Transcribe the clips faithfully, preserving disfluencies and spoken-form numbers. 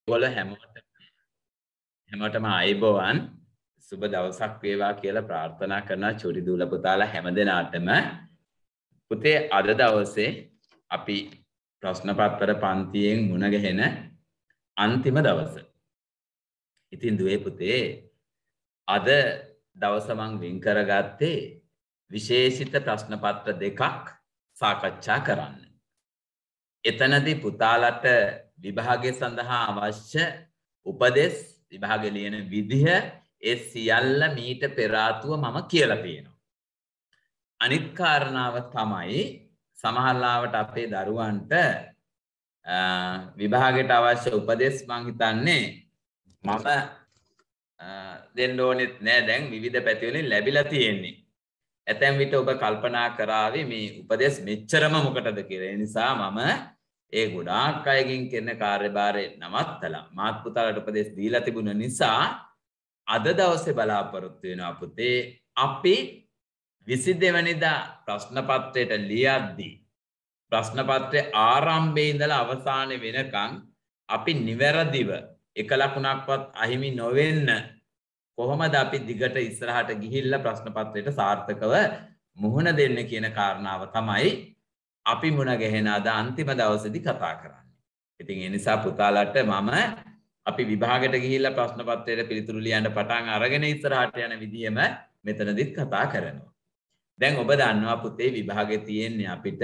ඔයගොල්ලෝ හැමෝටම හැමෝටම ආයුබෝවන් සුබ දවසක් වේවා කියලා ප්‍රාර්ථනා කරනවා චුටි දූල පුතාලා හැමදෙනාටම. පුතේ අද දවසේ අපි ප්‍රශ්න පත්‍ර පන්තියෙන් මුණ ගැහෙන අන්තිම දවස. ඉතින් දුවේ පුතේ අද දවස මම වෙන් කරගත්තේ විශේෂිත ප්‍රශ්න පත්‍ර දෙකක් සාකච්ඡා කරන්න. එතනදී පුතාලට විභාගය සඳහා අවශ්‍ය උපදෙස් විභාගය ලියන විදිහ ඒ සියල්ල මීට පෙර ආතුව මම කියලා තියෙනවා. අනිත් කාරණාව තමයි සමහරවිට අපේ දරුවන්ට විභාගයට අවශ්‍ය උපදෙස් මං හිතන්නේ මම දෙන්න ඕනෙත් නෑ දැන් විවිධ පැති වලින් ලැබිලා තියෙන්නේ. ඇතැම් විට ඔබ කල්පනා කරાવી මේ උපදෙස් මෙච්චරම මොකටද කියලා. ඒ නිසා මම ඒ ගොඩාක් අයගෙන් කරන කාර්යභාරය නවත්තලා මාත් පුතාලට උපදෙස් දීලා තිබුණ නිසා අද දවසේ බලාපොරොත්තු වෙනවා පුතේ අපි විසි දෙවැනිදා ප්‍රශ්න පත්‍රයට ලියද්දී ප්‍රශ්න පත්‍රයේ ආරම්භයේ ඉඳලා අවසානයේ වෙනකන් අපි නිවැරදිව එක ලකුණක්වත් අහිමි නොවෙන්න කොහොමද අපි දිගට ඉස්සරහට ගිහිල්ලා ප්‍රශ්න පත්‍රයට සාර්ථකව මුහුණ දෙන්න කියන කාරණාව තමයි අපි මුණ ගැහෙන අද අන්තිම දවසේදී කතා කරන්නේ. ඉතින් ඒ නිසා පුතාලට මම අපි විභාගයට ගිහිල්ලා ප්‍රශ්න පත්‍රයට පිළිතුරු ලියන්න පටන් අරගෙන ඉස්සරහට යන විදියම මෙතනදිත් කතා කරනවා. දැන් ඔබ දන්නවා පුතේ විභාගේ තියෙන්නේ අපිට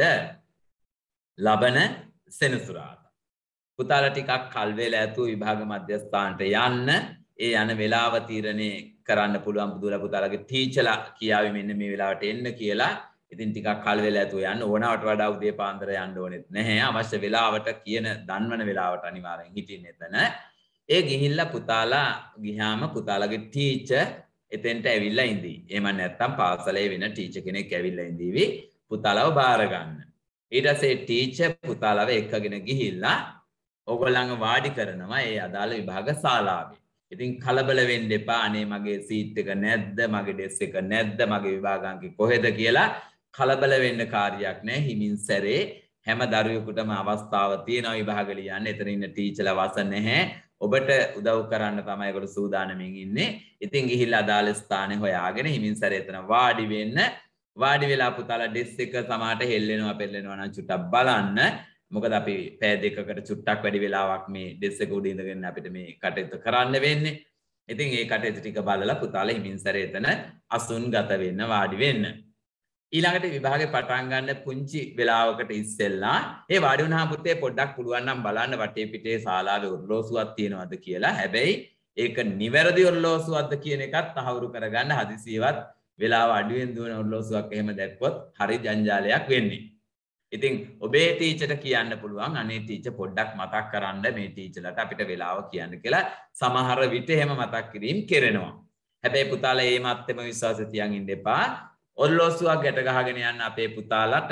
ලබන සෙනසුරාදා. පුතාලා ටිකක් කල් වේලා ඇතුව විභාග මධ්‍යස්ථානට යන්න ඒ යන වෙලාව තීරණය කරන්න පුළුවන් පුදුලා පුතාලගේ ටීචර්ලා කියාවේ මෙන්න මේ වෙලාවට එන්න කියලා. ඉතින් ටිකක් කල් වෙලා ඇතුව යන්න ඕනවට වඩා උදේ පාන්දර යන්න ඕනෙත් නැහැ. අවශ්‍ය වෙලාවට කියන දන්වන වෙලාවට අනිවාර්යෙන් හිටින්න එතන. ඒ ගිහිල්ලා පුතාලා ගියාම පුතාලගේ ටීචර් එතෙන්ට ඇවිල්ලා ඉඳී. එහෙම නැත්නම් පාසලේ වෙන ටීචර් කෙනෙක් ඇවිල්ලා ඉඳීවි පුතාලව බාර ගන්න. ඊට පස්සේ ටීචර් පුතාලව එක්කගෙන ගිහිල්ලා ඕගොල්ලන්ව වාඩි කරනවා ඒ අදාළ විභාග ශාලාවේ. ඉතින් කලබල වෙන්න එපා. අනේ මගේ සීට් එක නැද්ද? මගේ ඩෙස්ක් එක නැද්ද? මගේ විභාගාංකය කොහෙද කියලා කලබල වෙන්න කාර්යයක් නැහැ. හිමින් සැරේ හැම දරුවෙකුටම අවස්ථාව තියෙනවා විභාග ලියන්න. එතන ඉන්න ටීචර්ලා වස නැහැ. ඔබට උදව් කරන්න තමයි ඒකට සූදානම්ින් ඉන්නේ. ඉතින් ගිහිල්ලා අදාළ ස්ථානේ හොයාගෙන හිමින් සැරේ එතන වාඩි වෙන්න. වාඩි වෙලා පුතාලා ඩෙස්ක් එක සමාට හෙල්ලෙනවා පෙල්ලෙනවා නම් චුට්ටක් බලන්න. මොකද අපි පැය දෙකකට චුට්ටක් වැඩි වෙලාවක් මේ ඩෙස්ක් එක උඩ ඉඳගෙන අපිට මේ කටයුතු කරන්න වෙන්නේ. ඉතින් ඒ කටයුතු ටික බලලා පුතාලා හිමින් සැරේ එතන අසුන් ගත වෙන්න වාඩි වෙන්න. ඊළඟට විභාගේ පටන් ගන්න පුංචි වෙලාවකට ඉස්සෙල්ලා ඒ වාඩි වුණාම පුතේ පොඩ්ඩක් පුළුවන් නම් බලන්න වටේ පිටේ ශාලාවේ ඔරලෝසුවක් තියෙනවද කියලා. හැබැයි ඒක නිවැරදි ඔරලෝසුවක්ද කියන එකත් තහවුරු කරගන්න හදිසියවත් වෙලාව අඩුවෙන් දුවන ඔරලෝසුවක් එහෙම දැක්කොත් හරි ජංජාලයක් වෙන්නේ. ඉතින් ඔබේ ටීචර්ට කියන්න පුළුවන් අනේ ටීචර් පොඩ්ඩක් මතක් කරන්න මේ ටීචර්ලට අපිට වෙලාව කියන්න කියලා. සමහර විට එහෙම මතක් කිරීම කෙරෙනවා. හැබැයි පුතාලා මේ මත්තම විශ්වාසය තියන් ඉන්න එපා. ඔරලෝසුවක් ගැට ගහගෙන යන්න අපේ පුතාලට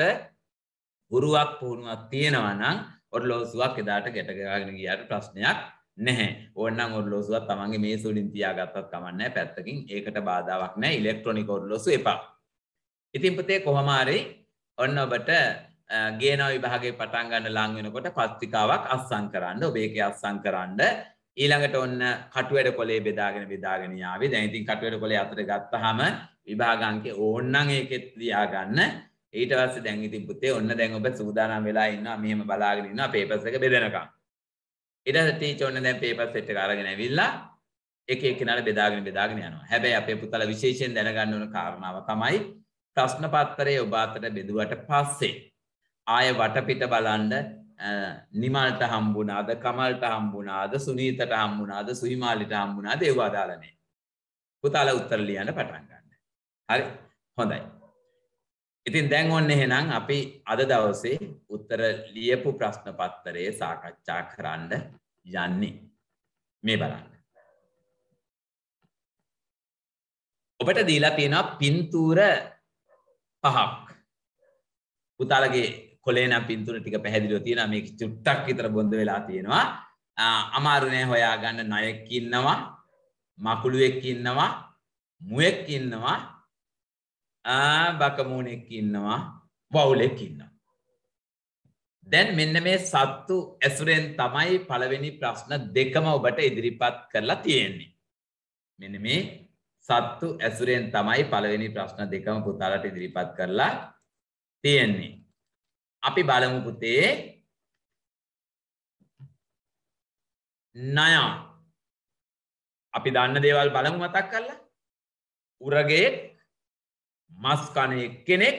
හුරුවක් පුහුණුවක් තියෙනවා නම් ඔරලෝසුවක් එදාට ගැට ගහගෙන ගියාට ප්‍රශ්නයක් නැහැ. ඕනනම් ඔරලෝසුවක් තමන්ගේ මේස උඩින් තියාගත්තත් කමක් නැහැ. පැත්තකින් ඒකට බාධාවක් නැහැ. ඉලෙක්ට්‍රොනික ඔරලෝසුව එපා. ඉතින් පුතේ කොහොම හරි ඔන්න ඔබට ගේනවා විභාගේ පටන් ගන්න ලං වෙනකොට පත්‍රිකාවක් අස්සම් කරන්න. ඔබ ඒකේ අස්සම් කරන්න. ඊළඟට ඔන්න කටුවැඩ කොලේ බෙදාගෙන බෙදාගෙන යාවි. දැන් ඉතින් කටුවැඩ කොලේ අතට ගත්තාම විභාගාංකේ ඕන්නම් ඒකෙත් ලියා ගන්න. ඊට පස්සේ දැන් ඉතින් පුතේ ඔන්න දැන් ඔබ සූදානම් වෙලා ඉන්නවා මෙහෙම බලාගෙන ඉන්නවා පේපර්ස් එක බෙදනකම්. ඊට පස්සේ ටීචර් ඔන්න දැන් පේපර් සෙට් එක අරගෙන ඇවිල්ලා එක එක කෙනාට බෙදාගෙන බෙදාගෙන යනවා. හැබැයි අපේ පුතාලා විශේෂයෙන් දැනගන්න ඕන කාරණාව තමයි ප්‍රශ්න පත්‍රයේ ඔබ අතට බෙදුවට පස්සේ ආය වටපිට බලන්න නිමල්ට හම්බුණාද කමල්ට හම්බුණාද සුනීතට හම්බුණාද සුහිමාලිට හම්බුණාද ඒව අදාළ නැහැ. පුතාලා උත්තර ලියන්න පටන් ගන්න. හරි හොඳයි. ඉතින් දැන් ඔන්න එහෙනම් අපි අද දවසේ උත්තර ලියපු ප්‍රශ්න පත්‍රයේ සාකච්ඡා කරන්න යන්නේ. මේ බලන්න. ඔබට දීලා තියෙනවා පින්තූර පහක්. පුතාලගේ කොලේ නම් පින්තූර ටික පැහැදිලිව තියෙනවා. මේක චුට්ටක් විතර බොඳ වෙලා තියෙනවා. අමාරු නෑ හොයාගන්න. ණයෙක් ඉන්නවා, මකුළුවෙක් ඉන්නවා, මුවෙක් ඉන්නවා, ආ බකමූණෙක් ඉන්නවා, වවුලෙක් ඉන්නවා. දැන් මෙන්න මේ සත්තු ඇසුරෙන් තමයි පළවෙනි ප්‍රශ්න දෙකම ඔබට ඉදිරිපත් කරලා තියෙන්නේ. මෙන්න මේ සත්තු ඇසුරෙන් තමයි පළවෙනි ප්‍රශ්න දෙකම පුතාලට ඉදිරිපත් කරලා තියෙන්නේ. අපි බලමු පුතේ ණය. අපි දන්න දේවල් බලමු මතක් කරලා. උරගේ මස් කන එක්කෙනෙක්,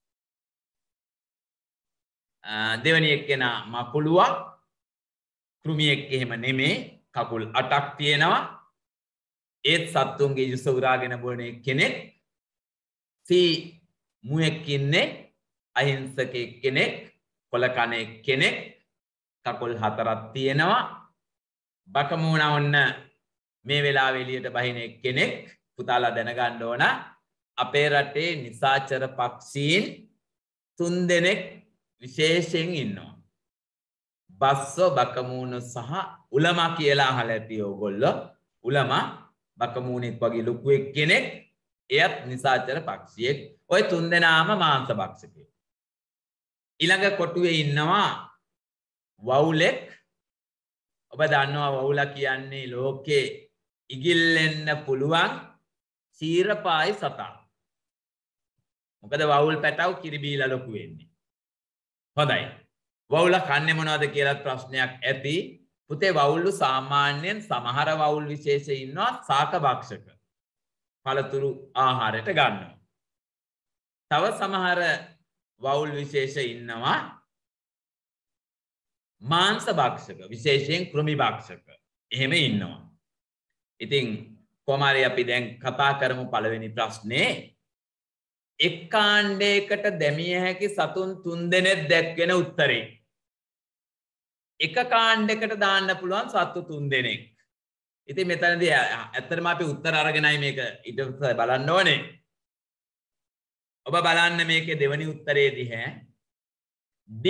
දෙවැනි එක්කෙනා මකුළුවා, කෘමියෙක් එහෙම නෙමේ, කකුල් අටක් තියෙනවා. ඒත් සත්තුන්ගේ යුස උරාගෙන බොන කෙනෙක්. සී මුවෙක් ඉන්නේ, අහිංසක කෙනෙක්, කොළ කන කෙනෙක්, කකුල් හතරක් තියෙනවා. බකමූණා ඔන්න මේ වෙලාවේ එළියට බහින කෙනෙක්. පුතාලා දැනගන්න ඕන අපේ රටේ නිසාචර පක්ෂීන් තුන් දෙනෙක් විශේෂයෙන් ඉන්නවා. බස්සෝ, බකමූණ සහ උලමා කියලා අහලා ඇති ඕගොල්ලෝ. උලමා බකමූණෙක් වගේ ලොකු කෙනෙක්, එයත් නිසාචර පක්ෂියෙක්. ඔය තුන් දෙනාම මාංශ භක්ෂකයෝ. ඊළඟ කොටුවේ ඉන්නවා වවුලෙක්. ඔබ දන්නවා වවුලා කියන්නේ ලෝකේ ඉගිල්ලෙන්න පුළුවන් සීරපායි සතා. මොකද වවුල් පැටව කිරි බීලා ලොකු වෙන්නේ. හොඳයි. වවුලා කන්නේ මොනවද කියලා ප්‍රශ්නයක් ඇති. පුතේ වවුල්ලු සාමාන්‍යයෙන් සමහර වවුල් විශේෂ ඉන්නවා සාක භක්ෂක. පළතුරු ආහාරයට ගන්නවා. තව සමහර වවුල් විශේෂ ඉන්නවා මාංශ භක්ෂක, විශේෂයෙන් කෘමි භක්ෂක. එහෙම ඉන්නවා. ඉතින් කොමාරි අපි දැන් කතා කරමු පළවෙනි ප්‍රශ්නේ. එක් කාණ්ඩයකට දැමිය හැකි සතුන් තුන් දෙනෙක් දැක්වෙන උත්තරේ. එක කාණ්ඩයකට දාන්න පුළුවන් සත්තු තුන් දෙනෙක්. ඉතින් මෙතනදී ඇත්තටම අපි උත්තර අරගෙනයි මේක ඊට බලන්න ඕනේ. ඔබ බලන්න මේකේ දෙවෙනි උත්තරේදී හැ D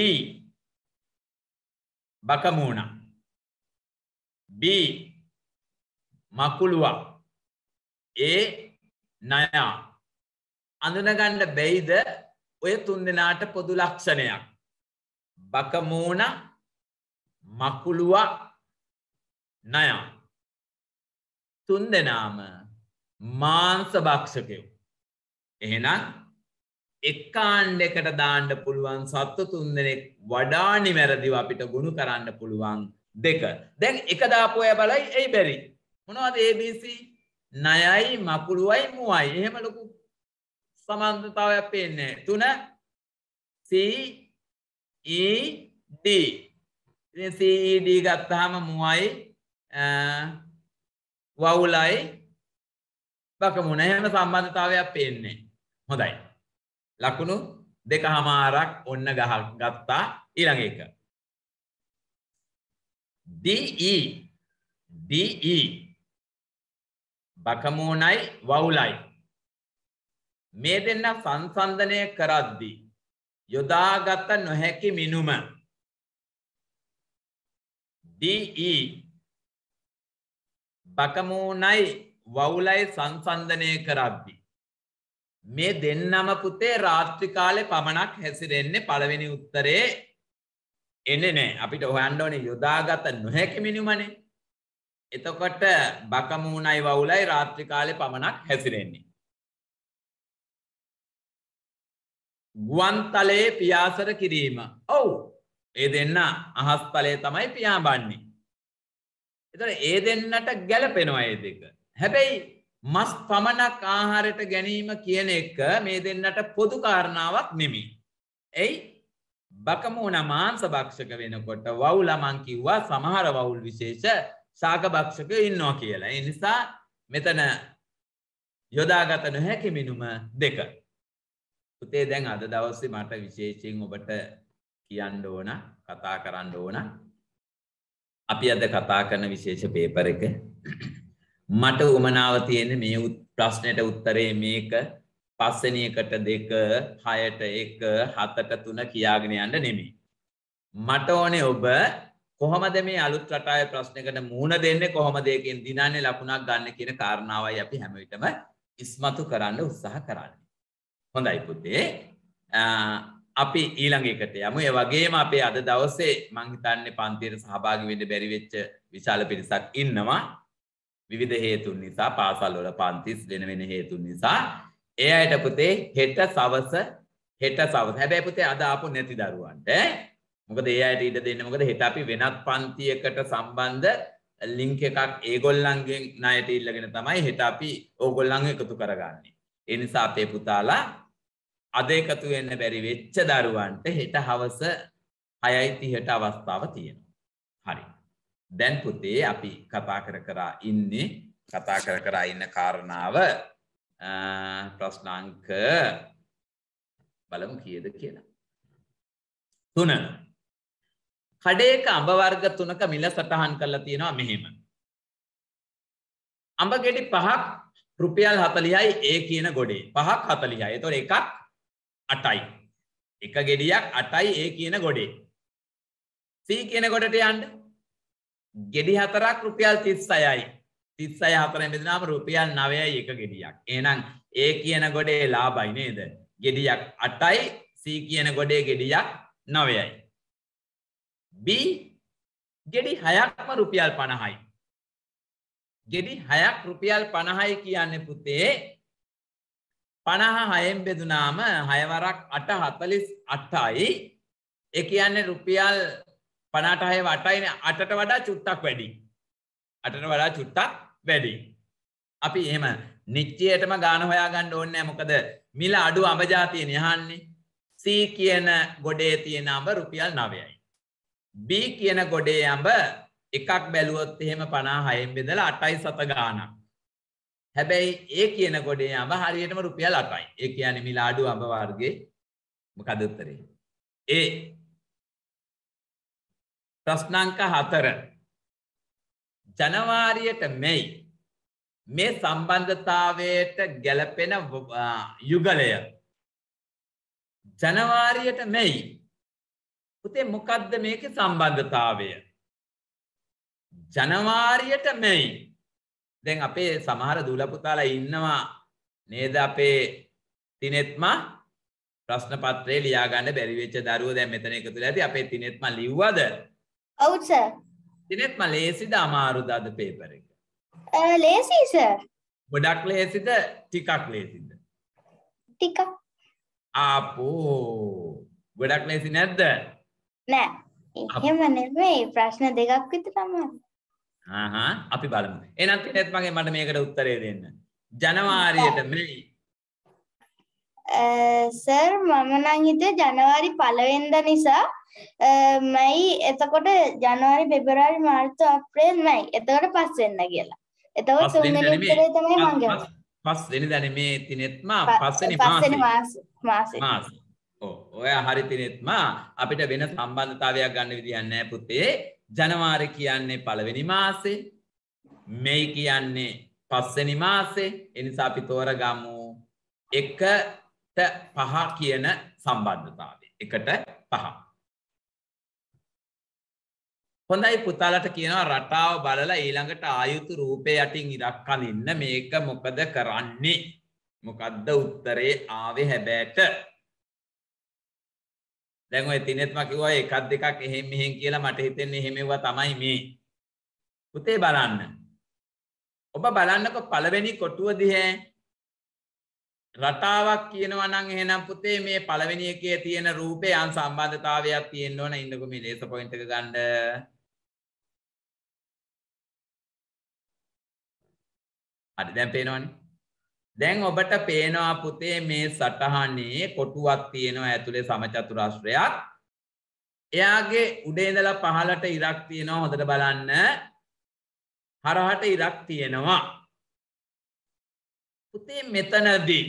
බකමූණා, B මකුළුවා, A ණය. අඳුනගන්න බැයිද ඔය තුන් දෙනාට පොදු ලක්ෂණයක්? බකමූණා, මකුළුවා, ණය. තුන් දෙනාම මාංශ භක්ෂකයෝ. එහෙනම් එක් කාණ්ඩයකට දාන්න පුළුවන් සත්තු තුන් දෙනෙක් වඩා නිවැරදිව අපිට ගුණ කරන්න පුළුවන් දෙක. දැන් එක දාපු අය බලයි එයි බැරි. මොනවද A B C? ණයයි, මකුළුවයි, මුවයි. එහෙම ලොකු සමාන්තරතාවයක් පේන්නේ. තුන C E D. ඉතින් C E D ගත්තාම මුවයි, වවුලයි, බකමුණ. එහෙම සම්බන්ධතාවයක් පේන්නේ. හොඳයි. ලකුණු දෙකමාරක් ඔන්න ගහ ගත්තා. ඊළඟ එක D E D E බකමූණයි වවුලයි මේ දෙන්න සංසන්දනය කරද්දී යොදාගත නොහැකි මිනුම D E බකමූණයි වවුලයි සංසන්දනය කරද්දී මේ දෙන්නම පුතේ රාත්‍රී කාලේ පමණක් හැසිරෙන්නේ. පළවෙනි උත්තරේ එන්නේ නැහැ. අපිට හොයන්න ඕනේ යොදාගත නොහැකි මිනුමනේ. එතකොට බකමූණයි වවුලයි රාත්‍රී කාලේ පමණක් හැසිරෙන්නේ. ගුවන්තලයේ පියාසර කිරීම. ඔව්. ඒ දෙන්න අහස් තලයේ තමයි පියාඹන්නේ. එතකොට ඒ දෙන්නට ගැළපෙනවා ඒ දෙක. හැබැයි මස් පමණක් ආහාරයට ගැනීම කියන එක මේ දෙන්නට පොදු කාරණාවක් නෙමෙයි. එයි බකමූණ මාංශ භක්ෂක වෙනකොට වවුලා මං කිව්වා සමහර වවුල් විශේෂ ශාක භක්ෂකයෝ ඉන්නවා කියලා. ඒ නිසා මෙතන යොදාගත නොහැකි මිනුම දෙක. පුතේ දැන් අද දවසේ මට විශේෂයෙන් ඔබට කියන්න ඕන, කතා කරන්න ඕන. අපි අද කතා කරන විශේෂ පේපර් එක මට උමනාව තියෙන්නේ මේ ප්‍රශ්නෙට උත්තරේ මේක පස්වෙනි එකට දෙක, හයට එක, හතට තුන කියාගෙන යන්න නෙමෙයි. මට ඕනේ ඔබ කොහොමද මේ අලුත් රටාවේ ප්‍රශ්නයකට මුහුණ දෙන්නේ, කොහොමද ඒකෙන් දිනන්නේ ලකුණක් ගන්න කියන කාරණාවයි අපි හැම විටම ඉස්මතු කරන්න උත්සාහ කරන්නේ. හොඳයි පුතේ. අපි ඊළඟ එකට යමු. ඒ වගේම අපේ අද දවසේ මං හිතන්නේ පන්තියට සහභාගී වෙන්න බැරි වෙච්ච විශාල පිරිසක් ඉන්නවා. විවිධ හේතුන් නිසා පාසල් වල පන්තිස් වෙන වෙන හේතුන් නිසා. ඒ අයට පුතේ හෙට සවස හෙට සවස. හැබැයි පුතේ අද ආපු නැති දරුවන්ට මොකද ඒ අයට ඉඩ දෙන්න. මොකද හෙට අපි වෙනත් පන්තියකට සම්බන්ධ ලින්ක් එකක් ඒගොල්ලන්ගෙන් ණයට ඉල්ලගෙන තමයි හෙට අපි ඕගොල්ලන් එකතු කරගන්නේ. ඒ නිසා අපේ පුතාලා අද එකතු වෙන්න බැරි වෙච්ච දරුවන්ට හෙට හවස හයයි තිහට අවස්ථාව තියෙනවා. හරි. දැන් පුතේ අපි කතා කර කර ඉන්නේ කතා කර කර ඉන්න කාරණාව ප්‍රශ්නාංක බලමු කීයද කියලා. තුන. කඩේක අඹ වර්ග තුනක මිල සටහන් කරලා තියෙනවා මෙහෙම. අඹ ගෙඩි පහක් රුපියල් හතලිහයි ඒ කියන ගොඩේ. පහක් හතලිහයි. එතකොට එකක් අටයි. එක ගෙඩියක් අටයි ඒ කියන ගොඩේ. C කියන ගොඩට යන්න. ගෙඩි හතරක් රුපියල් තිස්සයයි. තිස්සය හතරෙන් බෙදුනාම රුපියල් නවයයි එක ගෙඩියක්. එහෙනම් A කියන ගොඩේ ලාභයි නේද? ගෙඩියක් අටයි C කියන ගොඩේ ගෙඩියක් නවයයි. B ගෙඩි හයක්ම රුපියල් පනහයි. ගෙඩි හයක් රුපියල් පනහයි කියන්නේ පුතේ පනහ හයෙන් බෙදුනාම හය වරක් අට හතලිස් අටයි. ඒ කියන්නේ රුපියල් පනහට හය අටයිනේ. අටට වඩා චුට්ටක් වැඩි. අටට වඩා චුට්ටක් වැඩි. අපි එහෙම නිශ්චයටම ගාන හොයාගන්න ඕනේ නැහැ. මොකද මිල අඩු අඹ જાතියනේ අහන්නේ. C කියන ගොඩේ තියෙන අඹ රුපියල් නවයයි. B කියන ගොඩේ අඹ එකක් බැලුවොත් එහෙම පනහයෙන් බෙදලා අටයි සත ගානක්. හැබැයි A කියන ගොඩේ අඹ හරියටම රුපියල් අටයි. ඒ කියන්නේ මිල අඩු අඹ වර්ගේ මොකද උත්තරේ? A. ප්‍රශ්නාංක හතර. ජනවාරියට මෙයි මේ සම්බන්ධතාවයට ගැලපෙන යුගලය. ජනවාරියට මෙයි. පුතේ මොකද්ද මේකේ සම්බන්ධතාවය? ජනවාරියට මෙයි. දැන් අපේ සමහර දූල පුතාලා ඉන්නවා නේද අපේ තිනෙත්මා ප්‍රශ්න පත්‍රේ ලියා ගන්න බැරි වෙච්ච දරුවෝ දැන් මෙතන එකතු වෙලා ඇති. අපේ තිනෙත්මා ලිව්වද? ඔව් සර්. තිනෙත්මා ලේසිද අමාරුද අද පේපර් එක? ලේසි සර්. ගොඩක් ලේසිද ටිකක් ලේසිද? ටිකක්. ආපෝ ගොඩක් ලේසි නැද්ද? නෑ. එහෙම නෙමෙයි ප්‍රශ්න දෙකක් විතර තමයි. හා හා අපි බලමු. එහෙනම් තිනෙත්මාගේ මට මේකට උත්තරේ දෙන්න. ජනවාරියට මෙයි. සර් මම නම් හිතුවේ ජනවාරි පළවෙනිදා නිසා මයි එතකොට ජනවාරි පෙබරවාරි මාර්තු අප්‍රේල් මයි එතකොට පස් වෙනිදා කියලා. එතකොට තුන්වෙනි උත්තරේ තමයි මම ගන්නේ. පස් වෙනිදා නෙමේ තිනෙත්මා පස්වෙනි මාසේ. මාසේ. මාසේ. ඔව් ඔයා හරි තිනෙත්මා අපිට වෙන සම්බන්ධතාවයක් ගන්න විදියක් නැහැ පුතේ. ජනවාරි කියන්නේ පළවෙනි මාසේ. මෙයි කියන්නේ පස්වෙනි මාසේ. ඒ නිසා අපි තෝරගමු එකට පහ කියන සම්බන්ධතාවය. එකට පහ. හොඳයි පුතාලට කියනවා රටාව බලලා ඊළඟට ආයුතු රූපේ යටින් ඉරක් අඳින්න. මේක මොකද කරන්නේ? මොකද්ද උත්තරේ ආවේ හැබෑට? දැන් ඔය තිනෙත්ම කිව්වා එකක් දෙකක් එහෙම මෙහෙන් කියලා මට හිතෙන්නේ එහෙමෙව්වා තමයි මේ. පුතේ බලන්න. ඔබ බලන්නකො පළවෙනි කොටුව දිහා රටාවක් කියනවා නම් එහෙනම් පුතේ මේ පළවෙනි එකේ තියෙන රූපේ යම් සම්බන්ධතාවයක් තියෙන්න ඕන. ඉන්නකො මේ ලේසර් පොයින්ට් එක ගන්න. හරි දැන් පේනවනේ. දැන් ඔබට පේනවා පුතේ මේ සටහනේ කොටුවක් තියෙනවා ඇතුලේ සමචතුරාස්‍රයක්. එයාගේ උඩේ ඉඳලා පහළට ඉරක් තියෙනවා. හොඳට බලන්න. හරහට ඉරක් තියෙනවා. පුතේ මෙතනදී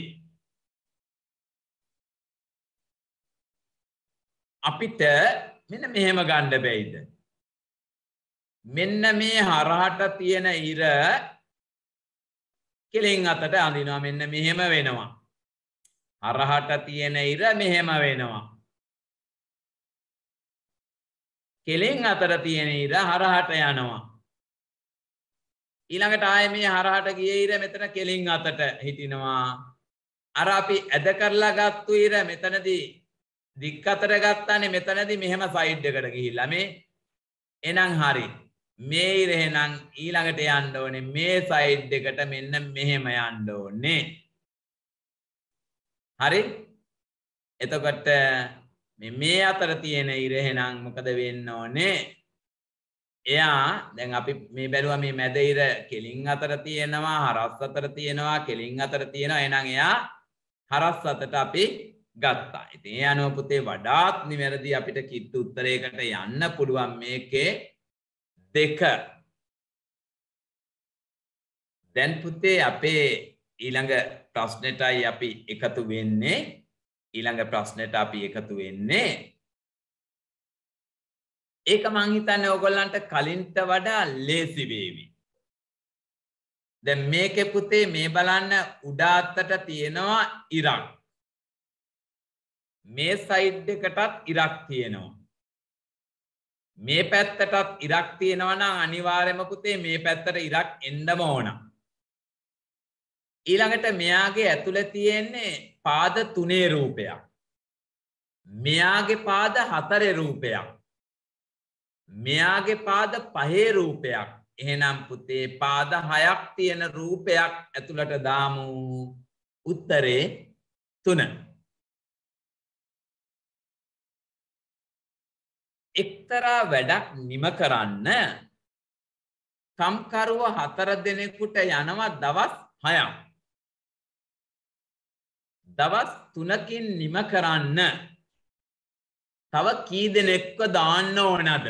අපිට මෙන්න මෙහෙම ගන්න බැයිද? මෙන්න මේ හරහට තියෙන ඉර කෙලින් අතට අඳිනවා. මෙන්න මෙහෙම වෙනවා. හරහට තියෙන ඉර මෙහෙම වෙනවා. කෙලින් අතට තියෙන ඉර හරහට යනවා. ඊළඟට ආයේ මේ හරහට ගියේ ඉර මෙතන කෙලින් අතට හිටිනවා. අර අපි ඇද කරලා ගත්තු ඉර මෙතනදී දික් අතර ගත්තානේ මෙතනදී මෙහෙම සයිඩ් එකට ගිහිල්ලා මේ එහෙනම් හරි මේ ඉර එහෙනම් ඊළඟට යන්න ඕනේ මේ සයිඩ් එකට මෙන්න මෙහෙම යන්න ඕනේ හරි එතකොට මේ මේ අතර තියෙන ඉර එහෙනම් මොකද වෙන්න ඕනේ එයා දැන් අපි මේ බැලුවා මේ මැද ඉර කෙලින් අතර තියෙනවා හරස් අතර තියෙනවා කෙලින් අතර තියෙනවා එහෙනම් එයා හරස් අතට අපි ගත්තා. ඉතින් ඒ අනුව පුතේ වඩාත් නිවැරදි අපිට කිට්ටු උත්තරයකට යන්න පුළුවන් මේකේ දෙක. දැන් පුතේ අපේ ඊළඟ ප්‍රශ්නෙටයි අපි එකතු වෙන්නේ. ඊළඟ ප්‍රශ්නෙට අපි එකතු වෙන්නේ. ඒක මං හිතන්නේ ඔයගොල්ලන්ට කලින්ට වඩා ලේසි වේවි. දැන් මේකේ පුතේ මේ බලන්න උඩ අතට තියෙනවා ඉරක්. මේ සයිඩ් එකටත් ඉරක් තියෙනවා. මේ පැත්තටත් ඉරක් තියෙනවා නම් අනිවාර්යයෙන්ම පුතේ මේ පැත්තට ඉරක් එන්නම ඕන. ඊළඟට මෙයාගේ ඇතුලේ තියෙන්නේ පාද තුනේ රූපයක්. මෙයාගේ පාද හතරේ රූපයක්. මෙයාගේ පාද පහේ රූපයක්. එහෙනම් පුතේ පාද හයක් තියෙන රූපයක් ඇතුළට දාමු. උත්තරේ තුන. එක්තරා වැඩක් නිම කරන්න කම්කරුව හතර දෙනෙකුට යනවා දවස් හයක්. දවස් තුනකින් නිම කරන්න තව කී දෙනෙක්ව දාන්න ඕනද?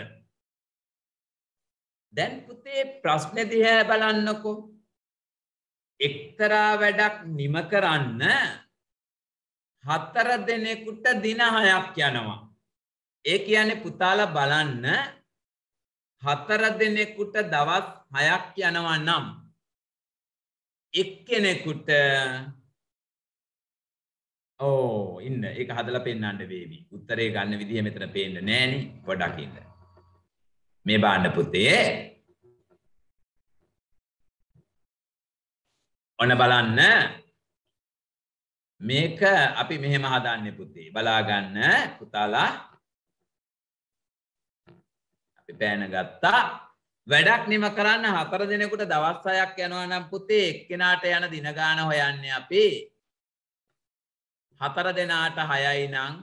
දැන් පුතේ ප්‍රශ්නේ දිහා බලන්නකෝ. එක්තරා වැඩක් නිම කරන්න හතර දෙනෙකුට දින හයක් යනවා. ඒ කියන්නේ පුතාලා බලන්න හතර දෙනෙකුට දවස් හයක් යනවා නම් එක්කෙනෙකුට ඕ ඉන්න ඒක හදලා පෙන්නන්න වේවි. උත්තරේ ගන්න විදිය මෙතන පේන්නේ නෑනේ. පොඩක් ඉන්න. මේ බලන්න පුතේ. ඔන්න බලන්න. මේක අපි මෙහෙම හදාන්නේ පුතේ. බලා ගන්න පුතාලා. අපි පෑන ගත්තා. වැඩක් නිම කරන්න හතර දිනකට දවස් හයක් යනවා නම් පුතේ එක්කෙනාට යන දින ගාන හොයන්නේ අපි හතර දෙනාට හයයි නම්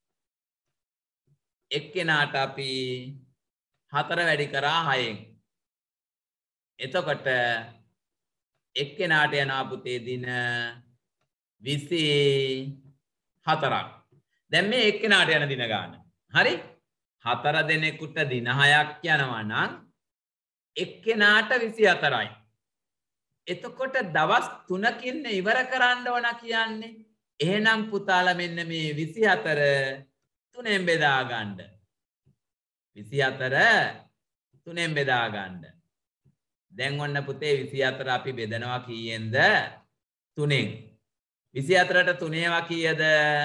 එක්කෙනාට අපි හතර වැඩි කරා හයෙන්. එතකොට එක්කෙනාට යනවා පුතේ දින විසි හතරක්. දැන් මේ එක්කෙනාට යන දින ගාන. හරි? හතර දෙනෙකුට දින හයක් යනවා නම් එක්කෙනාට විසි හතරයි. එතකොට දවස් තුනකින් ඉවර කරන්න ඕන කියන්නේ. එහෙනම් පුතාලා මෙන්න මේ විසි හතර තුනෙන් බෙදා ගන්න. විසි හතර තුනෙන් බෙදා ගන්න. දැන් ඔන්න පුතේ විසි හතර අපි බෙදනවා කීයෙන්ද? තුනෙන්. විසි හතරට තුනේවා කීයද?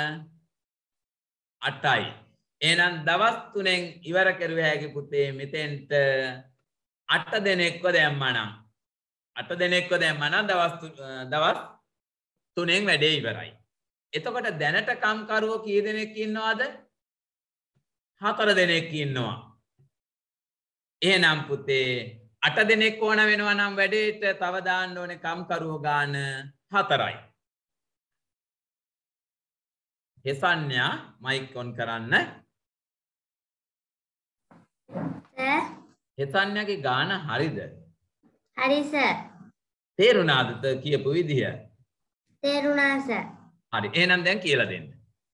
අටයි. එහෙනම් දවස් තුනෙන් ඉවර කරුවේ හැකි පුතේ මෙතෙන්ට අට දෙනෙක්ව දැම්මනම් අට දෙනෙක්ව දැම්මනම් දවස් දවස් තුනෙන් වැඩේ ඉවරයි. එතකොට දැනට කම්කරුවෝ කී දෙනෙක් ඉන්නවද? හතර දෙනෙක් ඉන්නවා. එහෙනම් පුතේ අට දෙනෙක් ඕන වෙනවා නම් වැඩේට තව දාන්න ඕනේ කම්කරුවෝ ගාන හතරයි. හෙසන්යා මයික් ඔන් කරන්න. සර් හෙසන්යාගේ ගාන හරිද? හරි සර්. තේරුණාද කියපු විදිය? තේරුණා සර්. හරි එහෙනම් දැන් කියලා දෙන්න.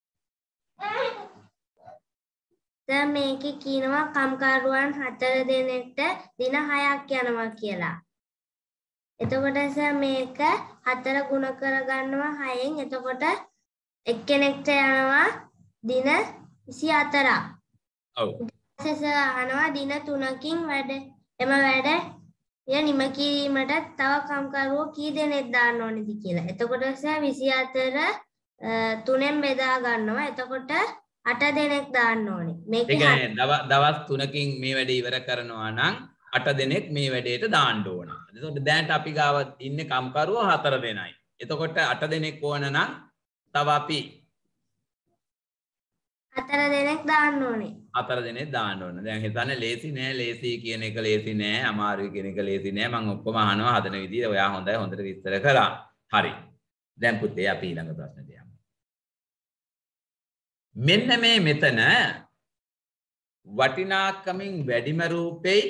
සර් මේකේ කියනවා කම්කරුවන් හතර දෙනෙක්ට දින හයක් යනවා කියලා. එතකොට සර් මේක හතර ගුණ කරගන්නවා හයෙන්. එතකොට එක්කෙනෙක්ට යනවා දින විසි හතරක්. ඔව්. ඊට පස්සේ අහනවා දින තුනකින් වැඩ එම වැඩ ය නිම කිරීමට තව කම්කරුවෝ කී දෙනෙක් දාන්න ඕනේද කියලා. එතකොට සර් විසි හතර තුනෙන් බෙදා ගන්නවා. එතකොට අට දෙනෙක් දාන්න ඕනේ. මේක දවස් තුනකින් මේ වැඩේ ඉවර කරනවා නම් අට දෙනෙක් මේ වැඩේට දාන්න ඕන. එතකොට දැනට අපි ගාව ඉන්නේ කම්කරුවෝ හතර දෙනයි. එතකොට අට දෙනෙක් ඕන නම් තව අපි හතර දෙනෙක් දාන්න ඕනේ. හතර දෙනෙක් දාන්න ඕනේ. දැන් හිතන්න ලේසි නෑ ලේසි කියන එක ලේසි නෑ අමාරුයි කියන එක ලේසි නෑ මම ඔක්කොම අහනවා හදන විදිහ ඔයා හොඳයි හොඳට විස්තර කළා. හරි. දැන් පුතේ අපි ඊළඟ ප්‍රශ්නෙට යමු. මෙන්න මේ මෙතන වටිනාකමින් වැඩිම රූපෙයි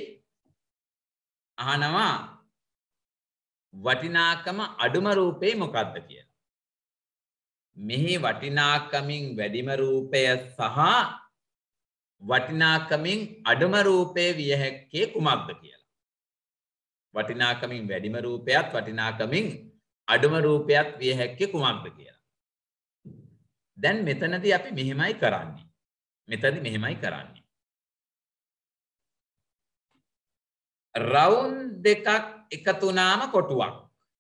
අහනවා වටිනාකම අඩුම රූපෙයි මොකක්ද කියලා. මෙහි වටිනාකමින් වැඩිම රූපය සහ වටිනාකමින් අඩුම රූපේ විය හැක්කේ කුමක්ද කියලා. වටිනාකමින් වැඩිම රූපයත් වටිනාකමින් අඩුම රූපයත් විය හැක්කේ කුමක්ද කියලා. දැන් මෙතනදී අපි මෙහෙමයි කරන්නේ. මෙතනදී මෙහෙමයි කරන්නේ. රවුන්ඩ් දෙකක් එකතු වුණාම කොටුවක්.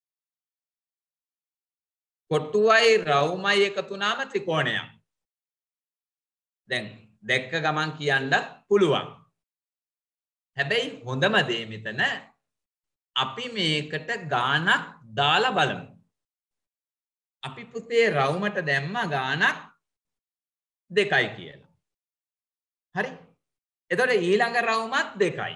කොටුවයි රවුමයි එකතු වුණාම ත්‍රිකෝණයක්. දැන් දැක්ක ගමන් කියන්නත් පුළුවන්. හැබැයි හොඳම දේ මෙතන අපි මේකට ගානක් දාලා බලමු. අපි පුතේ රවුමට දැම්ම ගානක් දෙකයි කියලා. හරි? එතකොට ඊළඟ රවුමත් දෙකයි.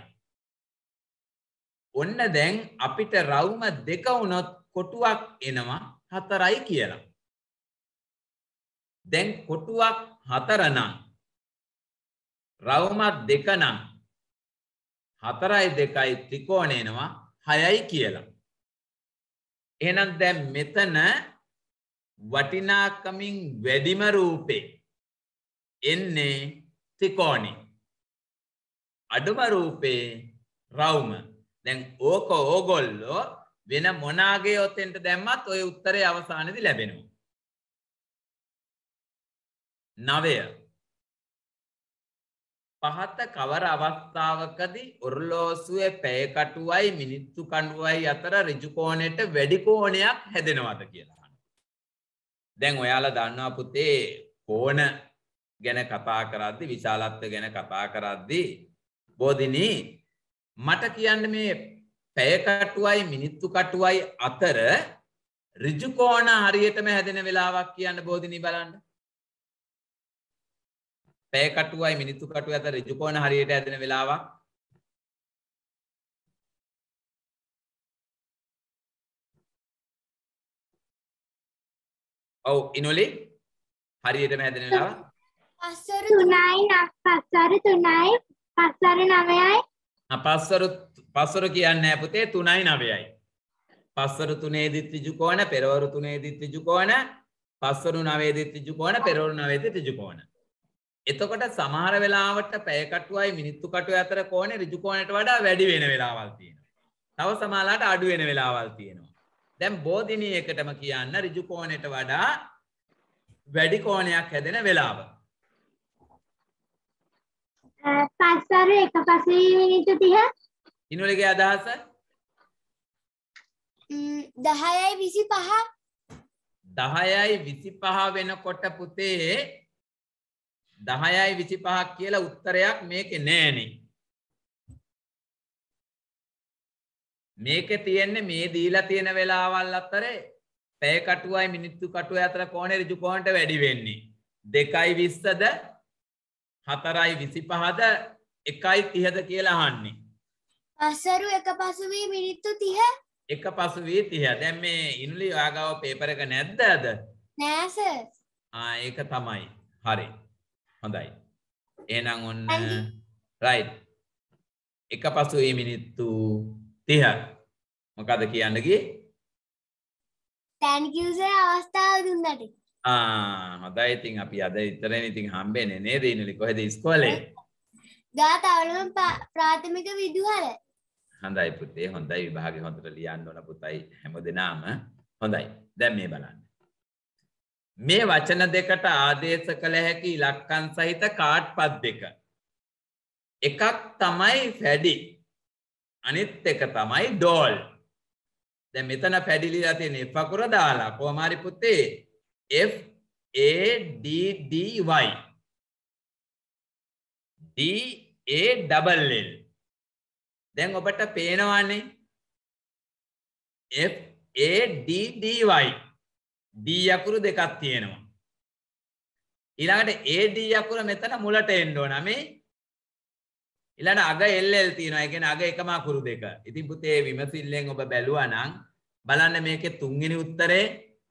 ඔන්න දැන් අපිට රවුම දෙක වුණොත් කොටුවක් එනවා හතරයි කියලා. දැන් කොටුවක් හතර නම් රවුමත් දෙක නම් හතරයි දෙකයි ත්‍රිකෝණ එනවා හයයි කියලා. එහෙනම් දැන් මෙතන වටිනාකමින් වැඩිම රූපේ එන්නේ ත්‍රිකෝණේ. අඩුම රූපේ රවුම. දැන් ඕක ඕගොල්ලෝ වෙන මොනාගේ ඔතෙන්ට දැම්මත් ඔය උත්තරේ අවසානයේදී ලැබෙනවා. නවය. පහත කවර අවස්ථාවකදී ඔරලෝසුවේ පැය කටුවයි මිනිත්තු කණුවයි අතර ඍජු කෝණයට වැඩි කෝණයක් හැදෙනවද කියලා අහනවා. දැන් ඔයාලා දන්නවා පුතේ කෝණ ගැන කතා කරද්දී විශාලත්වය ගැන කතා කරද්දී බෝධිනී මට කියන්න මේ පැය කටුවයි මිනිත්තු කටුවයි අතර ඍජු කෝණ හරියටම හැදෙන වෙලාවක් කියන්න බෝධිනී බලන්න. පැය කටුවයි මිනිත්තු කටුවයි අතර ඍජු කෝණ හරියට හැදෙන වෙලාවක්. ඔව් ඉනෝලි හරියටම හැදෙන වෙලාව. පස්වරු තුනයි පස්වරු තුනයි පස්වරු නවයයි. පස්වරු පස්වරු කියන්නේ නැහැ පුතේ තුනයි නවයයි. පස්වරු තුනේදිත් ඍජු කෝණ, පෙරවරු තුනේදිත් ඍජු කෝණ, පස්වරු නවයේදිත් ඍජු කෝණ, පෙරවරු නවයේදිත් ඍජු කෝණ. එතකොට සමහර වෙලාවට පැය කටුවයි මිනිත්තු කටුවයි අතර කෝණේ ඍජු කෝණයට වඩා වැඩි වෙන වෙලාවල් තියෙනවා. තව සමහරලාට අඩු වෙන වෙලාවල් තියෙනවා. දැන් බෝධිනී එකටම කියන්න ඍජු කෝණයට වඩා වැඩි කෝණයක් හැදෙන වෙලාව. පස්වරු එක පස්සේ මිනිත්තු තිහ. ඉනුලගේ අදහස? දහයයි විසිපහ. දහයයි විසිපහ වෙනකොට පුතේ දහයයි විසිපහක් කියලා උත්තරයක් මේකේ නෑනේ. මේකේ තියෙන්නේ මේ දීලා තියෙන වෙලාවල් අතරේ පැය කටුවයි මිනිත්තු කටුවයි අතර කෝණේ ඍජු කෝණයට වැඩි වෙන්නේ. දෙකයි විස්සද හතරයි විසිපහද එකයි තිහද කියලා අහන්නේ. පස්වරු එක පසුවී මිනිත්තු තිහ. එක පසුවී තිහ. දැන් මේ ඉනුලි ඔයාගාව පේපර් එක නැද්ද අද? නෑ සර්. ආ ඒක තමයි. හරි. හොඳයි. එහෙනම් ඔන්න රයිට්. එක පසුවී මිනිත්තු තිහ. මොකද කියන්න ගියේ? thank you sir අවස්ථාව දුන්නට. ආ හොඳයි. ඉතින් අපි අද ඉතරනේ ඉතින් හම්බෙන්නේ නේද ඉනුලි කොහෙද ඉස්කෝලේ? ගාතවලම ප්‍රාථමික විදුහල. හොඳයි පුතේ හොඳයි විභාගෙ හොඳට ලියන්න ඕන පුතයි හැමදෙනාම. හොඳයි. දැන් මේ බලන්න. මේ වචන දෙකට ආදේශ කළ හැකි ඉලක්කම් සහිත කාඩ් පත් දෙක. එකක් තමයි ෆැඩි. අනිත් එක තමයි ඩෝල්. දැන් මෙතන ෆැඩි ලියලා තියෙන F අකුර දාලා කොහොම හරි පුතේ F A D D Y D A double L. දැන් ඔබට පේනවානේ F A D D Y D අකුරු දෙකක් තියෙනවා. ඊළඟට A D අකුර මෙතන මුලට එන්න ඕන මේ ඊළඟ අග L L තියෙනවා. ඒ කියන්නේ අග එකම අකුරු දෙක. ඉතින් පුතේ විමසිල්ලෙන් ඔබ බැලුවා නම් බලන්න මේකේ තුන්වෙනි උත්තරේ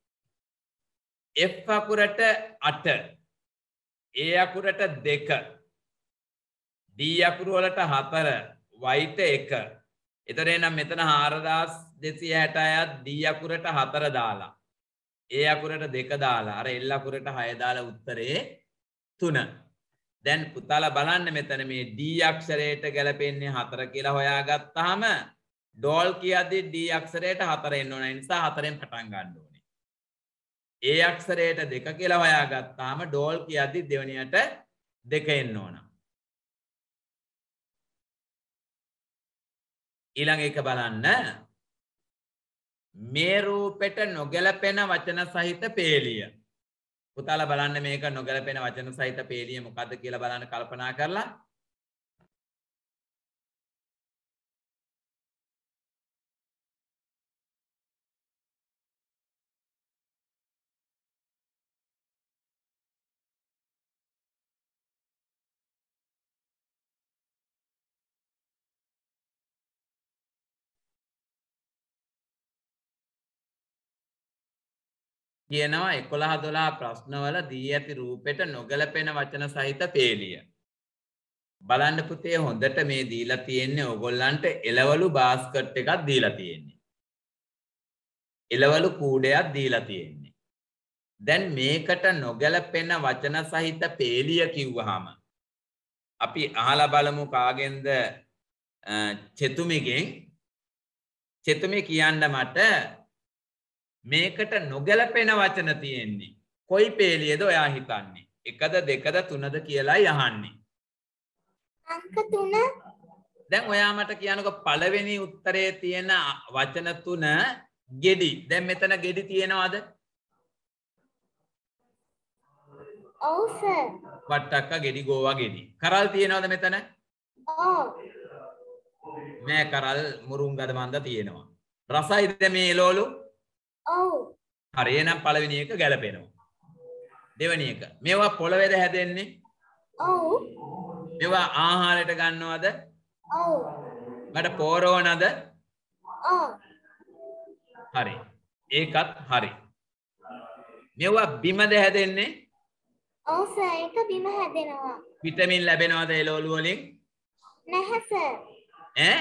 F අකුරට අට A අකුරට දෙක D අකුරු වලට හතර Y ට එක. එතකොට එනම් මෙතන හාරදාස් දෙසිය හැටහයත් D අකුරට හතර දාලා A අකුරට දෙක දාලා අර L අකුරට හය දාලා උත්තරේ තුන. දැන් පුතාලා බලන්න මෙතන මේ D අක්ෂරයට ගැලපෙන්නේ හතර කියලා හොයාගත්තාම ඩෝල් කියද්දී D අක්ෂරයට හතර එන්න ඕන. ඒ නිසා හතරෙන් පටන් ගන්න ඕනේ. A අක්ෂරයට දෙක කියලා හොයාගත්තාම ඩෝල් කියද්දී දෙවෙනියට දෙක එන්න ඕන. ඊළඟ එක බලන්න මේ රූපෙට නොගැලපෙන වචන සහිත පේලිය. පුතාලා බලන්න මේක නොගැලපෙන වචන සහිත පේලිය මොකද්ද කියලා බලන්න කල්පනා කරලා. කියනවා එකොළහ දොළහ ප්‍රශ්නවල දී ඇති රූපෙට නොගැලපෙන වචන සහිත පේලිය. බලන්න පුතේ හොඳට මේ දීලා තියෙන්නේ ඕගොල්ලන්ට එළවලු බාස්කට් එකක් දීලා තියෙන්නේ. එළවලු කූඩයක් දීලා තියෙන්නේ. දැන් මේකට නොගැලපෙන වචන සහිත පේලිය කිව්වහම අපි අහලා බලමු කාගෙන්ද චෙතුමිගෙන්. චෙතුමි කියන්න මට මේකට නොගැලපෙන වචන තියෙන්නේ. කොයි පේලියද ඔයා හිතන්නේ? එකද දෙකද තුනද කියලායි අහන්නේ. අංක තුන. දැන් ඔයා මට කියනකො පළවෙනි උත්තරේ තියෙන වචන තුන ගෙඩි. දැන් මෙතන ගෙඩි තියෙනවද? ඔව් සර්. වට්ටක්ක ගෙඩි ගෝවා ගෙඩි. කරල් තියෙනවද මෙතන? ඔව්. මේ කරල් මුරුංගද මන්ද තියෙනවා. රසයිද මේ එළවලු? ඔව්. හරි එහෙනම් පළවෙනි එක ගැලපෙනවා. දෙවෙනි එක. මේවා පොළවේද හැදෙන්නේ? ඔව්. මේවා ආහාරයට ගන්නවද? ඔව්. මට පෝරවනද? ඔව්. හරි. ඒකත් හරි. මේවා බිමද හැදෙන්නේ? ඔව් සර් ඒක බිම හැදෙනවා. විටමින් ලැබෙනවද එළවලු වලින්? නැහැ සර්. ඈ?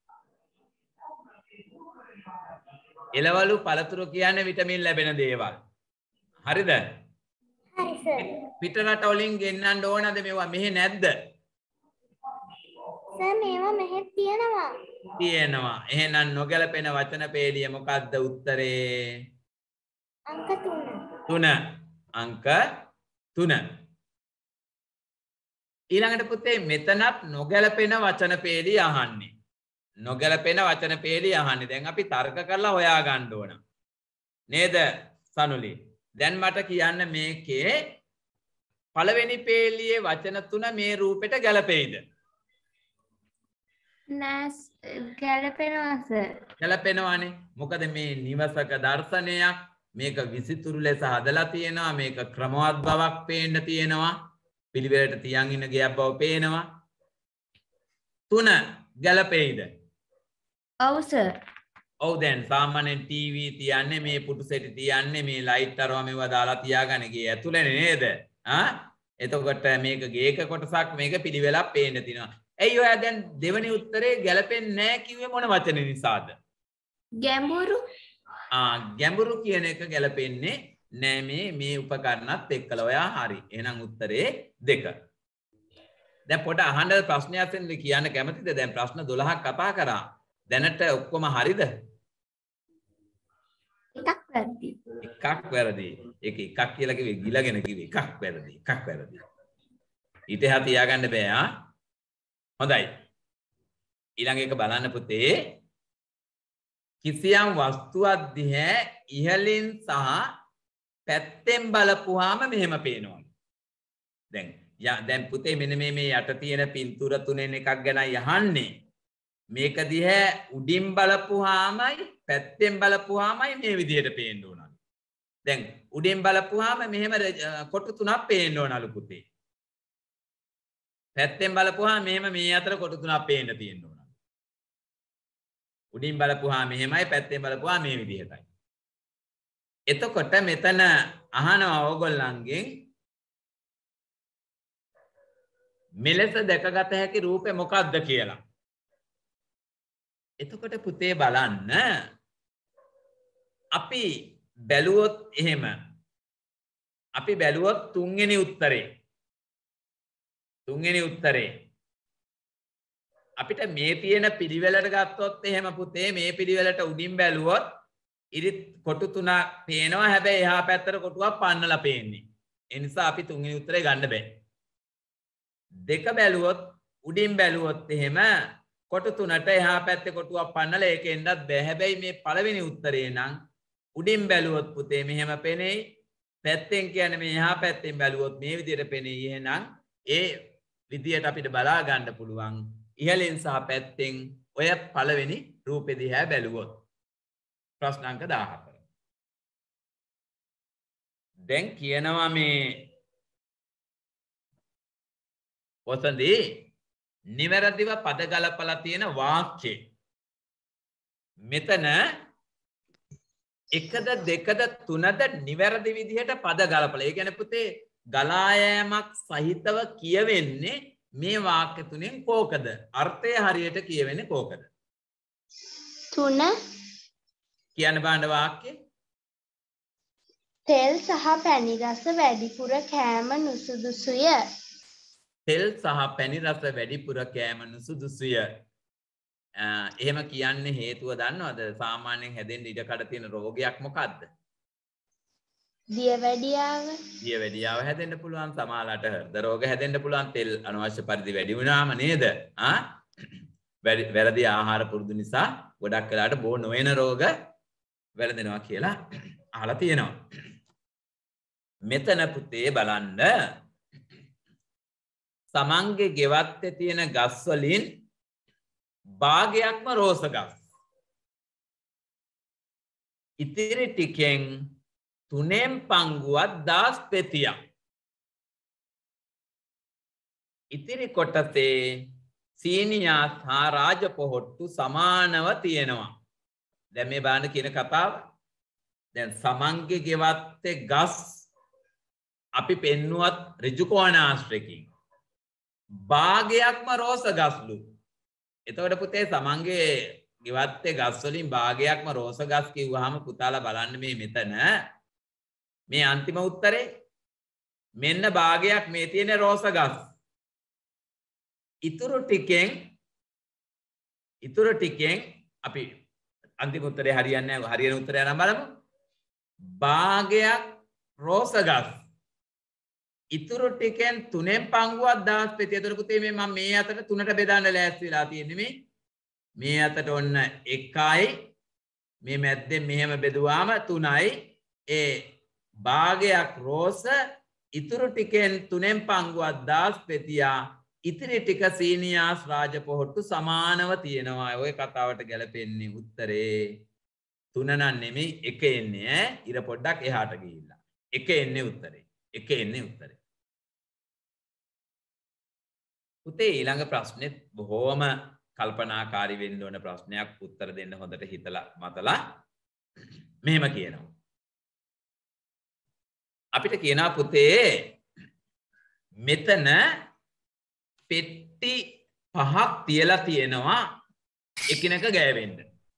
එළවලු පළතුරු කියන්නේ විටමින් ලැබෙන දේවල්. හරිද? හරි සර්. පිටරට වලින් ගෙන්නන්න ඕනද මේවා මෙහෙ නැද්ද? සර් මේවා මෙහෙත් තියෙනවා. තියෙනවා. එහෙනම් නොගැලපෙන වචන පේලිය මොකක්ද උත්තරේ? අංක තුන. තුන. අංක තුන. ඊළඟට පුතේ මෙතනත් නොගැලපෙන වචන පේලිය අහන්නේ. නොගැලපෙන වචන පේලිය අහන්නේ. දැන් අපි තර්ක කරලා හොයා ගන්න ඕන. නේද සනුලි? දැන් මට කියන්න මේකේ පළවෙනි පේලියේ වචන තුන මේ රූපෙට ගැලපෙයිද? නෑ ගැලපෙනවා සර්. ගැලපෙනවානේ. මොකද මේ නිවසක දර්ශනයක් මේක විසිතුරු ලෙස හදලා තියෙනවා. මේක ක්‍රමවත් බවක් පේන්න තියෙනවා. පිළිවෙලට තියන් ඉන්න ගයක් බව පේනවා. තුන ගැලපෙයිද? ඔව් සර්. ඔව් දැන් සාමාන්‍යයෙන් ටීවී තියන්නේ මේ පුටු සෙටි තියන්නේ මේ ලයිට් අරවා මේවා දාලා තියාගන්න ගේ ඇතුළේ නේද? ආ එතකොට මේක ගේක කොටසක් මේක පිළිවෙලක් පේන්න තියෙනවා. ඇයි ඔයා දැන් දෙවෙනි උත්තරේ ගැලපෙන්නේ නැහැ කිව්වේ මොන වචනේ නිසාද? ගැඹුරු. ආ ගැඹුරු කියන එක ගැලපෙන්නේ නෑ මේ මේ උපකරණත් එක්කලා. ඔයා හරි. එහෙනම් උත්තරේ දෙක. දැන් පොඩ අහන්න ප්‍රශ්නයක් දෙන්න කියන්න කැමතිද? දැන් ප්‍රශ්න දොළහක් කතා කරා. දැනට ඔක්කොම හරිද? එකක් වැරදි. එකක් වැරදි. ඒක එකක් කියලා කිව්වේ ගිලගෙන කිව්වේ එකක් වැරදි. එකක් වැරදි. ඊට එහා තියාගන්න බෑ ආ. හොඳයි. ඊළඟ එක බලන්න පුතේ. කිසියම් වස්තුවක් දිහා ඉහළින් සහ පැත්තෙන් බලපුවාම මෙහෙම පේනවා. දැන් දැන් පුතේ මෙන්න මේ මේ යට තියෙන පින්තූර තුනෙන් එකක් ගැනයි අහන්නේ. මේක දිහා උඩින් බලපුවාමයි පැත්තෙන් බලපුවාමයි මේ විදිහට පේන්න ඕන. දැන් උඩින් බලපුවාම මෙහෙම කොටු තුනක් පේන්න ඕනලු පුතේ. පැත්තෙන් බලපුවාම මෙහෙම මේ අතර කොටු තුනක් පේන්න තියෙන්න ඕන. උඩින් බලපුවාම මෙහෙමයි පැත්තෙන් බලපුවාම මේ විදිහටයි. එතකොට මෙතන අහනවා ඕගොල්ලන්ගෙන් මෙලෙස දැකගත හැකි රූපේ මොකක්ද කියලා. එතකොට පුතේ බලන්න අපි බැලුවොත් එහෙම අපි බැලුවොත් තුන්වෙනි උත්තරේ තුන්වෙනි උත්තරේ අපිට මේ තියෙන පිළිවෙලට ගත්තොත් එහෙම පුතේ මේ පිළිවෙලට උඩින් බැලුවොත් ඉරි කොටු තුනක් පේනවා හැබැයි එහා පැත්තට කොටුවක් පන්නලා පේන්නේ. ඒ නිසා අපි තුන්වෙනි උත්තරේ ගන්න බෑ. දෙක බැලුවොත් උඩින් බැලුවොත් එහෙම කොටු තුනට එහා පැත්තේ කොටුවක් පන්නලා ඒකෙන්වත් බෑ. හැබැයි මේ පළවෙනි උත්තරේ නම් උඩින් බැලුවොත් පුතේ මෙහෙම පෙනෙයි. පැත්තෙන් කියන්නේ මේ එහා පැත්තෙන් බැලුවොත් මේ විදිහට පෙනෙයි. එහෙනම් ඒ විදිහට අපිට බලා ගන්න පුළුවන් ඉහළින් සහ පැත්තෙන් ඔය පළවෙනි රූපෙ දිහා බැලුවොත්. ප්‍රශ්න අංක දාහතර. දැන් කියනවා මේ ඔතනදී නිවැරදිව පද ගලපලා තියෙන වාක්‍යය. මෙතන එකද දෙකද තුනද නිවැරදි විදිහට පද ගලපලා. ඒ කියන්නේ පුතේ ගලා යෑමක් සහිතව කියවෙන්නේ මේ වාක්‍ය තුනෙන් කෝකද? අර්ථය හරියට කියවෙන්නේ කෝකද? තුන. කියන්න බාන්න වාක්‍ය. තෙල් සහ පැණි රස වැඩිපුර කෑම නුසුදුසුය. තෙල් සහ පැණි රස වැඩිපුර කෑම නුසුදුසුය. එහෙම කියන්නේ හේතුව දන්නවද? සාමාන්‍යයෙන් හැදෙන්න ඉඩ කඩ තියෙන රෝගයක් මොකක්ද? දියවැඩියාව. දියවැඩියාව හැදෙන්න පුළුවන්. සමහරවිට හෘද රෝග හැදෙන්න පුළුවන්. තෙල් අනවශ්‍ය පරිදි වැඩි වුණාම නේද? ආ වැරදි ආහාර පුරුදු නිසා ගොඩක් වෙලාවට බෝ නොවන රෝග වැළඳෙනවා කියලා අහලා තියෙනවා. මෙතන පුතේ බලන්න සමන්ගේ ගෙවත්තේ තියෙන ගස් වලින් භාගයක්ම රෝස ගස්. ඉතිරි ටිකෙන් තුනෙන් පංගුවක් දාස් පෙතියක්. ඉතිරි කොටසේ සීනියා සහ රාජපොහොට්ටු සමානව තියෙනවා. දැන් මේ බලන්න කියන කතාව. දැන් සමන්ගේ ගෙවත්තේ ගස් අපි පෙන්නුවත් ඍජු කෝණාශ්‍රයකින් භාගයක්ම රෝස ගස්ලු. එතකොට පුතේ සමන්ගේ ගෙවත්තේ ගස් වලින් භාගයක්ම රෝස ගස් කිව්වහම පුතාලා බලන්න මේ මෙතන මේ අන්තිම උත්තරේ මෙන්න භාගයක් මේ තියෙන රෝස ගස්. ඉතුරු ටිකෙන් ඉතුරු ටිකෙන් අපි අන්තිම උත්තරේ හරියන්නේ නැහැ. හරියන උත්තරය නම් බලමු. භාගයක් රෝස ගස්. ඉතුරු ටිකෙන් තුනෙන් පංගුවක් දාස් පෙති. ඒතර පුතේ මේ මම මේ අතට තුනට බෙදන්න ලෑස්ති වෙලා තියෙන්නේ මේ. මේ අතට ඔන්න එකයි. මේ මැද්දෙන් මෙහෙම බෙදුවාම තුනයි. ඒ භාගයක් රෝස ඉතුරු ටිකෙන් තුනෙන් පංගුවක් දාස් පෙතියා. ඉතිරි ටික සීනියාස් රාජපොහොට්ටු සමානව තියෙනවා. ඔය කතාවට ගැලපෙන්නේ උත්තරේ තුන නම් නෙමෙයි එක එන්නේ ඈ. ඉර පොඩ්ඩක් එහාට ගිහිල්ලා. එක එන්නේ උත්තරේ. එක එන්නේ උත්තරේ. පුතේ ඊළඟ ප්‍රශ්නෙත් බොහොම කල්පනාකාරී වෙන්න ඕන ප්‍රශ්නයක්. උත්තර දෙන්න හොඳට හිතලා මතලා මෙහෙම කියනවා. අපිට කියනවා පුතේ මෙතන පෙට්ටි පහක් තියලා තියෙනවා එකිනෙක ගෑවෙන්න.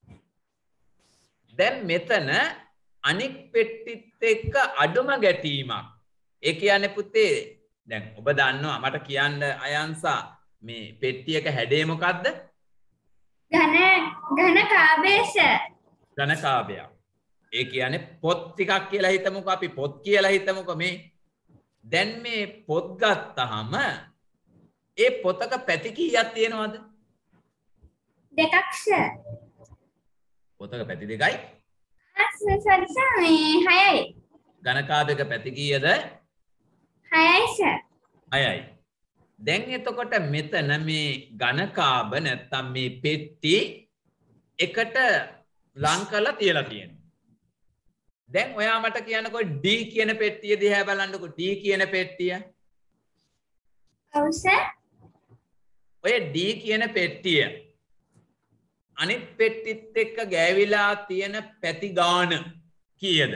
දැන් මෙතන අනික් පෙට්ටිත් එක්ක අඩුම ගැටීමක්. ඒ කියන්නේ පුතේ දැන් ඔබ දන්නවා මට කියන්න අයන්සා මේ පෙට්ටියක හැඩය මොකද්ද? ඝන ඝන කාබේශ. ඝන කාබයක්. ඒ කියන්නේ පොත් ටිකක් කියලා හිතමුකෝ. අපි පොත් කියලා හිතමුකෝ මේ. දැන් මේ පොත් ගත්තාම ඒ පොතක පැති කීයක් තියෙනවද? දෙකක්ෂ. පොතක පැති දෙකයි. සරසමේ හයයි. ඝන කාබයක පැති කීයද? හයයි සර්. හයයි. දැන් එතකොට මෙතන මේ ඝන කාබ නැත්තම් මේ පෙට්ටි එකට ලං කරලා තියලා තියෙනවා. දැන් ඔයා මට කියන්නකෝ D කියන පෙට්ටිය දිහා බලන්නකෝ D කියන පෙට්ටිය. ඔව් සර්. ඔය D කියන පෙට්ටිය අනිත් පෙට්ටිත් එක්ක ගෑවිලා තියෙන පැති ගාන කීයද?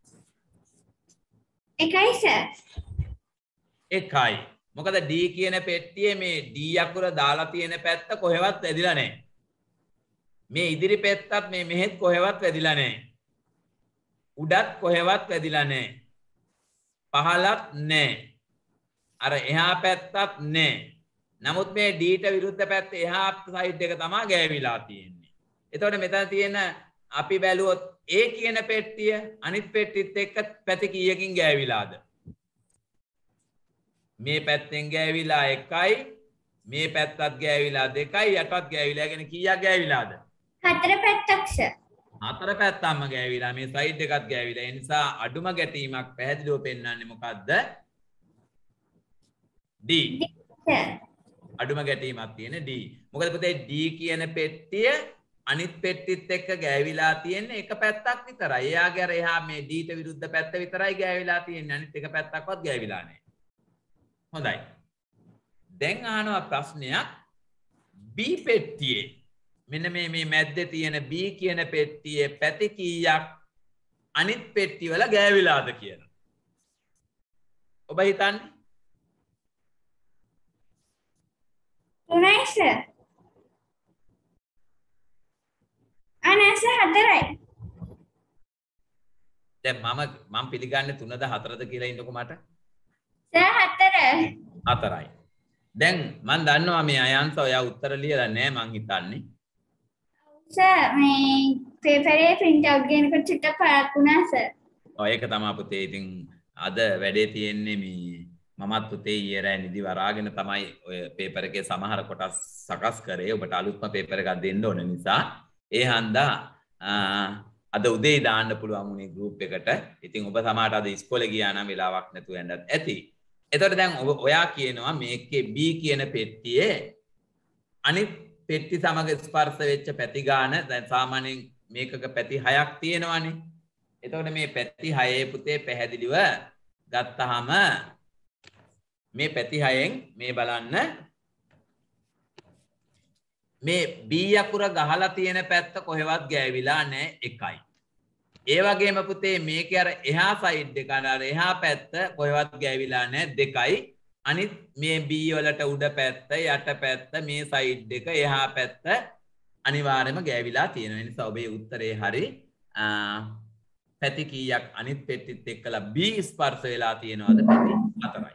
එකයි සර්. එකයි. මොකද D කියන පෙට්ටියේ මේ D අකුර දාලා තියෙන පැත්ත කොහෙවත් වැදිලා නැහැ. මේ ඉදිරි පැත්තත් මේ මෙහෙත් කොහෙවත් වැදිලා නැහැ. උඩත් කොහෙවත් වැදිලා නැහැ. පහලත් නැහැ. අර එහා පැත්තත් නැහැ. නමුත් මේ D ට විරුද්ධ පැත්තේ එහා සයිඩ් එක තමයි ගෑවිලා තියෙන්නේ. එතකොට මෙතන තියෙන අපි බැලුවොත් A කියන පෙට්ටිය අනිත් පෙට්ටිත් එක්ක පැති කීයකින් ගෑවිලාද? මේ පැත්තෙන් ගෑවිලා එකයි, මේ පැත්තත් ගෑවිලා දෙකයි, යටත් ගෑවිලා. කියන කීයක් ගෑවිලාද? හතර පැත්තක් සර්. හතර පැත්තක්ම ගෑවිලා, මේ සයිඩ් එකත් ගෑවිලා. ඒ නිසා අඩුම ගැටීමක් පැහැදිලිව පෙන්වන්නේ මොකද්ද? D. අඩුම ගැටීමක් තියෙන D. මොකද පුතේ D කියන පෙට්ටිය අනිත් පෙට්ටිත් එක්ක ගෑවිලා තියෙන්නේ එක පැත්තක් විතරයි. එයාගේ අර එහා මේ D ට විරුද්ධ පැත්ත විතරයි ගෑවිලා තියෙන්නේ. අනිත් එක පැත්තක්වත් ගෑවිලා නැහැ. හොඳයි. දැන් අහනවා ප්‍රශ්නයක් B පෙට්ටියේ මෙන්න මේ මේ මැද්දේ තියෙන B කියන පෙට්ටියේ පැති කීයක් අනිත් පෙට්ටි වල ගෑවිලාද කියලා. ඔබ හිතන්නේ? තුනයි සර්. අනස හතරයි. දැන් මම මම පිළිගන්නේ තුනද හතරද කියලා ඉන්නකො මට. සර් හතර. හතරයි. දැන් මම දන්නවා මේ අයන්ස ඔයා උත්තර ලියලා නැහැ මං හිතන්නේ. සර් මේ පේපරේ print out ගේනකොට චුට්ටක් පරක් වුණා සර්. ඔය ඒක තමයි පුතේ. ඉතින් අද වැඩේ තියෙන්නේ මේ මමත් පුතේ ඊයේ රෑ නිදි වරාගෙන තමයි ඔය පේපර් එකේ සමහර කොටස් සකස් කරේ. ඔබට අලුත්ම පේපර් එකක් දෙන්න ඕන නිසා ඒ හන්දා අද උදේ දාන්න පුළුවන් උනේ ගෲප් එකට. ඉතින් ඔබ සමහරට අද ඉස්කෝලේ ගියා නම් වෙලාවක් නැතුව යන්නත් ඇති. එතකොට දැන් ඔබ ඔයා කියනවා මේකේ B කියන පෙට්ටියේ අනිත් පෙට්ටි සමග ස්පර්ශ වෙච්ච පැති ගාන දැන් සාමාන්‍යයෙන් මේකක පැති හයක් තියෙනවානේ. එතකොට මේ පැති හයේ පුතේ පැහැදිලිව ගත්තාම මේ පැති හයෙන් මේ බලන්න මේ B අකුර ගහලා තියෙන පැත්ත කොහෙවත් ගෑවිලා නැහැ එකයි. ඒ වගේම පුතේ මේකේ අර එහා සයිඩ් එක අර එහා පැත්ත කොහෙවත් ගෑවිලා නැහැ දෙකයි. අනිත් මේ B වලට උඩ පැත්ත යට පැත්ත මේ සයිඩ් එක එහා පැත්ත අනිවාර්යයෙන්ම ගෑවිලා තියෙනවා. ඒ නිසා ඔබේ උත්තරේ හරි. පැති කීයක් අනිත් පෙට්ටිත් එක්කලා B ස්පර්ශ වෙලා තියෙනවද? පැති හතරයි.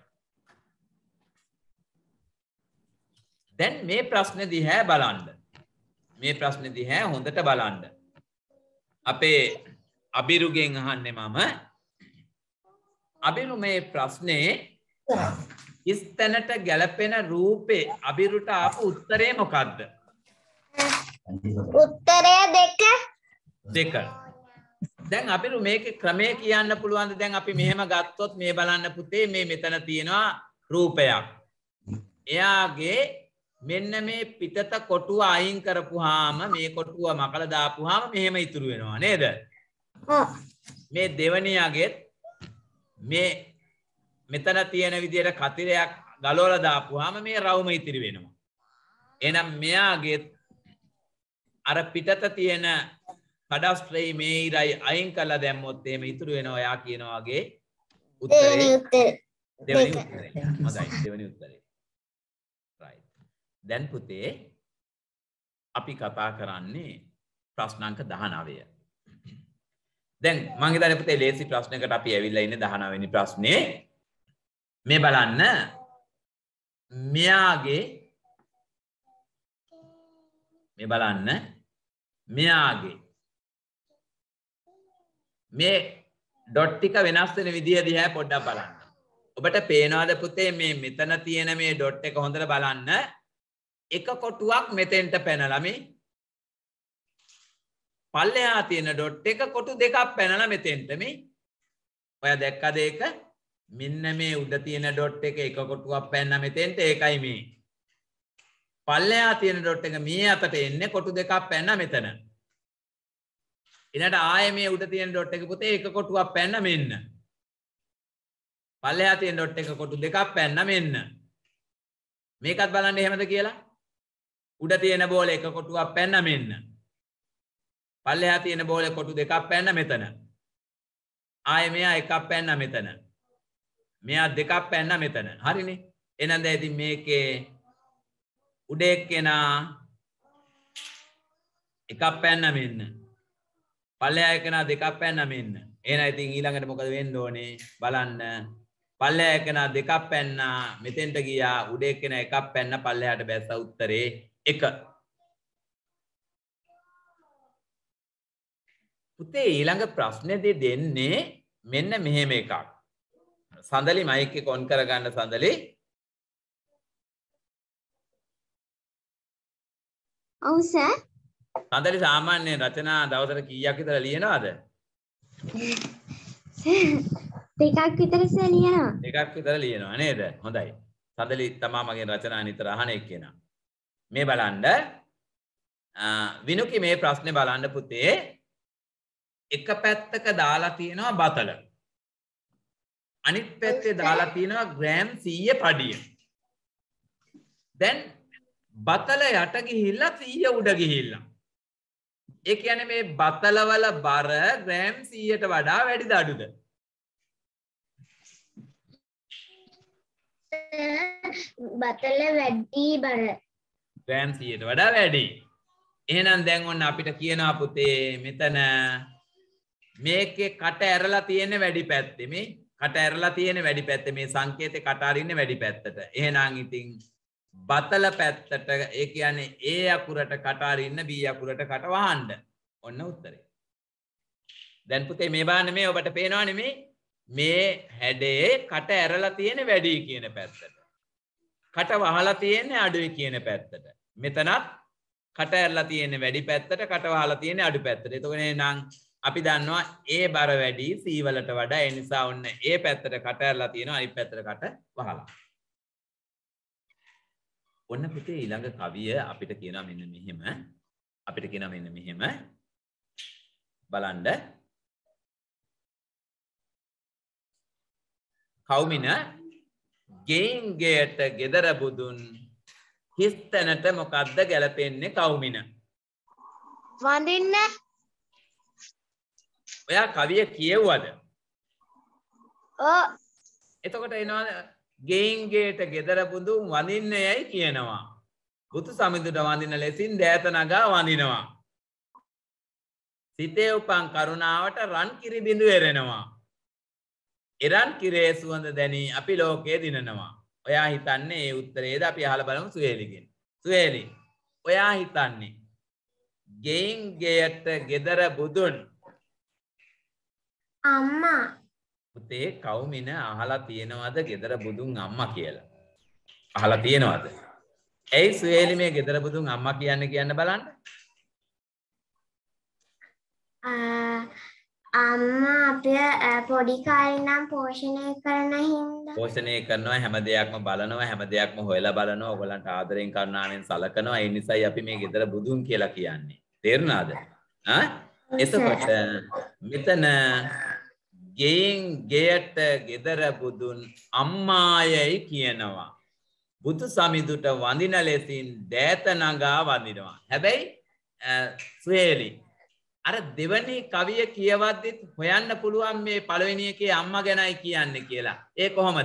දැන් මේ ප්‍රශ්නේ දිහා බලන්න. මේ ප්‍රශ්නේ දිහා හොඳට බලන්න. අපේ අබිරුගෙන් අහන්නේ මම. අබිරු මේ ප්‍රශ්නේ ඉස්තැනට ගැලපෙන රූපේ අබිරුට ආපු උත්තරේ මොකද්ද? උත්තරය දෙක. දෙක. දැන් අපිරු මේකේ ක්‍රමය කියන්න පුළුවන්ද? දැන් අපි මෙහෙම ගත්තොත් මේ බලන්න පුතේ මේ මෙතන තියෙනවා රූපයක්. එයාගේ මෙන්න මේ පිටත කොටුව අයින් කරපුවාම මේ කොටුව මකලා දාපුවාම මෙහෙම ඉතුරු වෙනවා නේද? මේ දෙවණියගෙත් මේ මෙතන තියෙන විදියට කතිරයක් ගලවලා දාපුවාම මේ රවුම ඉතිරි වෙනවා. එහෙනම් මෙයාගෙත් අර පිටත තියෙන කඩස්ත්‍රේ මේ ඉරයි අයින් කරලා දැම්මොත් එහෙම ඉතුරු වෙනවා. යා කියනවා වගේ උත්තරේ දෙවෙනි උත්තරේ. හොඳයි දෙවෙනි උත්තරේ. right. දැන් පුතේ අපි කතා කරන්නේ ප්‍රශ්නාංක දහනවය. දැන් මම හිතන්නේ පුතේ ලේසි ප්‍රශ්නයකට අපි ඇවිල්ලා ඉන්නේ දහනවය වෙනි ප්‍රශ්නේ. මේ බලන්න මෙයාගේ මේ බලන්න මෙයාගේ මේ ඩොට් ටික වෙනස් වෙන විදිය දිහා පොඩ්ඩක් බලන්න. ඔබට පේනවද පුතේ මේ මෙතන තියෙන මේ ඩොට් එක හොඳට බලන්න. එක කොටුවක් මෙතෙන්ට පැනලා මේ පල්ලෙහා තියෙන ඩොට් එක කොටු දෙකක් පැනලා මෙතෙන්ට මේ ඔයා දැක්කද ඒක? මෙන්න මේ උඩ තියෙන ඩොට් එක එක කොටුවක් පැනලා මෙතෙන්ට ඒකයි මේ. පල්ලෙහා තියෙන ඩොට් එක මේ අතට එන්නේ කොටු දෙකක් පැනලා මෙතන. ඊළඟට ආයේ මේ උඩ තියෙන ඩොට් එක පුතේ එක කොටුවක් පැන්න මෙන්න. පල්ලෙහා තියෙන ඩොට් එක කොටු දෙකක් පැන්න මෙන්න. මේකත් බලන්න එහෙමද කියලා. උඩ තියෙන බෝලේ එක කොටුවක් පැන්න මෙන්න. පල්ලෙහා තියෙන බෝලේ කොටු දෙකක් පැන්න මෙතන. ආයේ මෙයා එකක් පැන්න මෙතන. මෙයා දෙකක් පැන්න මෙතන. හරිනේ. එහෙනම් දැන් ඉතින් මේකේ උඩ එක්කෙනා එකක් පැන්න මෙන්න. පල්ලෙහා එක්කෙනා දෙකක් පැන්න මෙන්න. එහෙනම් ඉතින් ඊළඟට මොකද වෙන්න ඕනේ බලන්න. පල්ලෙහා එක්කෙනා දෙකක් පැන්නා මෙතෙන්ට ගියා. උඩ එක්කෙනා එකක් පැන්න පල්ලෙහාට බැස්ස උත්තරේ එක. පුතේ ඊළඟ ප්‍රශ්නේදී දෙන්නේ මෙන්න මෙහෙම එකක්. සඳලි මයික් එක ඔන් කරගන්න සඳලි. ඔව් සර්. සඳලි සාමාන්‍ය රචනා දවසට කීයක් විතර ලියනවද? දෙකක් විතර සර් ලියනවා. දෙකක් විතර ලියනවා නේද? හොඳයි. සඳලි තමා මගේ රචනා නිතර අහන එක්කෙනා. මේ බලන්න විනුකි මේ ප්‍රශ්නේ බලන්න පුතේ. එක පැත්තක දාලා තියෙනවා බතල. අනිත් පැත්තේ දාලා තියෙනවා ග්‍රෑම් සීය පඩිය. දැන් බතල යට ගිහිල්ලා සීය උඩ ගිහිල්ලා. ඒ කියන්නේ මේ බතල වල බර ග්‍රෑම් සීයට වඩා වැඩිද අඩුද? බතල වැඩි බර. ග්‍රෑම් සීයට වඩා වැඩි. එහෙනම් දැන් ඔන්න අපිට කියනවා පුතේ මෙතන මේකේ කට ඇරලා තියෙන වැඩි පැත්තේ මේ කට ඇරලා තියෙන වැඩි පැත්තේ මේ සංකේතේ කට අරින්නේ වැඩි පැත්තට. එහෙනම් ඉතින් බතල පැත්තට ඒ කියන්නේ A අකුරට කට අරින්න B අකුරට කට වහන්න. ඔන්න උත්තරේ. දැන් පුතේ මේ බලන්න මේ ඔබට පේනවනේ මේ මේ හැඩේ කට ඇරලා තියෙන වැඩි කියන පැත්තට. කට වහලා තියෙන්නේ අඩුයි කියන පැත්තට. මෙතනත් කට ඇරලා තියෙන්නේ වැඩි පැත්තට කට වහලා තියෙන්නේ අඩු පැත්තට. එතකොට එහෙනම් අපි දන්නවා A බර වැඩි C වලට වඩා. ඒ නිසා ඔන්න A පැත්තට කට ඇරලා තියෙනවා අනිත් පැත්තට කට වහලා. ඔන්න පුතේ ඊළඟ කවිය අපිට කියනවා මෙන්න මෙහෙම. අපිට කියනවා මෙන්න මෙහෙම. බලන්න. කවුමින ගෙයින් ගෙයට ගෙදර බුදුන් හිස්තැනට මොකද්ද ගැලපෙන්නේ කවුමින? වඳින්න. ඔයා කවිය කියවුවද? ඔව්. එතකොට එනවා ගෙයින් ගෙයට ගෙදර බුදුන් වඳින්න යයි කියනවා. බුදු සමිඳුට වඳින ලෙසින් දෑත නගා වඳිනවා. සිතේ උපන් කරුණාවට රන් කිරි බිඳු එරෙනවා. එරන් කිරේ සුවඳ දැනි අපි ලෝකයේ දිනනවා. ඔයා හිතන්නේ ඒ උත්තරේද? අපි අහලා බලමු සුවේලිගෙන්. සුවේලි ඔයා හිතන්නේ ගෙයින් ගෙයට ගෙදර බුදුන් අම්මා. පුතේ කවුමින අහලා තියෙනවද ගෙදර බුදුන් අම්මා කියලා? අහලා තියෙනවද? ඇයි සුවේලි මේ ගෙදර බුදුන් අම්මා කියන්නේ කියන්න බලන්න. අම්මා අපේ පොඩි කාලේ නම් පෝෂණය කරන හින්දා පෝෂණය කරනවා හැම දෙයක්ම බලනවා හැම දෙයක්ම හොයලා බලනවා ඔයගලන්ට ආදරෙන් කරුණාවෙන් සලකනවා ඒ නිසායි අපි මේ ගෙදර බුදුන් කියලා කියන්නේ තේරුණාද ආ එතකොට මෙතන ගෙයින් ගෙයට ගෙදර බුදුන් අම්මායයි කියනවා බුදු සමිඳුට වඳින ලෙසින් දෑත නගා වඳිනවා හැබැයි සුවේලි අර දෙවනි කවිය කියවද්දිත් හොයන්න පුළුවන් මේ පළවෙනි එකේ අම්මා ගැනයි කියන්නේ කියලා. ඒ කොහොමද?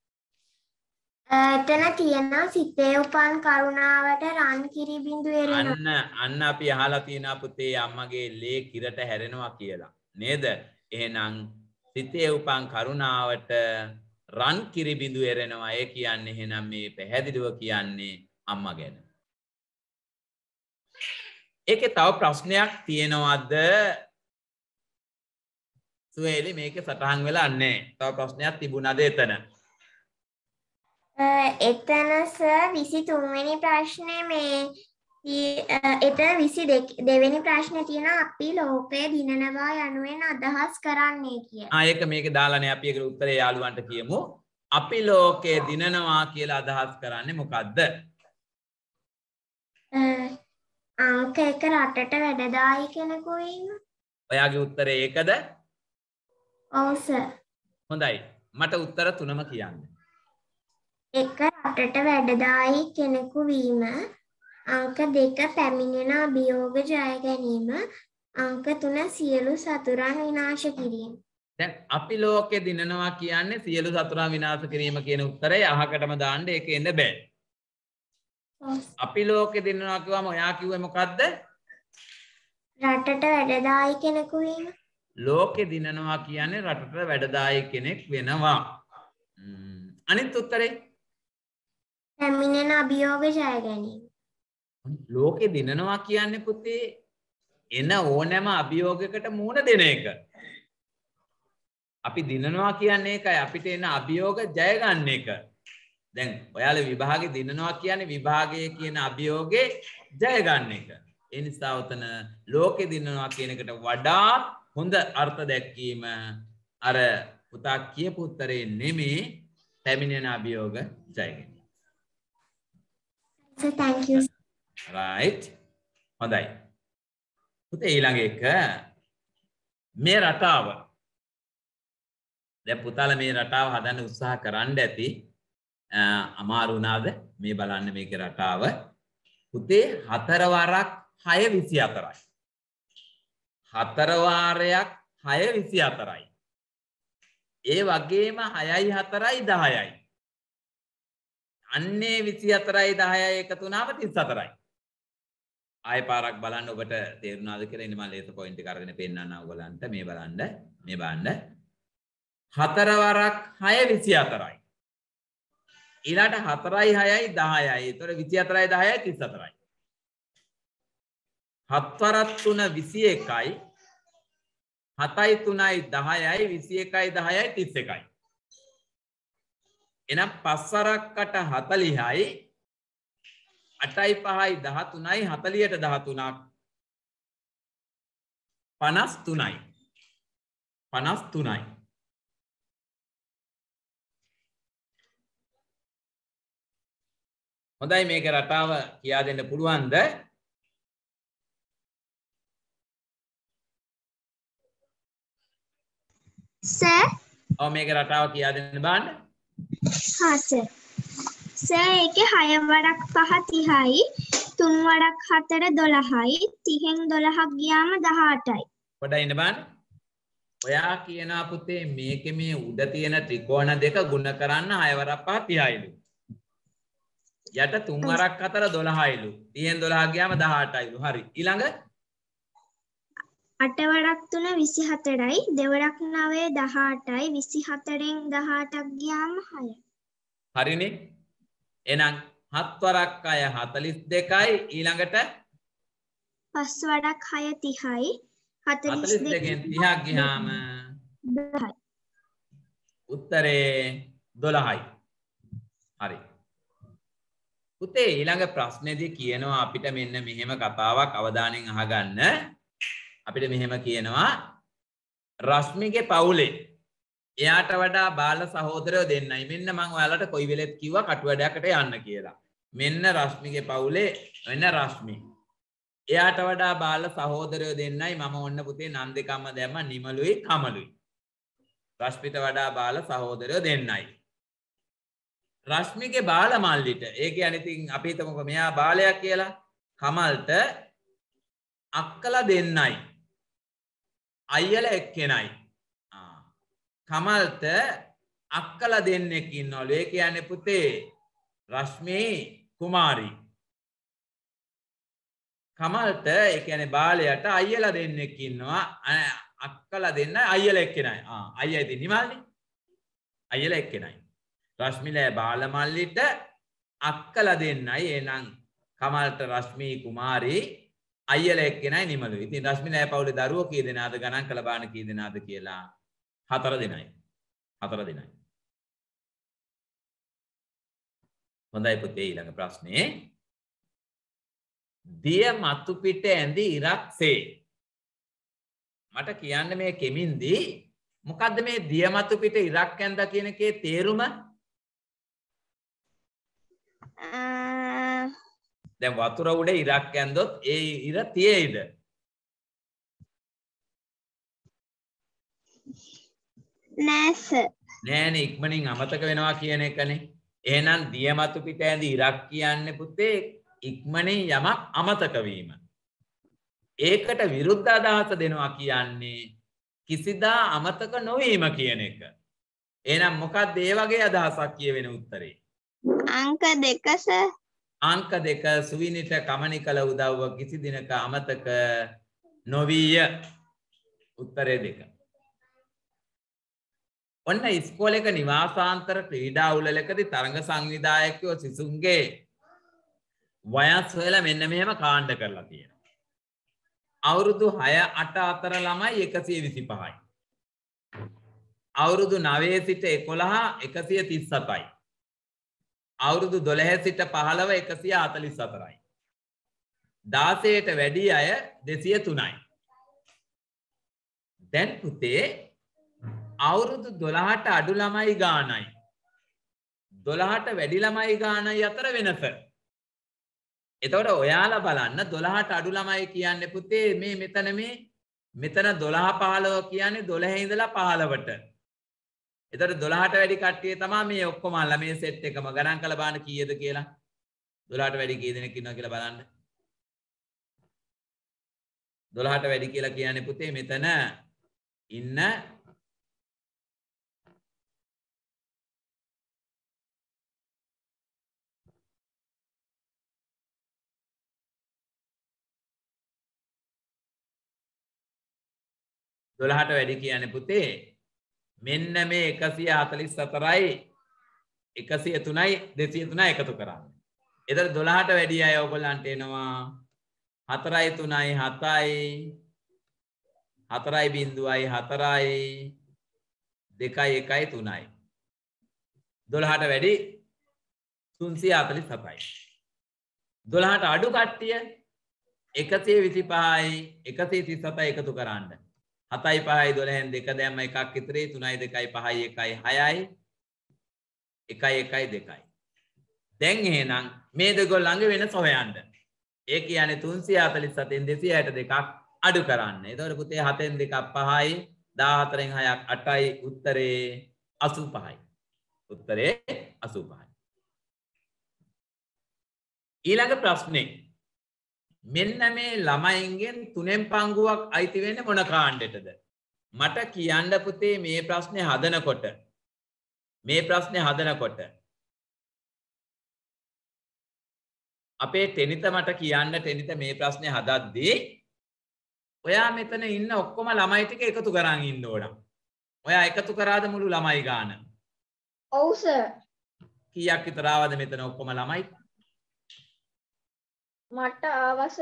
එතන තියෙනවා සිතේ උපන් කරුණාවට රන් කිරි බිඳු එරෙනවා. අන්න අන්න අපි අහලා තියෙනවා පුතේ අම්මගේ ලේ කිරට හැරෙනවා කියලා. නේද? එහෙනම් සිතේ උපන් කරුණාවට රන් කිරි බිඳු එරෙනවා. ඒ කියන්නේ එහෙනම් මේ පැහැදිලිව කියන්නේ අම්මා ගැන. ඒකේ තව ප්‍රශ්නයක් තියෙනවද? සුවේලි මේකේ සටහන් වෙලා නැහැ. තව ප්‍රශ්නයක් තිබුණාද එතන? එතන සර් විසිතුන් වෙනි ප්‍රශ්නේ මේ එතන විසිදෙක වෙනි ප්‍රශ්නේ තියෙනවා අපි ලෝකය දිනනවා යනුවෙන් අදහස් කරන්නේ කියලා. ආ ඒක මේකේ දාලානේ අපි ඒකට උත්තරේ යාළුවන්ට කියමු. අපි ලෝකය දිනනවා කියලා අදහස් කරන්නේ මොකද්ද? අංක එක රටට වැඩදායි කෙනෙකු වීම. ඔයාගේ උත්තරේ ඒකද? ඔව් සර්. හොඳයි. මට උත්තර තුනම කියන්න. එක රටට වැඩදායි කෙනෙකු වීම, අංක දෙක පැමිණෙන අභියෝග ජය ගැනීම, අංක තුන සියලු සතුරන් විනාශ කිරීම. දැන් අපි ලෝකේ දිනනවා කියන්නේ සියලු සතුරන් විනාශ කිරීම කියන උත්තරේ අහකටම දාන්න ඒක එන්න බෑ. අපි ලෝකේ දිනනවා කිව්වම ඔයා කිව්වේ මොකද්ද? රටට වැඩදායි කෙනෙකු වීම. ලෝකේ දිනනවා කියන්නේ රටට වැඩදායි කෙනෙක් වෙනවා. අනිත් උත්තරේ පැමිණෙන අභියෝග ජය ගැනීම. ලෝකේ දිනනවා කියන්නේ පුතේ එන ඕනෑම අභියෝගයකට මුහුණ දෙන එක. අපි දිනනවා කියන්නේ ඒකයි අපිට එන අභියෝග ජය ගන්න එක. දැන් ඔයාලා විභාගේ දිනනවා කියන්නේ විභාගයේ කියන අභියෝගේ ජය ගන්න එක. ඒ නිසා උතන ලෝකේ දිනනවා කියන එකට වඩා හොඳ අර්ථ දැක්වීම අර පුතා කියපු උත්තරේ නෙමෙයි පැමිණෙන අභියෝග ජය ගැනීම. So thank you. Right. හොඳයි. පුතේ ඊළඟ එක මේ රටාව. දැන් පුතාලා මේ රටාව හදන්න උත්සාහ කරන්න ඇති. අමාරු වුණාද? මේ බලන්න මේකේ රටාව. පුතේ හතර වරක් හය විසි හතරයි. හතර වාරයක් හය විසි හතරයි. ඒ වගේම හයයි හතරයි දහයයි. අන්නේ විසි හතරයි දහයයි එකතු වුණාම තිස් හතරයි. ආයෙ පාරක් බලන්න ඔබට තේරුණාද කියලා ඉන්න මම ලේස පොයින්ට් එක අරගෙන පෙන්නන්න ඔයගලන්ට මේ බලන්න මේ බලන්න හතර වරක් හය විසි හතරයි. ඊළාට හතරයි හයයි දහයයි. ඒතර විසි හතරයි දහයයි තිස් හතරයි. හත් වරක් තුන විසි එකයි. හතයි තුනයි දහයයි විසි එකයි දහයයි තිස් එකයි. එනම් පස් වරක් අට හතලිහයි. අටයි පහයි දහතුනයි හතලියට දහතුනක් පනස් තුනයි. පනස් තුනයි. හොඳයි මේක රටාව කියා දෙන්න පුළුවන්ද? සර්. ඔව් මේක රටාව කියා දෙන්න බලන්න. හා සර්. සර් ඒකේ හය වරක් පහ තිහයි, තුන් වරක් හතර දොළහයි, තිහෙන් දොළහක් ගියාම දහඅටයි. පොඩ්ඩක් ඉන්න බලන්න. ඔයා කියනවා පුතේ මේකේ මේ උඩ තියෙන ත්‍රිකෝණ දෙක ගුණ කරන්න හය වරක් පහ තිහයිලු. යට තුන් වරක් හතර දොළහයිලු. තිහෙන් දොළහ ගියාම දහඅටයිලු. හරි. ඊළඟ අට වරක් තුන විසි හතරයි, දෙවරක් නවය දහඅටයි, විසි හතරෙන් දහඅටක් ගියාම හයයි. හරිනේ. එහෙනම් හත් වරක් අය හතළිස් දෙකයි ඊළඟට පස් වරක් හය තිහයි, හතළිස් දෙකෙන් තිහක් ගියාම දහයි. උත්තරේ දොළහයි. හරි. පුතේ ඊළඟ ප්‍රශ්නේදී කියනවා අපිට මෙන්න මෙහෙම කතාවක් අවධානයෙන් අහගන්න. අපිට මෙහෙම කියනවා රශ්මිගේ පවුලේ එයාට වඩා බාල සහෝදරයෝ දෙන්නයි. මෙන්න මම ඔයාලට කොයි වෙලෙත් කිව්වා කටුවැඩයකට යන්න කියලා. මෙන්න රශ්මිගේ පවුලේ වෙන රශ්මි. එයාට වඩා බාල සහෝදරයෝ දෙන්නයි. මම ඔන්න පුතේ නම් දෙකම දැම්ම නිමලුයි කමලුයි. රශ්මිට වඩා බාල සහෝදරයෝ දෙන්නයි. රශ්මිගේ බාල මල්ලිට ඒ කියන්නේ ඉතින් අපි හිතමුකෝ මෙයා බාලයක් කියලා. කමල්ට අක්කලා දෙන්නයි. අයියලා එක්කෙනයි. කමල්ට අක්කලා දෙන්නෙක් ඉන්නවලු. ඒ කියන්නේ පුතේ රශ්මි කුමාරි. කමල්ට ඒ කියන්නේ බාලයට අයියලා දෙන්නෙක් ඉන්නවා. අක්කලා දෙන්න අයියලා එක්කෙනයි. ආ අයියා ඉතින් නිමල්නේ. අයියලා එක්කෙනයි. රශ්මිලේ බාල මල්ලිට අක්කලා දෙන්නයි. එහෙනම් කමල්ට රශ්මි කුමාරි අයියලා එක්කෙනයි නිමලුයි. ඉතින් රශ්මිලේ පවුලේ දරුවෝ කී දෙනාද ගණන් කළ බලන්න කී දෙනාද කියලා හතර දෙනයි. හතර දෙනයි. හොඳයි පුතේ ඊළඟ ප්‍රශ්නේ. දිය මතු පිට ඇඳි ඉරක්සේ. මට කියන්න මේ කෙමින්දී මොකද්ද මේ දිය මතු පිට ඉරක් ඇඳා කියන එකේ තේරුම? දැන් වතුර උඩ ඉරක් ඇඳොත් ඒ ඉර තියේද? නෑ සර්. නෑනේ ඉක්මනින් අමතක වෙනවා කියන එකනේ. එහෙනම් දියමතු පිට ඇඳි ඉරක් කියන්නේ පුතේ ඉක්මනින් යමක් අමතක වීම. ඒකට විරුද්ධ අදහස දෙනවා කියන්නේ කිසිදා අමතක නොවීම කියන එක. එහෙනම් මොකක්ද ඒ වගේ අදහසක් කියවෙන උත්තරේ? අංක දෙක සර්. අංක දෙක සුවිනිට කමනි කළ උදව්ව කිසි දිනක අමතක නොවිය. උත්තරේ දෙක. ඔන්න ඉස්කෝලේක නිවාසාන්තර ක්‍රීඩා උළෙලකදී තරඟ සංවිධායකයෝ සිසුන්ගේ වයස් හොයලා මෙන්න මෙහෙම කාණ්ඩ කරලා තියෙනවා. අවුරුදු හය අට අතර ළමයි එකසිය විසිපහයි. අවුරුදු නවය සිට එකොළහ එකසිය තිස් හතයි. අවුරුදු දොළහ සිට පහළව එකසිය හතළිස් හතරයි. දාසයට වැඩි අය දෙසිය තුනයි. දැන් පුතේ අවුරුදු දොළහට අඩු ළමයි ගානයි දොළහට වැඩි ළමයි ගානයි අතර වෙනස. එතකොට ඔයාලා බලන්න දොළහට අඩු ළමයි කියන්නේ පුතේ මේ මෙතන මේ මෙතන දොළහ පහළව කියන්නේ දොළහ ඉඳලා පහළවට. එතකොට දොළහට වැඩි කට්ටිය තමයි මේ ඔක්කොම ළමයි සෙට් එකම ගණන් කරලා බලන්න කීයද කියලා. දොළහට වැඩි කී දෙනෙක් ඉන්නවා කියලා බලන්න. දොළහට වැඩි කියලා කියන්නේ පුතේ මෙතන ඉන්න දොළහට වැඩි කියන්නේ පුතේ මෙන්න මේ එකසිය හතළිස් හතරයි එකසිය තුනයි දෙසිය තුනයි එකතු කරන්න. එතකොට දොළහට වැඩි අය ඔයගොල්ලන්ට එනවා හතරයි තුනයි හතයි හතරයි බිංදුවයි හතරයි දෙකයි එකයි තුනයි. දොළහට වැඩි තුන්සිය හතළිස් හතයි. දොළහට අඩු කට්ටිය එකසිය විසිපහයි එකසිය තිස් හතයි එකතු කරන්න. හතයි පහයි දොළහෙන් දෙක දැම්ම එකක් ඉතරේ තුනයි දෙකයි පහයි එකයි හයයි එකයි එකයි දෙකයි. දැන් එහෙනම් මේ දෙගොල්ලන්ග වෙනස හොයන්න. ඒ කියන්නේ තුන්සිය හතළිස් හතෙන් දෙසිය හැට දෙකක් අඩු කරන්න. එතකොට පුතේ හතෙන් දෙකක් පහයි දාහතරෙන් හයක් අටයි උත්තරේ අසූ පහයි. උත්තරේ අසූ පහයි. ඊළඟ ප්‍රශ්නේ මෙන්න මේ ළමයින්ගෙන් තුනෙන් පංගුවක් අයිති වෙන්නේ මොන කාණ්ඩෙටද? මට කියන්න පුතේ මේ ප්‍රශ්නේ හදනකොට මේ ප්‍රශ්නේ හදනකොට අපේ ටෙනිත මට කියන්න ටෙනිත මේ ප්‍රශ්නේ හදද්දී ඔයා මෙතන ඉන්න ඔක්කොම ළමයි ටික එකතු කරන් ඉන්න ඕන. ඔයා එකතු කරාද මුළු ළමයි ගාන? ඔව් සර්. කීයක් විතර ආවද මෙතන ඔක්කොම ළමයි? මට ආවස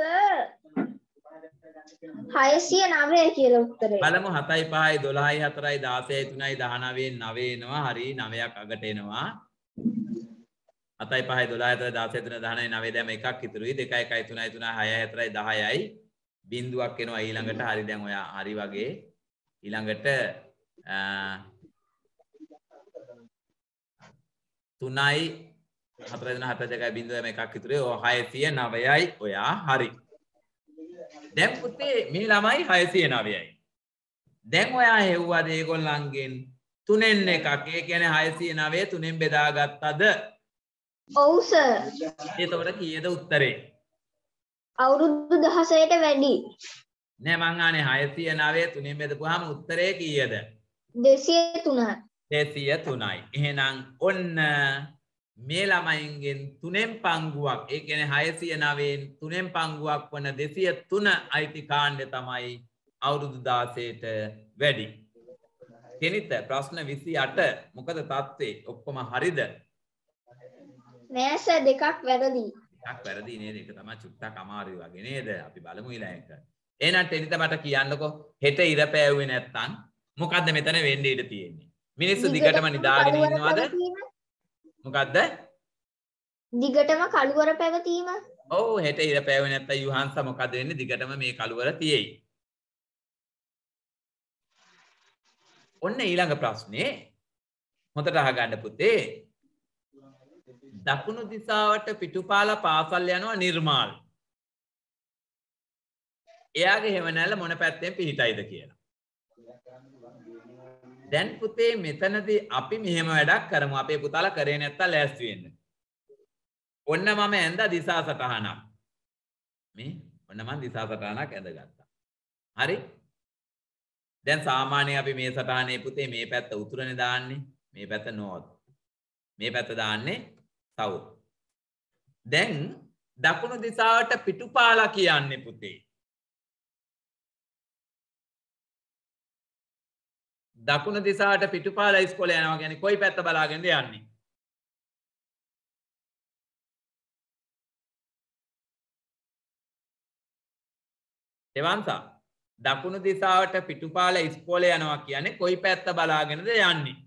හයසිය නවය කියලා උත්තරේ. බලමු හතයි පහයි දොළහයි හතරයි දාසයයි තුනයි දහනවයෙන් නවය එනවා. හරි නවයක් අගට එනවා. හතයි පහයි දොළහයි හතරයි දාසයයි තුනයි දහනවයි නවය දැම එකක් ඉතුරුයි. දෙකයි එකයි තුනයි තුනයි හයයි හතරයි දහයයි බිංදුවක් එනවා ඊළඟට. හරි දැන් ඔයා හරි වගේ ඊළඟට තුනයි හතර දෙනා හතර දෙකයි බිංදුව දැම එකක් ඉතුරුයි. ඔය හයසිය නවයයි ඔයා හරි. දැන් පුතේ මේ ළමයි හයසිය නවයයි. දැන් ඔයා හෙව්වද ඒගොල්ලන්ගෙන් තුනෙන් එකක්. ඒ කියන්නේ හයසිය නවය තුනෙන් බෙදාගත්තද? ඔව් සර්. එතකොට කීයද උත්තරේ? අවුරුදු දහසයට වැඩි. නෑ මං අහන්නේ හයසිය නවය තුනෙන් බෙදපුවාම උත්තරේ කීයද? දෙසිය තුනයි. දෙසිය තුනයි. එහෙනම් ඔන්න මේ ළමයින්ගෙන් තුනෙන් පංගුවක් ඒ කියන්නේ හයසිය නවයෙන් තුනෙන් පංගුවක් වන දෙසිය තුන අයිති කාණ්ඩය තමයි අවුරුදු දාසයට වැඩි. කෙනිත ප්‍රශ්න විසි අට මොකද තත්ත්වේ? ඔක්කොම හරිද? නෑ සර් දෙකක් වැරදි. එකක් වැරදි නේද? ඒක තමයි චුට්ටක් අමාරුයි වගේ නේද? අපි බලමු ඊළඟ එක. එහෙනම් ටෙනිත මට කියන්නකෝ හෙට ඉර පෑවුවේ නැත්තම් මොකද්ද මෙතන වෙන්න ඉඩ තියෙන්නේ? මිනිස්සු දිගටම නිදාගෙන ඉන්නවද? මොකද්ද? දිගටම කළුවර පැවතීම. ඔව් හෙට ඉර පෑවුවේ නැත්තම් යුහන්ස මොකද වෙන්නේ? දිගටම මේ කළුවර තියෙයි. ඔන්න ඊළඟ ප්‍රශ්නේ හොඳට අහගන්න පුතේ. දකුණු දිසාවට පිටුපාලා පාසල් යනවා නිර්මාල්. එයාගේ හැවණැල්ල මොන පැත්තෙන් පිහිටයිද කියලා. දැන් පුතේ මෙතනදී අපි මෙහෙම වැඩක් කරමු. අපේ පුතාලා කරේ නැත්තම් ලෑස්ති වෙන්න. ඔන්න මම ඇඳ දිසා සටහනක්. මේ ඔන්න මම දිසා සටහනක් ඇඳගත්තා. හරි? දැන් සාමාන්‍යයෙන් අපි මේ සටහනේ පුතේ මේ පැත්ත උතුරනේ දාන්නේ. මේ පැත්ත north. මේ පැත්ත දාන්නේ south. දැන් දකුණු දිශාවට පිටුපාලා කියන්නේ පුතේ. දකුණු දිශාවට පිටුපාලා ඉස්කෝලේ යනවා කියන්නේ කොයි පැත්ත බලාගෙනද යන්නේ? එවන්සා දකුණු දිශාවට පිටුපාලා ඉස්කෝලේ යනවා කියන්නේ කොයි පැත්ත බලාගෙනද යන්නේ?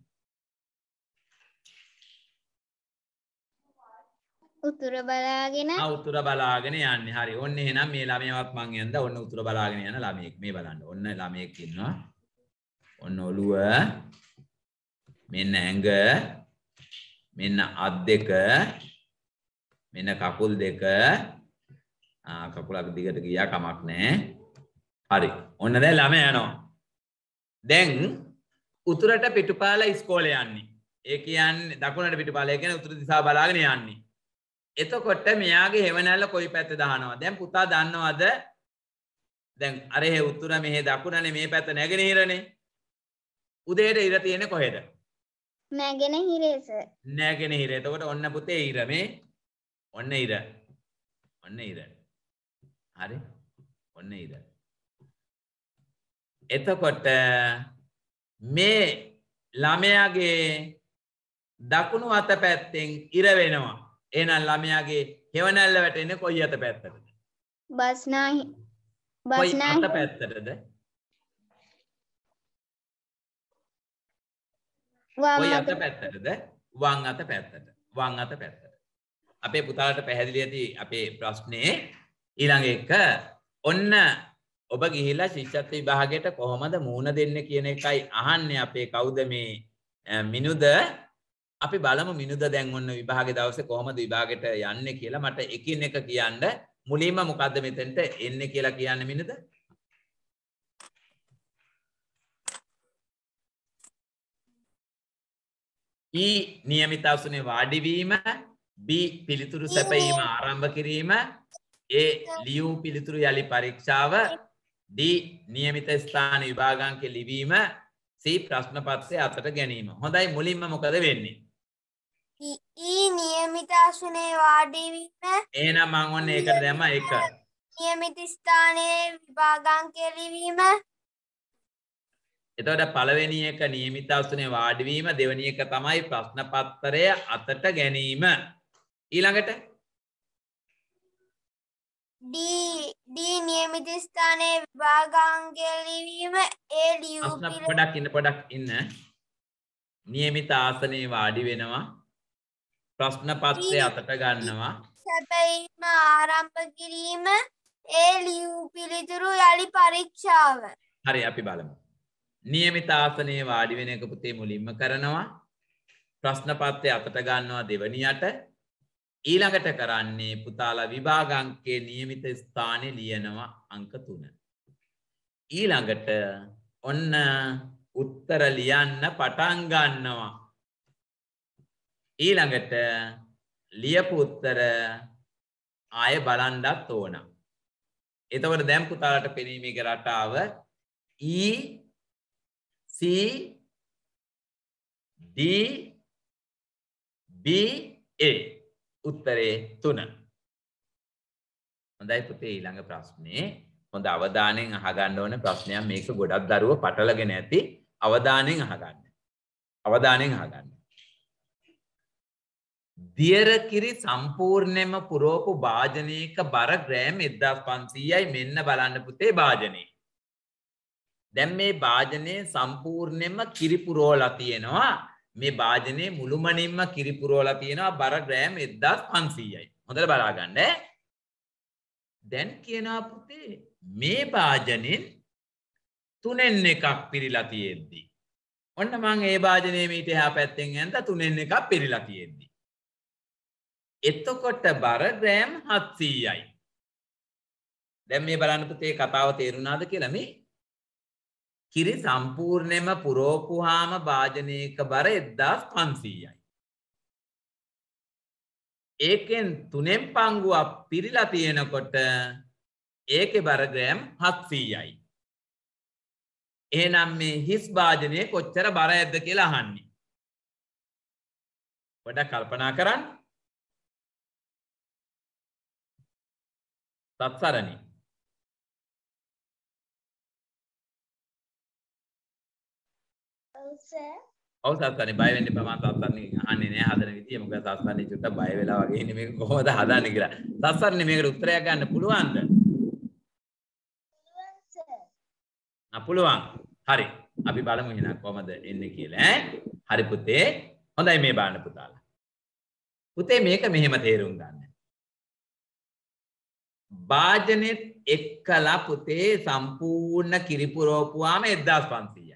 උතුර බලාගෙන. ආ උතුර බලාගෙන යන්නේ. හරි. ඔන්න එහෙනම් මේ ළමයාවත් මං යන්ද ඔන්න උතුර බලාගෙන යන ළමයෙක් මේ බලන්න. ඔන්න ළමයෙක් ඉන්නවා. ඔන්න ඔළුව මෙන්න ඇඟ මෙන්න අත් දෙක මෙන්න කකුල් දෙක ආ කකුලක් දිගට ගියා කමක් නැහැ. හරි. ඔන්න දැන් ළමයා යනවා. දැන් උතුරට පිටුපාලා ඉස්කෝලේ යන්නේ. ඒ කියන්නේ දකුණට පිටුපාලා ඒ කියන්නේ උතුරු දිශාව බලාගෙන යන්නේ. එතකොට මෙයාගේ හෙවණැල්ල කොයි පැත්තේ දානවා? දැන් පුතා දන්නවද? දැන් අර හේ උතුර මෙහෙ දකුණනේ මේ පැත්ත නැගෙනහිරනේ. උදේට ඉර තියෙන්නේ කොහෙද? නැගෙනහිරේ සර්. නැගෙනහිර. එතකොට ඔන්න පුතේ ඉර මේ. ඔන්න ඉර. ඔන්න ඉර. හරි. ඔන්න ඉර. එතකොට මේ ළමයාගේ දකුණු අත පැත්තෙන් ඉර වෙනවා. එහෙනම් ළමයාගේ හෙවණැල්ල වැටෙන්නේ කොයි අත පැත්තටද? බස්නාහි. බස්නාහි අත පැත්තටද? කොයි අත පැත්තටද? වම් අත පැත්තට. වම් අත පැත්තට. අපේ පුතාලට පැහැදිලි ඇති අපේ ප්‍රශ්නේ ඊළඟ එක. ඔන්න ඔබ ගිහිලා ශිෂ්‍යත්ව විභාගයට කොහොමද මූණ දෙන්නේ කියන එකයි අහන්නේ අපේ කවුද මේ මිනුද? අපි බලමු මිනුද දැන් ඔන්න විභාගේ දවසේ කොහොමද විභාගෙට යන්නේ කියලා. මට එකින් එක කියන්න. මුලින්ම මොකද්ද මෙතෙන්ට එන්නේ කියලා කියන්නේ මිනුද? E නියමිත ආසනයේ වාඩි වීම, B පිළිතුරු සැපයීම ආරම්භ කිරීම, A ලියූ පිළිතුරු යලි පරීක්ෂාව, D නියමිත ස්ථාන විභාගාංක ලිවීම, C ප්‍රශ්න පත්‍රය අතට ගැනීම. හොඳයි මුලින්ම මොකද වෙන්නේ? E නියමිත ආසනයේ වාඩි වීම. එහෙනම් මම ඔන්න ඒකට දැම්ම එක. නියමිත ස්ථානයේ විභාගාංක ලිවීම. එතකොට පළවෙනි එක නියමිත ආසනයේ වාඩි වීම, දෙවෙනි එක තමයි ප්‍රශ්න පත්‍රය අතට ගැනීම. ඊළඟට D D නියමිත ස්ථානයේ විභාගාංක ලිවීම. A ලියූ ප්‍රශ්න පොඩක් ඉන්න පොඩක් ඉන්න. නියමිත ආසනයේ වාඩි වෙනවා. ප්‍රශ්න පත්‍රය අතට ගන්නවා. සැපයීම ආරම්භ කිරීම. A ලියූ පිළිතුරු යලි පරීක්ෂාව. හරි අපි බලමු. නියමිත ආසනයේ වාඩි වෙන එක පුතේ මුලින්ම කරනවා. ප්‍රශ්න පත්‍රය අතට ගන්නවා දෙවනියට. ඊළඟට කරන්නේ පුතාලා විභාගාංකයේ නියමිත ස්ථානේ ලියනවා අංක තුන. ඊළඟට ඔන්න උත්තර ලියන්න පටන් ගන්නවා. ඊළඟට ලියපු උත්තර ආය බලන්නත් ඕන. එතකොට දැන් පුතාලට පෙනී මේක රටාව E C D B A උත්තරේ තුන. හොඳයි පුතේ ඊළඟ ප්‍රශ්නේ හොඳ අවධානයෙන් අහගන්න ඕනේ ප්‍රශ්නයක් මේක ගොඩක් දරුවෝ පටලගෙන ඇති අවධානයෙන් අහගන්න. අවධානයෙන් අහගන්න. දියර කිරි සම්පූර්ණයෙන්ම පුරවපු භාජනයක බර ග්‍රෑම් එක්දාස් පන්සීයයි මෙන්න බලන්න පුතේ භාජනේ. දැන් මේ භාජනයේ සම්පූර්ණයෙන්ම කිරි පුරවලා තියෙනවා. මේ භාජනයේ මුළුමනින්ම කිරි පුරවලා තියෙනවා බර ග්‍රෑම් එක්දාස් පන්සීයයි. හොඳට බලා ගන්න. දැන් කියනවා පුතේ මේ භාජනෙන් තුනෙන් එකක් පිරීලා තියෙද්දි. ඔන්න මම ඒ භාජනයේ මීට එහා පැත්තෙන් ඇඳ තුනෙන් එකක් පිරීලා තියෙද්දි. එතකොට බර ග්‍රෑම් හත්සීයයි. දැන් මේ බලන්න පුතේ කතාව තේරුණාද කියලා මේ කිරි සම්පූර්ණයෙන්ම පුරෝපුවාම භාජනයක බර එක්දාස් පන්සීයයි. ඒකෙන් තුනෙන් පංගුවක් පිරීලා තියෙනකොට ඒකේ බර ග්‍රෑම් හත්සීයයි. එහෙනම් මේ හිස් භාජනයේ කොච්චර බර ඇද්ද කියලා අහන්නේ. පොඩ්ඩක් කල්පනා කරන්න. සත්සරණි. ඔව් සර්. ඔව් සත්සරණි බය වෙන්න එපා. මම සත්සරණි අහන්නේ නෑ හදන විදිය. මොකද සත්සරණි චුට්ටක් බය වෙලා වගේ ඉන්නේ මේක කොහොමද හදන්නේ කියලා. සත්සරණි මේකට උත්තරයක් ගන්න පුළුවන්ද? පුළුවන් සර්. ආ පුළුවන්. හරි. අපි බලමු එහෙනම් කොහමද එන්නේ කියලා ඈ. හරි පුතේ. හොඳයි මේ බලන්න පුතාලා. පුතේ මේක මෙහෙම තේරුම් ගන්න. භාජනෙත් එක්කලා පුතේ සම්පූර්ණ කිරි පුරෝපුවාම එක්දාස් පන්සීයයි.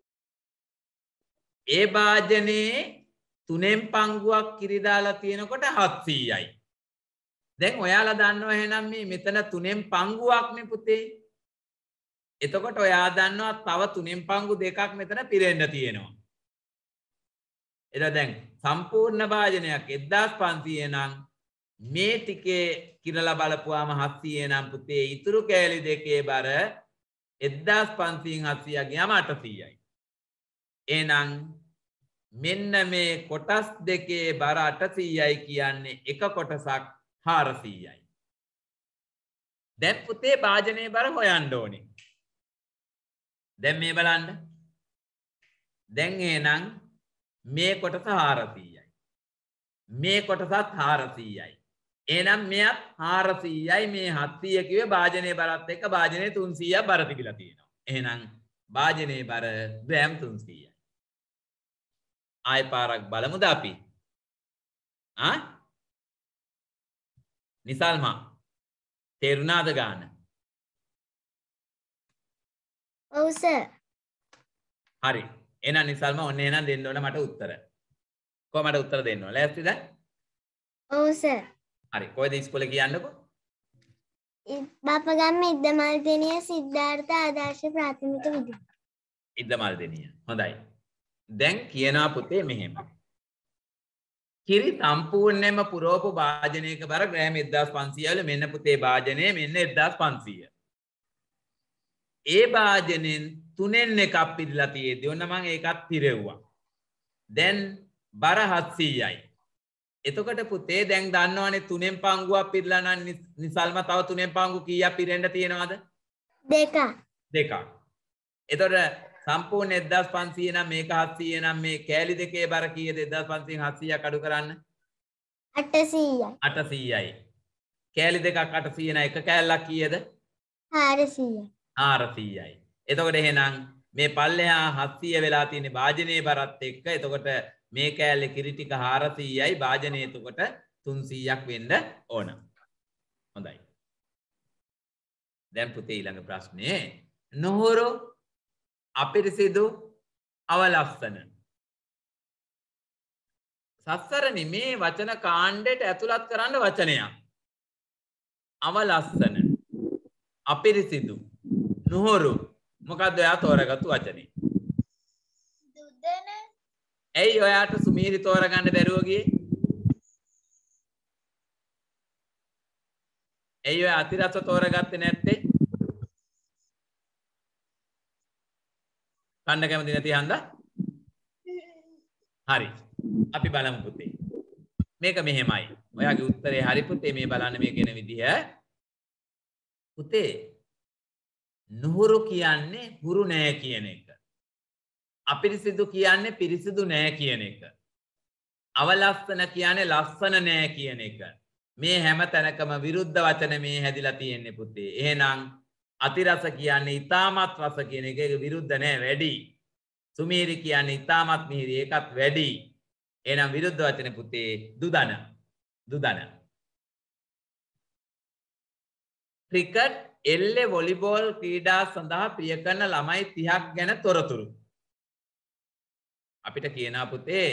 ඒ භාජනයේ තුනෙන් පංගුවක් කිරි දාලා තියෙනකොට හත්සීයයි. දැන් ඔයාලා දන්නවා එහෙනම් මේ මෙතන තුනෙන් පංගුවක්නේ පුතේ. එතකොට ඔයා දන්නවා තව තුනෙන් පංගු දෙකක් මෙතන පිරෙන්න තියෙනවා. එතන දැන් සම්පූර්ණ භාජනයක් එක්දාස් පන්සීය නම් මේ ටිකේ කිරලා බලපුවාම හත්සීය නම් පුතේ ඉතුරු කෑලි දෙකේ බර එක්දාස් පන්සීයෙන් හත්සීය ගියාම අටසීයයි. එහෙනම් මෙන්න මේ කොටස් දෙකේ බර අටසීයයි කියන්නේ එක කොටසක් හාරසීයයි. දැන් පුතේ භාජනයේ බර හොයන්න ඕනේ. දැන් මේ බලන්න. දැන් එහෙනම් මේ කොටස හාරසීයයි. මේ කොටසත් හාරසීයයි. එහෙනම් මෙයත් හාරසීයයි මේ හත්සීය කිව්වේ භාජනයේ බරත් එක්ක භාජනයේ තුන්සීයක් බර තිබිලා තියෙනවා. එහෙනම් භාජනයේ බර ග්‍රෑම් තුන්සීයයි. ආයි පාරක් බලමුද අපි? ආ? නිසල්මා තේරුණාද ගාන? ඔව් සර්. හරි. එහෙනම් නිසල්මා ඔන්න එහෙනම් දෙන්න ඕන මට උත්තර. කොහමද උත්තර දෙන්න ඕන? ලෑස්තිද? ඔව් සර්. හරි. කොහෙද ඉස්කෝලේ කියන්නකෝ? බාපගම් ඉද්දමල්දෙනිය සිද්ධාර්ථ ආදර්ශ ප්‍රාථමික විද්‍යාලය. ඉද්දමල්දෙනිය. හොඳයි. දැන් කියනවා පුතේ මෙහෙම. කිරි සම්පූර්ණයෙන්ම පුරෝපු භාජනයක බර ග්‍රෑම් එක්දාස් පන්සීය වල මෙන්න පුතේ භාජනය මෙන්න එක්දාස් පන්සීය. ඒ භාජනෙන් තුනෙන් එකක් පිරීලා තියෙද්දි ඔන්න මම ඒකත් පිරෙව්වා. දැන් බර හත්සීයයි. එතකොට පුතේ දැන් දන්නවනේ තුනෙන් පංගුවක් පිරලා නම් නිසල්ම තව තුනෙන් පංගු කීයක් පිරෙන්න තියෙනවද? දෙකක්. දෙකක්. එතකොට සම්පූර්ණ එක්දාස් පන්සීය නම් මේක හත්සීය නම් මේ කෑලි දෙකේ බර කීයද? එක්දාස් පන්සීයෙන් හත්සීයක් අඩු කරන්න. අටසීයයි. අටසීයයි. කෑලි දෙකක් අටසීය නම් එක කෑල්ලක් කීයද? හාරසීයයි. හාරසීයයි. එතකොට එහෙනම් මේ පල්ලෙහා හත්සීය වෙලා තියෙන භාජනයේ බරත් එක්ක එතකොට මේ කෑල්ලේ කිරි ටික හාරසීයයි භාජනයේ එතකොට තුන්සීයක් වෙන්න ඕන. හොඳයි. දැන් පුතේ ඊළඟ ප්‍රශ්නේ නොහොරු අපිරිසිදු අවලස්සන. සත්සරණි මේ වචන කාණ්ඩයට ඇතුළත් කරන්න වචනයක්. අවලස්සන, අපිරිසිදු, නොහොරු මොකක්ද ඔයා තෝරගත්තු වචනේ? දුදන. ඇයි ඔයාට සුමීරි තෝරගන්න බැරුව ගියේ? ඇයි ඔය අතිරස තෝරගත්තේ නැත්තේ? කන්න කැමති නැති හන්දා? හරි. අපි බලමු පුතේ. මේක මෙහෙමයි. ඔයාගේ උත්තරේ හරි පුතේ මේ බලන්න මේ කියන විදිහ. පුතේ නුහුරු කියන්නේ හුරු නෑ කියන එක. අපිරිසිදු කියන්නේ පිරිසිදු නෑ කියන එක. අවලස්සන කියන්නේ ලස්සන නෑ කියන එක. මේ හැම තැනකම විරුද්ධ වචන මේ හැදිලා තියෙන්නේ පුතේ. එහෙනම් අතිරස කියන්නේ ඊටමත් රස කියන එක විරුද්ධ නෑ වැඩි. සුමීරි කියන්නේ ඊටමත් මිහිරි ඒකත් වැඩි. එහෙනම් විරුද්ධ වචන පුතේ දුදන. දුදන. ක්‍රිකට් එල්ලේ වොලිබෝල් ක්‍රීඩා සඳහා ප්‍රිය කරන ළමයි තිහක් ගැන තොරතුරු. අපිට කියනවා පුතේ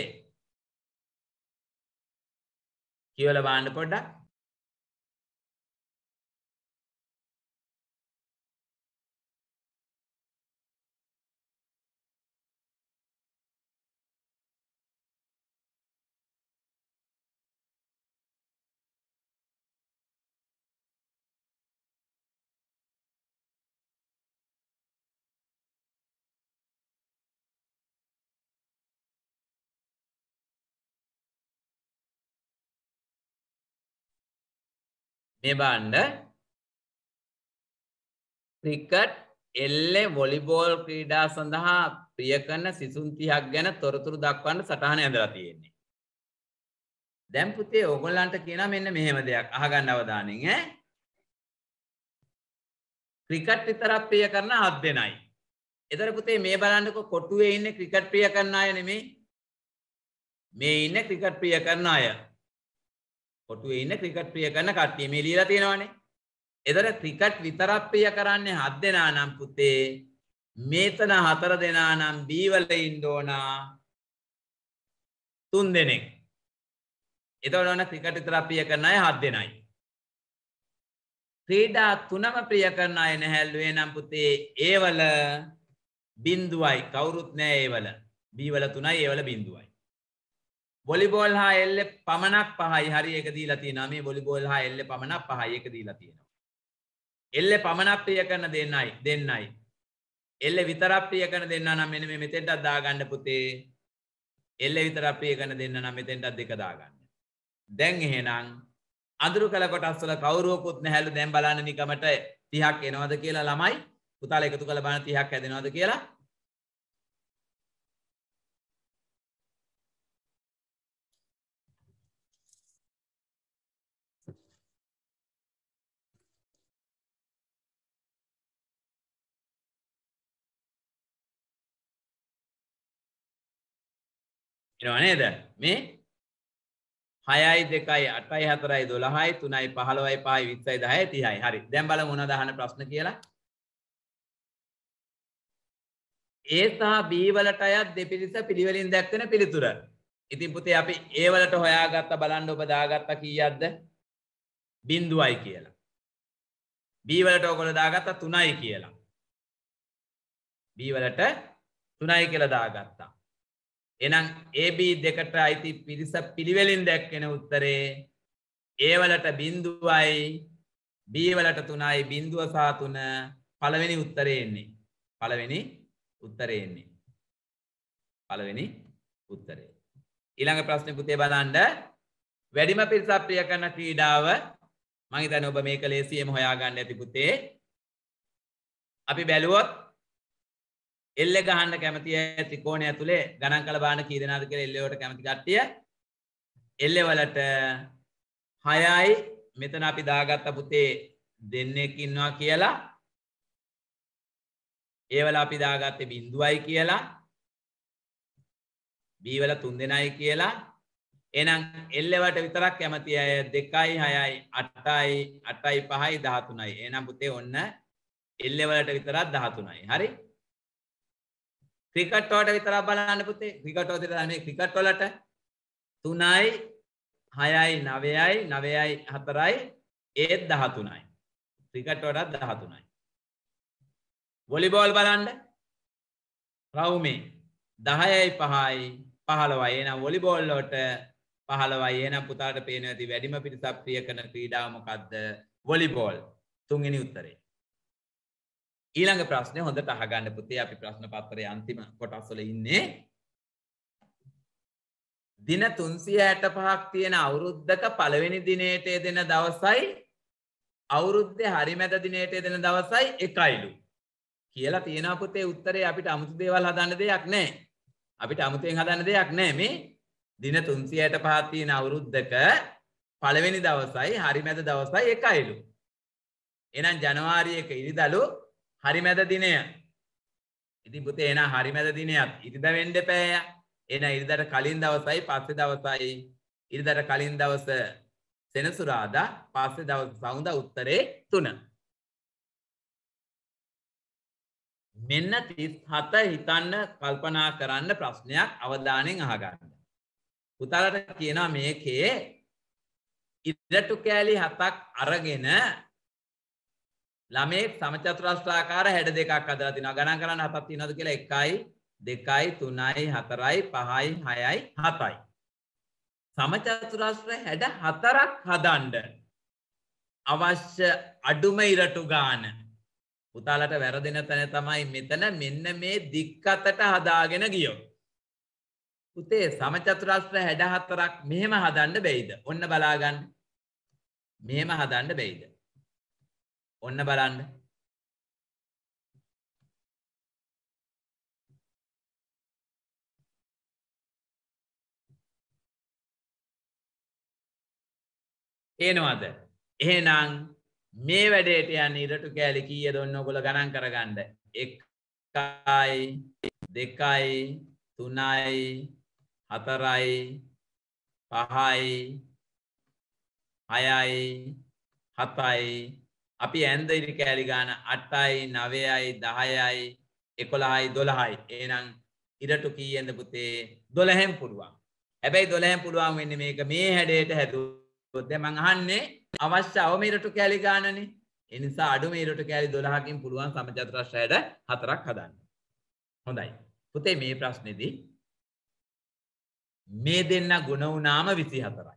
කියවලා බලන්න පොඩ්ඩක්. මේ බලන්න ක්‍රිකට් එල්ලේ වොලිබෝල් ක්‍රීඩා සඳහා ප්‍රිය කරන සිසුන් තිහක් ගැන තොරතුරු දක්වන්න සටහන ඇඳලා තියෙන්නේ. දැන් පුතේ ඕගොල්ලන්ට කියනවා මෙන්න මෙහෙම දෙයක් අහගන්න අවධානයෙන් ඈ. ක්‍රිකට් විතරක් ප්‍රිය කරන හත් දෙනයි. ඒතර පුතේ මේ බලන්නකො කොටුවේ ඉන්නේ ක්‍රිකට් ප්‍රිය කරන අය නෙමෙයි. මේ ඉන්නේ ක්‍රිකට් ප්‍රිය කරන අය. කොටුවේ ඉන්නේ ක්‍රිකට් ප්‍රිය කරන කට්ටිය මේ ලියලා තියෙනවානේ. ඒතර ක්‍රිකට් විතරක් ප්‍රිය කරන්නේ හත් දෙනා නම් පුතේ මේතන හතර දෙනා නම් B වල ඉන්න ඕන තුන් දෙනෙක්. එතකොට ඔන්න ක්‍රිකට් විතරක් ප්‍රිය කරන අය හත් දෙනයි. ක්‍රීඩා තුනම ප්‍රිය කරන අය නැහැලු එනම් පුතේ A වල බිඳුවයි කවුරුත් නැහැ A වල. B වල තුනයි A වල බිඳුවයි. වොලිබෝල් හා එල්ලේ පමණක් පහයි. හරි ඒක දීලා තියෙනවා. මේ වොලිබෝල් හා එල්ලේ පමණක් පහයි ඒක දීලා තියෙනවා. එල්ලේ පමණක් ප්‍රිය කරන දෙන්නයි දෙන්නයි. එල්ලේ විතරක් ප්‍රිය කරන දෙන්නා නම් මෙන්න මේ මෙතෙන්ටත් දාගන්න පුතේ. එල්ලේ විතරක් ප්‍රිය කරන දෙන්න නම් මෙතෙන්ටත් දෙක දාගන්න. දැන් එහෙනම් අඳුරු කළ කොටස් වල කවුරුවකුත් නැහැලු. දැන් බලන්න නිකමට තිහක් එනවද කියලා ළමයි. පුතාලා එකතු කරලා බලන්න තිහක් හැදෙනවද කියලා. එනවා නේද? මේ හයයි දෙකයි අටයි හතරයි දොළහයි තුනයි පහළොවයි පහයි විස්සයි දහයයි තිහයි. හරි. දැන් බලමු මොනවද අහන ප්‍රශ්න කියලා. A සහ B වලට අයත් දෙපිරිස පිළිවෙලින් දැක්වෙන පිළිතුර. ඉතින් පුතේ අපි A වලට හොයාගත්ත බලන්න ඔබ දාගත්ත කීයක්ද? බිඳුවයි කියලා. B වලට ඔයගොල්ලෝ දාගත්ත තුනයි කියලා. B වලට තුනයි කියලා දාගත්තා. එහෙනම් A B දෙකට අයිති පිරිස පිළිවෙලින් දැක්වෙන උත්තරේ A වලට බිඳුවයි B වලට තුනයි බිඳුව සහ තුන පළවෙනි උත්තරේ එන්නේ. පළවෙනි උත්තරේ එන්නේ. පළවෙනි උත්තරේ. ඊළඟ ප්‍රශ්නේ පුතේ බලන්න. වැඩිම පිරිසක් ප්‍රිය කරන ක්‍රීඩාව මම හිතන්නේ ඔබ මේක ලේසියෙම හොයාගන්න ඇති පුතේ. අපි බැලුවොත් එල්ලේ ගහන්න කැමති අය ත්‍රිකෝණය ඇතුලේ ගණන් කළ බලන්න කී දෙනාද කියලා එල්ලේ වලට කැමති කට්ටිය. එල්ලේ වලට හයයි මෙතන අපි දාගත්ත පුතේ දෙන්නෙක් ඉන්නවා කියලා. ඒ වල අපි දාගත්තේ බිඳුවයි කියලා. B වල තුන් දෙනයි කියලා. එහෙනම් එල්ලේ වලට විතරක් කැමති අය දෙකයි හයයි අටයි අටයි පහයි දහතුනයි. එහෙනම් පුතේ ඔන්න එල්ලේ වලට විතරක් දහතුනයි. හරි? ක්‍රිකට් වලට විතරක් බලන්න පුතේ. ක්‍රිකට් වලට විතර මේ ක්‍රිකට් වලට තුනයි හයයි නවයයි නවයයි හතරයි ඒත් දහතුනයි. ක්‍රිකට් වලට දහතුනයි. වොලිබෝල් බලන්න. රවුමේ දහයයි පහයි පහළොවයි. එහෙනම් වොලිබෝල් වලට පහළොවයි. එහෙනම් පුතාට පේනවා ඇති වැඩිම පිරිසක් ප්‍රිය කරන ක්‍රීඩාව මොකද්ද? වොලිබෝල්. තුන්වෙනි උත්තරේ. ඊළඟ ප්‍රශ්නේ හොඳට අහගන්න පුතේ. අපි ප්‍රශ්න පත්‍රයේ අන්තිම කොටස් වල ඉන්නේ. දින තුන්සිය හැට පහක් තියෙන අවුරුද්දක පළවෙනි දිනේට යෙදෙන දවසයි අවුරුද්දේ හරිමැද දිනේට යෙදෙන දවසයි එකයිලු කියලා තියෙනවා පුතේ. උත්තරේ අපිට අමුතු දේවල් හදන්න දෙයක් නැහැ. අපිට අමුතුවෙන් හදන්න දෙයක් නැහැ. මේ දින තුන්සිය හැට පහක් තියෙන අවුරුද්දක පළවෙනි දවසයි හරිමැද දවසයි එකයිලු. එහෙනම් ජනවාරි එක ඉරිදලු හරිමැද දිනය. ඉතින් පුතේ එහෙනම් හරිමැද දිනයත් ඉරිදා වෙන්න එපෑ. එහෙනම් ඉරිදාට කලින් දවසයි පස්සේ දවසයි ඉරිදාට කලින් දවස සෙනසුරාදා පස්සේ දවස් සවුන්දා උත්තරේ තුන. මෙන්න තිස් හත හිතන්න කල්පනා කරන්න ප්‍රශ්නයක් අවධානයෙන් අහගන්න. පුතාලට කියනවා මේකේ ඉරටු කෑලි හතක් අරගෙන ළමේ සමචතුරස්‍රාකාර හැඩ දෙකක් හදලා තිනවා. ගණන් කරන්න හතක් තියෙනවද කියලා එකයි දෙකයි තුනයි හතරයි පහයි හයයි හතයි. සමචතුරස්‍ර හැඩ හතරක් හදන්න අවශ්‍ය අඩුම ඉරටු ගාන. පුතාලට වැරදෙන තැන තමයි මෙතන මෙන්න මේ දික් අතට හදාගෙන ගියොත්. පුතේ සමචතුරස්‍ර හැඩ හතරක් මෙහෙම හදන්න බැයිද? ඔන්න බලාගන්න. මෙහෙම හදන්න බැයිද? ඔන්න බලන්න. එනවාද? එහෙනම් මේ වැඩේට යන්නේ ඉරටු කෑලි කීයද ඔන්න ඔයගොල්ලෝ ගණන් කරගන්න. එකයි දෙකයි තුනයි හතරයි පහයි හයයි හතයි අපි ඇන්ද ඉරි කෑලි ගාන අටයි නවයයි දහයයි එකොළහයි දොළහයි. එහෙනම් ඉරටු කීයෙන්ද පුතේ? දොළහෙන් පුළුවන්. හැබැයි දොළහෙන් පුළුවන් වෙන්නේ මේක මේ හැඩයට හැදුවොත්. දැන් මං අහන්නේ අවශ්‍ය අවම ඉරටු කෑලි ගානනේ. ඒ නිසා අඩුම ඉරටු කෑලි දොළහකින් පුළුවන් සමචතුරස්‍ර හැඩ හතරක් හදන්න. හොඳයි. පුතේ මේ ප්‍රශ්නේදී මේ දෙන්න ගුණ වුණාම විසිහතරයි.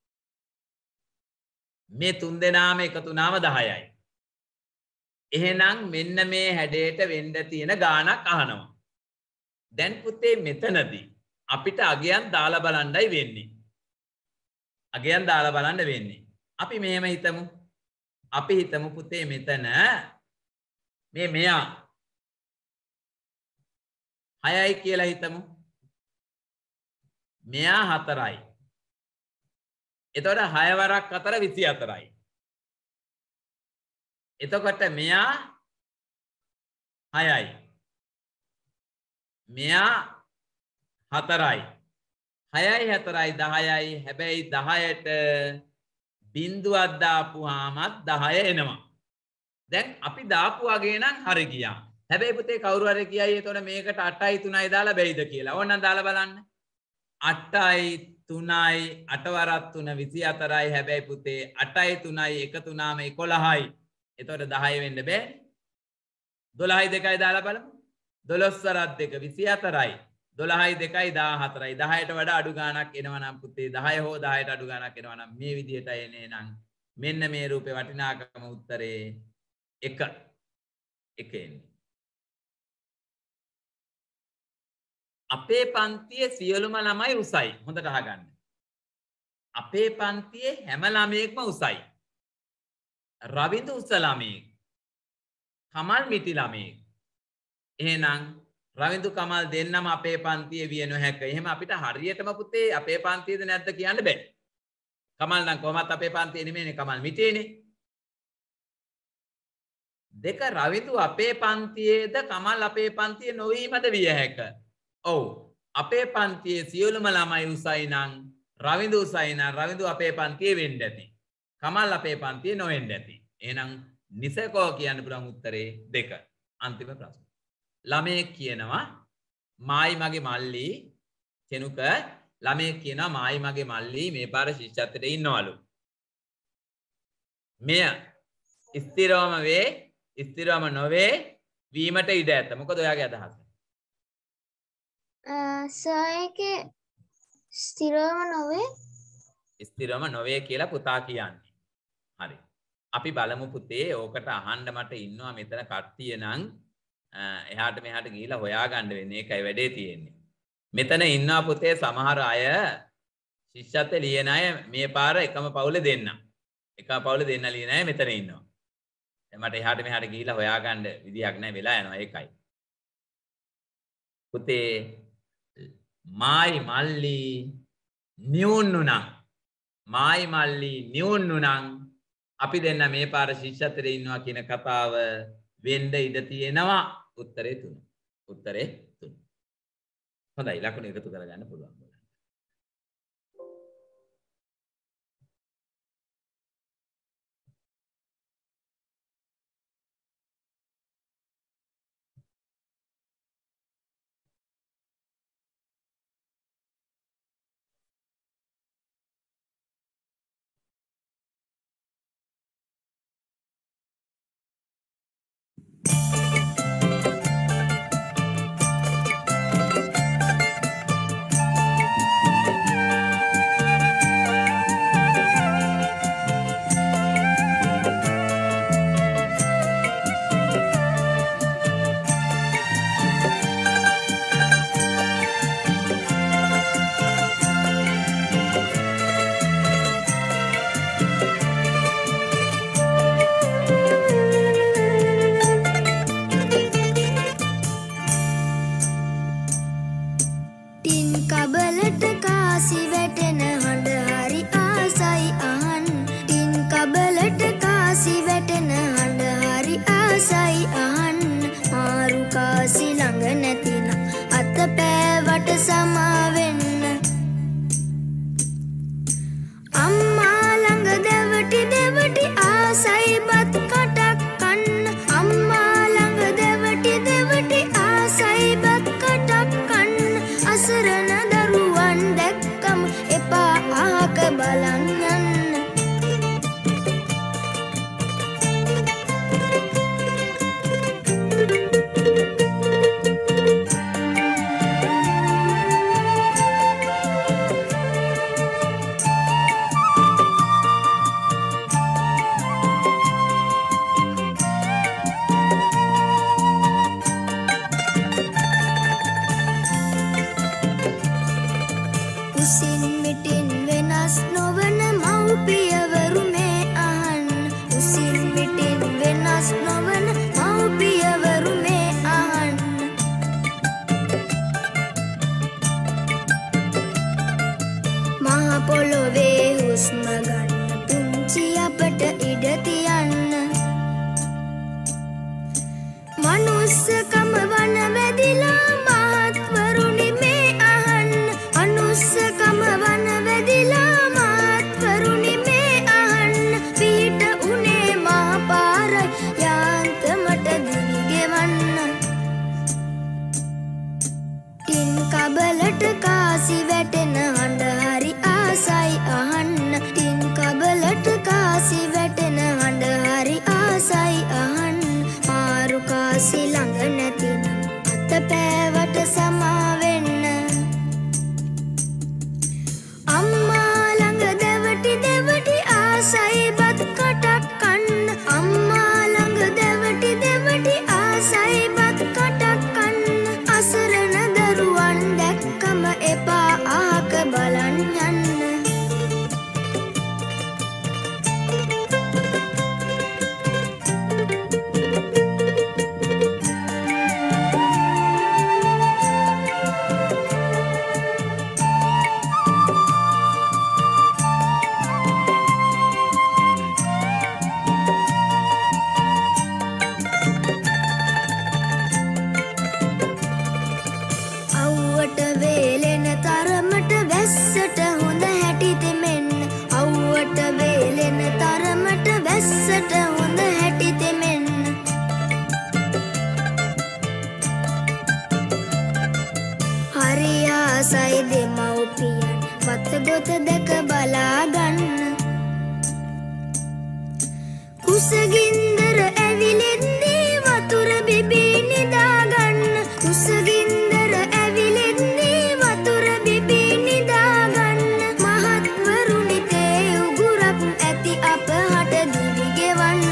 මේ තුන් දෙනාම එකතු වුණාම දහයයි. එහෙනම් මෙන්න මේ හැඩයට වෙන්න තියෙන ගාණක් අහනවා. දැන් පුතේ මෙතනදී අපිට අගයන් දාලා බලන්නයි වෙන්නේ. අගයන් දාලා බලන්න වෙන්නේ. අපි මෙහෙම හිතමු. අපි හිතමු පුතේ මෙතන මේ මෙයා හයයි කියලා හිතමු. මෙයා හතරයි. එතකොට හය වරක් හතර විසිහතරයි. එතකොට මෙයා හයයි. මෙයා හතරයි. හයයි හතරයි දහයයි. හැබැයි දහයට බිංදුවක් දාපුවාමත් දහය එනවා. දැන් අපි දාපු වගේ නම් හරි ගියා. හැබැයි පුතේ කවුරු හරි කියයි එතකොට මේකට අටයි තුනයි දාලා බැයිද කියලා. ඕනනම් දාලා බලන්න. අටයි තුනයි අට වරක් තුන විසිහතරයි. හැබැයි පුතේ අටයි තුනයි එකතු වුණාම එකොළහයි. එතකොට දහය වෙන්න බෑ. දොළහයි දෙකයි දාලා බලමු. දොළොස් වරක් දෙක විසිහතරයි. දොළහයි දෙකයි දාහතරයි. දහයට වඩා අඩු ගාණක් එනවා නම් පුතේ දහය හෝ දහයට අඩු ගාණක් එනවා නම් මේ විදිහට එන්නේ නම් මෙන්න මේ රූපේ වටිනාකම උත්තරේ එක. එක එන්නේ. අපේ පන්තියේ සියලුම ළමයි උසයි. හොඳට අහගන්න. අපේ පන්තියේ හැම ළමයෙක්ම උසයි. රවින්දු උස ළමයෙක්. කමල් මිටි ළමයෙක්. එහෙනම් රවින්දු කමල් දෙන්නම අපේ පන්තියේ විය නොහැක. එහෙම අපිට හරියටම පුතේ අපේ පන්තියේද නැද්ද කියන්න බෑ. කමල් නම් කොහොමත් අපේ පන්තියේ නෙමෙයිනේ, කමල් මිටියේනේ. දෙක රවින්දු අපේ පන්තියේද කමල් අපේ පන්තියේ නොවීමද විය හැක. ඔව්. අපේ පන්තියේ සියලුම ළමයි උසයි නම් රවින්දු උසයි නම් රවින්දු අපේ පන්තියේ වෙන්න ඇති. කමල් අපේ පන්තියේ නොවෙන්න ඇති. එහෙනම් නිසකෝ කියන්න පුළුවන් උත්තරේ දෙක. අන්තිම ප්‍රශ්න. ළමයෙක් කියනවා මායි මගේ මල්ලි කෙනුක ළමයෙක් කියනවා මායි මගේ මල්ලි මේ පාර ශිෂ්‍යත්වයට ඉන්නවලු. මෙය ස්ථිරවම වේ ස්ථිරවම නොවේ වීමට ඉඩ ඇත. මොකද ඔයාගේ අදහස? සායකේ ස්ථිරවම නොවේ ස්ථිරවම නොවේ කියලා පුතා කියන්නේ. හරි. අපි බලමු පුතේ ඕකට අහන්න මට ඉන්නවා මෙතන කට්ටිය නම් එහාට මෙහාට ගිහිලා හොයාගන්න වෙන්නේ. ඒකයි වැඩේ තියෙන්නේ. මෙතන ඉන්නවා පුතේ සමහර අය ශිෂ්‍යත්ව ලියන අය මේ පාර එකම පවුලේ දෙන්න. එකම පවුලේ දෙන්න ලියන අය මෙතන ඉන්නවා. දැන් මට එහාට මෙහාට ගිහිලා හොයාගන්න විදියක් නැහැ වෙලා යනවා ඒකයි. පුතේ මායි මල්ලි නියුන්නු නම් මායි මල්ලි නියුන්නු නම් අපි දෙන්න මේ පාර ශිෂ්‍යත්වයට ඉන්නවා කියන කතාව වෙන්න ඉඩ තියෙනවා. උත්තරේ තුන. උත්තරේ තුන. හොඳයි ලකුණු එකතු කරගන්න පුළුවන්. කබලට කාසි වැටෙන හඬ හරි ආසයි අහන්න ටින් කබලට කාසි වැටෙන හඬ හරි ආසයි අහන්න මාරු කාසි ළඟ නැතිනම් අත පෑවට සමා වෙන්න අම්මා ළඟ දෙවටි දෙවටි ආසයි බත් කටක් කන්න අම්මා ළඟ දෙවටි දෙවටි ආසයි බත් කටක් කන්න අසරණ දරුවන් දැක්කම එපා අහක බලන් යන්න උසින් මිටින් වෙනස් නොවන මව්පියවරු මේ අහන්න උසින් මිටින් වෙනස් නොවන මව්පියවරු මේ අහන්න මහ පොළොවේ හුස්ම ගන්න පුංචි අපට ඉඩ තියන්න මනුස්සකම වන වැදිලා මහත්වරුනි මේ අහන්න මනුස්සකම වන වැදිලා මහත්වරුනි මේ අහන්න පිහිට උනේ මහ පාරයි යාන්තමට දිවි ගෙවන්න ටින් කබලට කාසි වැටෙන හඬ හරි ආසයි අහන්න ටින් කබලට කාසි වැටෙන හඬ හරි ආසයි අහන්න මාරු කාසි ළඟ නැතිනම් අත පෑවට සමා වෙන්න අම්මා ළඟ දෙවටි දෙවටි ආසයි බත් කටක් කන්න අම්මා ළඟ දෙවටි දෙවටි ආසයි බත් කටක් කන්න අසරණ දරුවන් දැක්කම එපා අහක බලන් යන්න අව්වට වේලෙන තරමට වැස්සට හොඳ හැටි තෙමෙන්න අව්වට වේලෙන තරමට වැස්සට හොඳ හැටි තෙමෙන්න හරි ආසයි දෙමව්පියන් වත ගොත දැක බලා ගන්න කුසගින්දර ඇවිලෙන්නේ වතුර බිබී නිදා ගන්න කුසගින්දර ඇවිලෙන්නේ වතුර බිබී නිදා ගන්න මහත්වරුනි තේ උගුරක් ඇති අපහට දිවි ගෙවන්න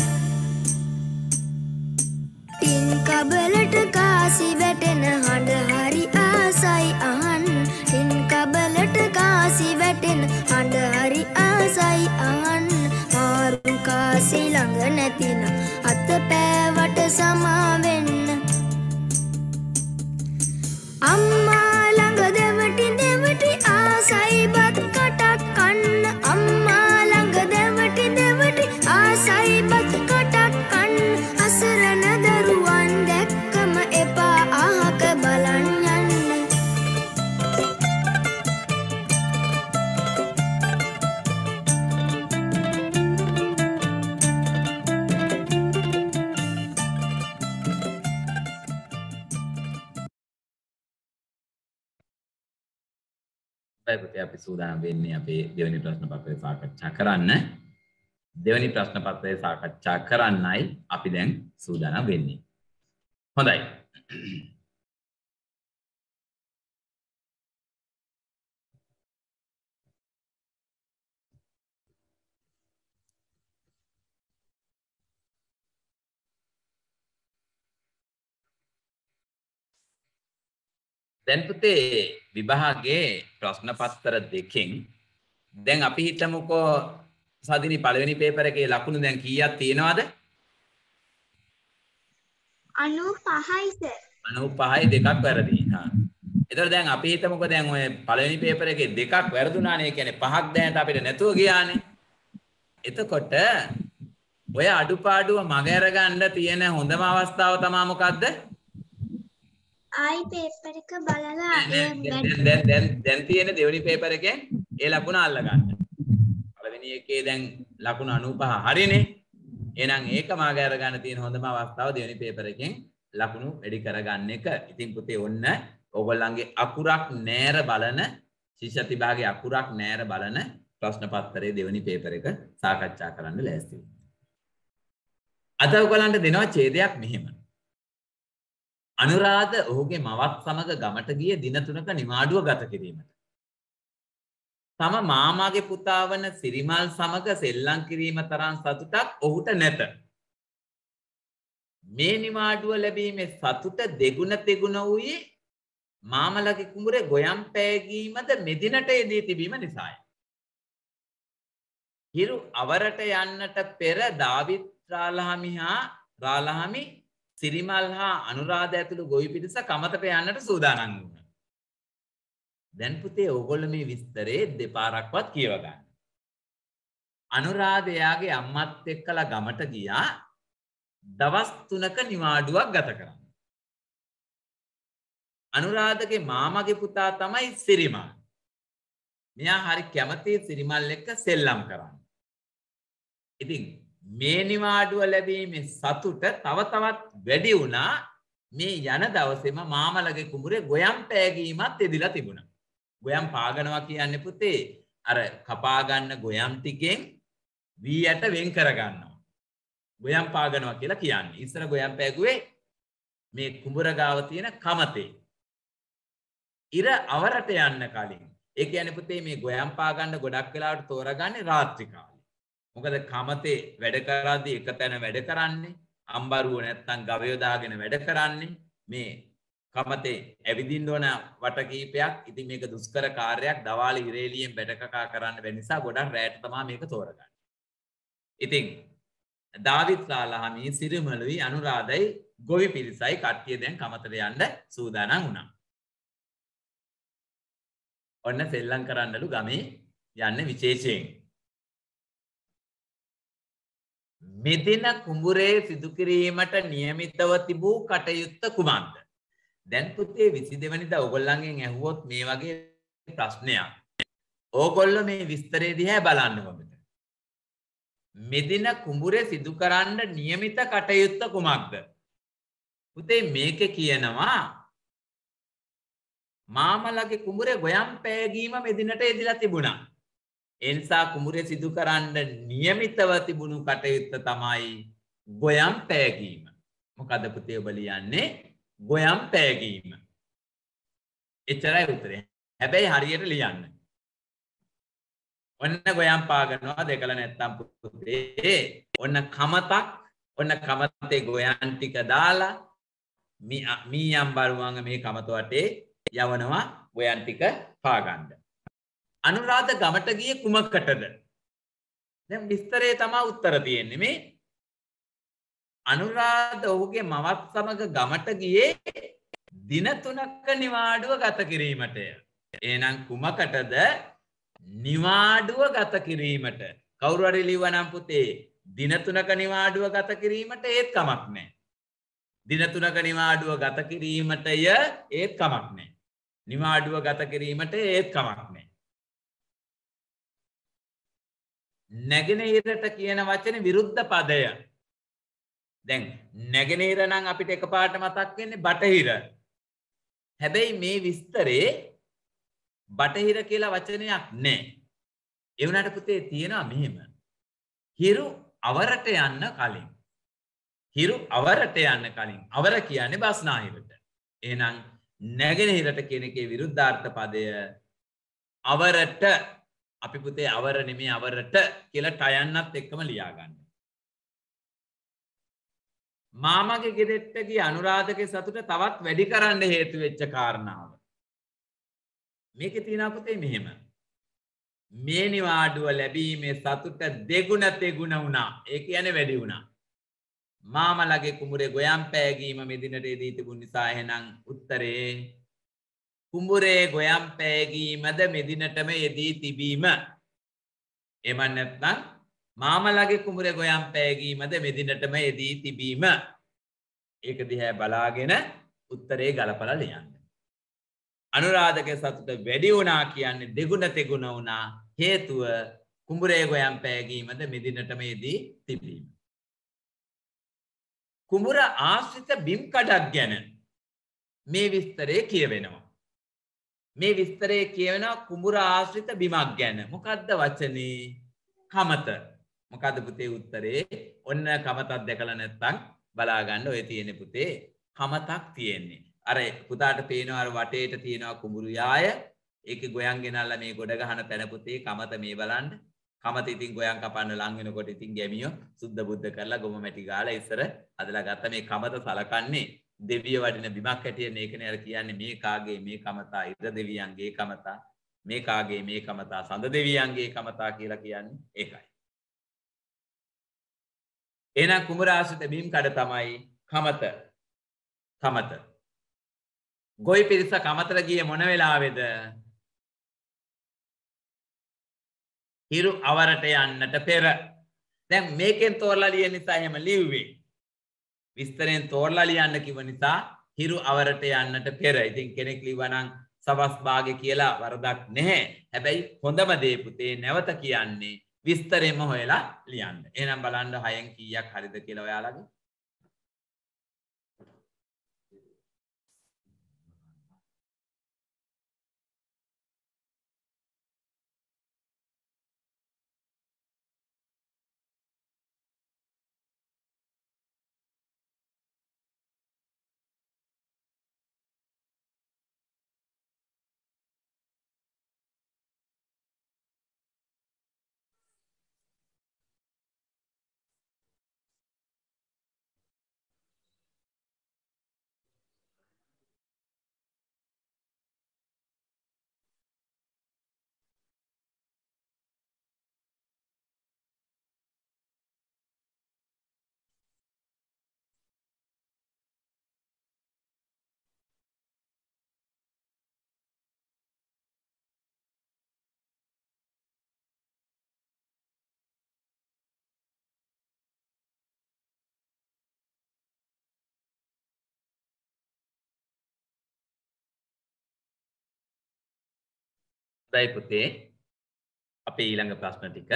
ටින් කබලට කාසි වැටෙන හඬ හරි ආසයි අහන්න ටින් කබලට කාසි වැටෙන හඬ හරි ආසයි අහන්න මාරු කාසි ළඟ නැතිනම් අත පෑවට සමා වෙන්න අම්මා ළඟ දෙවටි දෙවටි ආසයි බත් කටක් කන්න අම්මා ළඟ දෙවටි දෙවටි ආසයි බත් කටක් කන්න අසරණ දරුවන් දැක්කම එපා අහක බලන් යන්න පුතේ අපි සූදානම් වෙන්නේ අපේ දෙවෙනි ප්‍රශ්න පත්‍රය සාකච්ඡා කරන්න. දෙවෙනි ප්‍රශ්න පත්‍රය සාකච්ඡා කරන්නයි අපි දැන් සූදානම් වෙන්නේ. හොඳයි. දැන් පුතේ විභාගයේ ප්‍රශ්න පත්‍ර දෙකෙන් දැන් අපි හිතමුකෝ සදිනි පළවෙනි පේපර් එකේ ලකුණු දැන් කීයක් තියෙනවද? අනූපහයි සර්. අනූපහයි දෙකක් වැරදි. හා. ඒතර දැන් අපි හිතමුකෝ දැන් ඔය පළවෙනි පේපර් එකේ දෙකක් වැරදුනානේ. ඒ කියන්නේ පහක් දැනට අපිට නැතුව ගියානේ. එතකොට ඔය අඩුපාඩුව මග අරගන්න තියෙන හොඳම අවස්ථාව තමයි මොකද්ද? ආයි පේපර් එක බලලා දැන් දැන් දැන් දැන් තියෙන දෙවෙනි පේපර් එකෙන් ඒ ලකුණ අල්ල ගන්න. පළවෙනි එකේ දැන් ලකුණ අනූපහ හරිනේ. එහෙනම් ඒක මග අරගන්න තියෙන හොඳම අවස්ථාව දෙවෙනි පේපර් එකෙන් ලකුණු වැඩි කරගන්න එක. ඉතින් පුතේ ඔන්න ඔයගොල්ලන්ගේ අකුරක් නෑර බලන ශිෂ්‍ය විභාගයේ අකුරක් නෑර බලන ප්‍රශ්න පත්‍රයේ දෙවෙනි පේපර් එක සාකච්ඡා කරන්න ලෑස්ති වෙන්න. අද ඔයගොල්ලන්ට දෙනවා ඡේදයක් මෙහෙම. අනුරාධ ඔහුගේ මවත් සමග ගමට ගිය දින තුනක නිවාඩුව ගත කිරීමට. තම මාමාගේ පුතා වන සිරිමල් සමග සෙල්ලම් කිරීම තරම් සතුටක් ඔහුට නැත. මේ නිවාඩුව ලැබීමේ සතුට දෙගුණ තෙගුණ වූයේ මාමලගේ කුඹුරේ ගොයම් පෑගීමද මෙදිනට යෙදී තිබීම නිසාය. හිරු අවරට යන්නට පෙර දාවිත් රාලහාමි හා රාලහාමි සිරිමල් හා අනුරාධ ඇතුළු ගොවි පිරිස කමතට යන්නට සූදානම් වුණා. දැන් පුතේ ඕගොල්ලෝ මේ විස්තරේ දෙපාරක්වත් කියව ගන්න. අනුරාධ එයාගේ අම්මත් එක්කලා ගමට ගියා දවස් තුනක නිවාඩුවක් ගත කරන්න. අනුරාධගේ මාමගේ පුතා තමයි සිරිමල්. මෙයා හරි කැමති සිරිමල් එක්ක සෙල්ලම් කරන්න. ඉතින් මේ නිවාඩුව ලැබීමේ සතුට තව තවත් වැඩි වුණා මේ යන දවසේම මාමලගේ කුඹුරේ ගොයම් පෑගීමත් එදිලා තිබුණා. ගොයම් පාගනවා කියන්නේ පුතේ අර කපා ගන්න ගොයම් ටිකෙන් වී යට වෙන් කර ගන්නවා. ගොයම් පාගනවා කියලා කියන්නේ. ඉස්සර ගොයම් පෑගුවේ මේ කුඹුර ගාව තියෙන කමතේ. ඉර අවරට යන්න කලින්. ඒ කියන්නේ පුතේ මේ ගොයම් පාගන්න ගොඩක් වෙලාවට තෝරගන්නේ රාත්‍රී කාලේ. මොකද කමතේ වැඩ කරද්දී එක තැන වැඩ කරන්නේ අම්බරුව නැත්තම් ගවයෝ දාගෙන වැඩ කරන්නේ මේ කමතේ ඇවිදින්න ඕන වට කීපයක්. ඉතින් මේක දුෂ්කර කාර්යයක්. දවාලි ඉරේලියෙන් වැඩ කකා කරන්න බැරි නිසා ගොඩක් රැට තමයි මේක තෝරගන්නේ. ඉතින් දාවිත් රාලහාමි සිරිමලුයි අනුරාධයි ගොවි පිරිසයි කට්ටිය දැන් කමතට යන්න සූදානම් වුණා. ඔන්න සෙල්ලම් කරන්නලු ගමේ යන්නේ විශේෂයෙන්. මෙදින කුඹුරේ සිදු කිරීමට නියමිතව තිබූ කටයුත්ත කුමක්ද? දැන් පුතේ විසිදෙනි වෙනිදා ඕගොල්ලන්ගෙන් ඇහුවොත් මේ වගේ ප්‍රශ්නයක්. ඕගොල්ලෝ මේ විස්තරය දිහා බලන්න ඕනේ. මෙදින කුඹුරේ සිදු කරන්න නියමිත කටයුත්ත කුමක්ද? පුතේ මේකේ කියනවා මාමලගේ කුඹුරේ ගොයම් පෑගීම මෙදිනට යෙදিলা තිබුණා. ඒ නිසා කුඹුරේ සිදු කරන්න නියමිතව තිබුණු කටයුත්ත තමයි ගොයම් පෑගීම. මොකද පුතේ ඔබ ලියන්නේ ගොයම් පෑගීම. එච්චරයි උත්තරේ. හැබැයි හරියට ලියන්න. ඔන්න ගොයම් පාගනවා දෙකලා නැත්තම් පුතේ ඔන්න කමතක් ඔන්න කමතේ ගොයන් ටික දාලා මීයම් බරුවංග මේ කමත වටේ යවනවා ගොයන් ටික පාගන්න. අනුරාධ ගමට ගියේ කුමකටද? දැන් විස්තරේ තමයි උත්තර තියෙන්නේ. මේ අනුරාධ ඔහුගේ මවත් සමග ගමට ගියේ දින තුනක නිවාඩුව ගත කිරීමටය. එහෙනම් කුමකටද? නිවාඩුව ගත කිරීමට. කවුරු හරි ලිව්වනම් පුතේ දින තුනක නිවාඩුව ගත කිරීමට ඒත් කමක් නැහැ. දින තුනක නිවාඩුව ගත කිරීමටය ඒත් කමක් නැහැ. නිවාඩුව ගත කිරීමට ඒත් කමක් නැහැ. නැගෙනහිරට කියන වචනේ විරුද්ධ පදය. දැන් නැගෙනහිර නම් අපිට එකපාරට මතක් වෙන්නේ බටහිර. හැබැයි මේ විස්තරේ බටහිර කියලා වචනයක් නැහැ. ඒ වුණාට පුතේ තියෙනවා මෙහෙම. හිරු අවරට යන්න කලින්. හිරු අවරට යන්න කලින්. අවර කියන්නේ බස්නාහිරට. එහෙනම් නැගෙනහිරට කියන එකේ විරුද්ධාර්ථ පදය අවරට. අපි පුතේ අවර නෙමෙයි අවරට කියලා ටයන්නත් එක්කම ලියා ගන්න. මාමගේ ගෙදරට ගිය අනුරාධගේ සතුට තවත් වැඩි කරන්න හේතු වෙච්ච කාරණාව. මේකේ තියෙනවා පුතේ මෙහෙම. මේ නිවාඩුව ලැබීමේ සතුට දෙගුණ තෙගුණ වුණා. ඒ කියන්නේ වැඩි වුණා. මාමලගේ කුඹුරේ ගොයම් පෑගීම මෙදිනට යෙදී තිබුණ නිසා එහෙනම් උත්තරේ කුඹුරේ ගොයම් පෑගීමද මෙදිනටම යෙදී තිබීම. එහෙම නැත්නම් මාමලගේ කුඹුරේ ගොයම් පෑගීමද මෙදිනටම යෙදී තිබීම. ඒක දිහා බලාගෙන උත්තරේ ගලපලා ලියන්න. අනුරාධගේ සතුට වැඩි වුණා කියන්නේ දෙගුණ තෙගුණ වුණා. හේතුව කුඹුරේ ගොයම් පෑගීමද මෙදිනටම යෙදී තිබීම. කුඹුර ආශ්‍රිත බිම් කඩක් ගැන මේ විස්තරේ කියවෙනවා. මේ විස්තරේ කියවෙනවා කුඹුර ආශ්‍රිත බිමක් ගැන. මොකද්ද වචනේ? කමත. මොකද්ද පුතේ උත්තරේ? ඔන්න කමතක් දැකලා නැත්නම් බලා ගන්න ඔය තියෙන පුතේ කමතක් තියෙන්නේ. අර පුතාට පේනවා අර වටේට තියෙනවා කුඹුරු යාය. ඒකේ ගොයන් ගෙනල්ලා මේ ගොඩ ගහන තැන පුතේ කමත මේ බලන්න. කමත ඉතින් ගොයන් කපන්න ලං වෙනකොට ඉතින් ගැමියෝ සුද්ධ බුද්ධ කරලා ගොම මැටි ගාලා ඉස්සර අදලා ගත්ත මේ කමත සලකන්නේ දෙවිය වඩින බිමක් හැටියට. ඒකනේ අර කියන්නේ මේ කාගේ මේ කමතා ඉර දෙවියන්ගේ කමතා, මේ කාගේ මේ කමතා සඳ දෙවියන්ගේ කමතා කියලා කියන්නේ ඒකයි. එහෙනම් කුඹුර ආශ්‍රිත බිම් කඩ තමයි කමත. කමත. ගොයි පිරිස කමතට ගියේ මොන වෙලාවේද? හිරු අවරට යන්නට පෙර. දැන් මේකෙන් තෝරලා ලියන නිසා එහෙම ලිව්වේ. විස්තරෙන් තෝරලා ලියන්න කිව්ව නිසා හිරු අවරට යන්නට පෙර. ඉතින් කෙනෙක් ලිව්වා නම් සවස් භාගේ කියලා වරදක් නැහැ. හැබැයි හොඳම දේ පුතේ නැවත කියන්නේ විස්තරෙම හොයලා ලියන්න. එහෙනම් බලන්න හයෙන් කීයක් හරිද කියලා ඔයාලගේ. දැයි පුතේ අපේ ඊළඟ ප්‍රශ්න ටික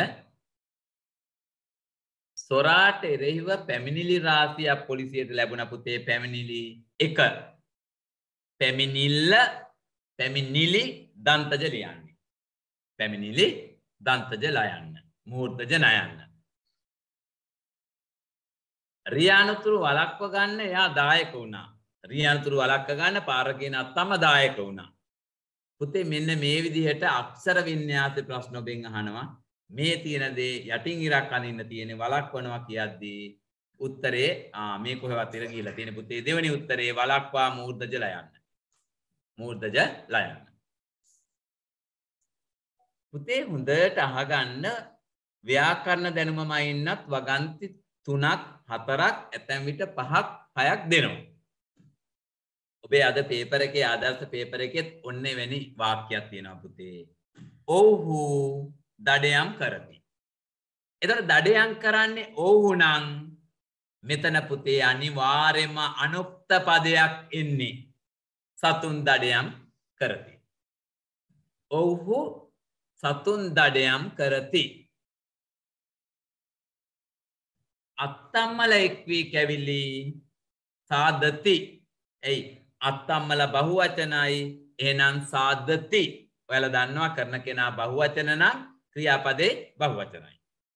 සොරාට එරෙහිව පැමිණිලි රාශියක් පොලිසියට ලැබුණ පුතේ. පැමිණිලි එක. පැමිණිල්ල පැමිණිලි දන්තජ ලියන්නේ. පැමිණිලි දන්තජ ලයන්න. මූර්තජ නයන්න. රියානතුරු වළක්ව ගන්න එයා දායක වුණා. රියානතුරු වළක්ව ගන්න පාරගෙන අත්තම දායක වුණා. පුතේ මෙන්න මේ විදිහට අක්ෂර වින්‍යාස ප්‍රශ්න ඔබෙන් අහනවා. මේ තියෙන දේ යටින් ඉරක් අනින්න තියෙන වළක්වනවා කියද්දී උත්තරේ ආ මේ කොහෙවත් ඉර ගිහිලා තියෙන පුතේ දෙවෙනි උත්තරේ වළක්වා මූර්ධජ ලයන්න. මූර්ධජ ලයන්න. පුතේ හොඳට අහගන්න ව්‍යාකරණ දැනුමම ඉන්නත් වගන්ති තුනක් හතරක් ඇතැම් විට පහක් හයක් දෙනවා. ඔබේ අද පේපර් එකේ ආදර්ශ පේපර් එකෙත් ඔන්න වෙනි වාක්‍යයක් තියෙනවා පුතේ. ඔව්හු දඩයම් කරති. එතකොට දඩයම් කරන්නේ ඔව්හු නම් මෙතන පුතේ අනිවාර්යයෙන්ම අනුක්ත පදයක් එන්නේ. සතුන් දඩයම් කරති. ඔව්හු සතුන් දඩයම් කරති. අත්තම්මල එක් වී කැවිලි සාදති. එයි අත්තම්මල බහුවචනයි එහෙනම් සාදති. ඔයාලා දන්නවා කරන කෙනා බහුවචන නම් ක්‍රියාපදේ බහුවචනයි.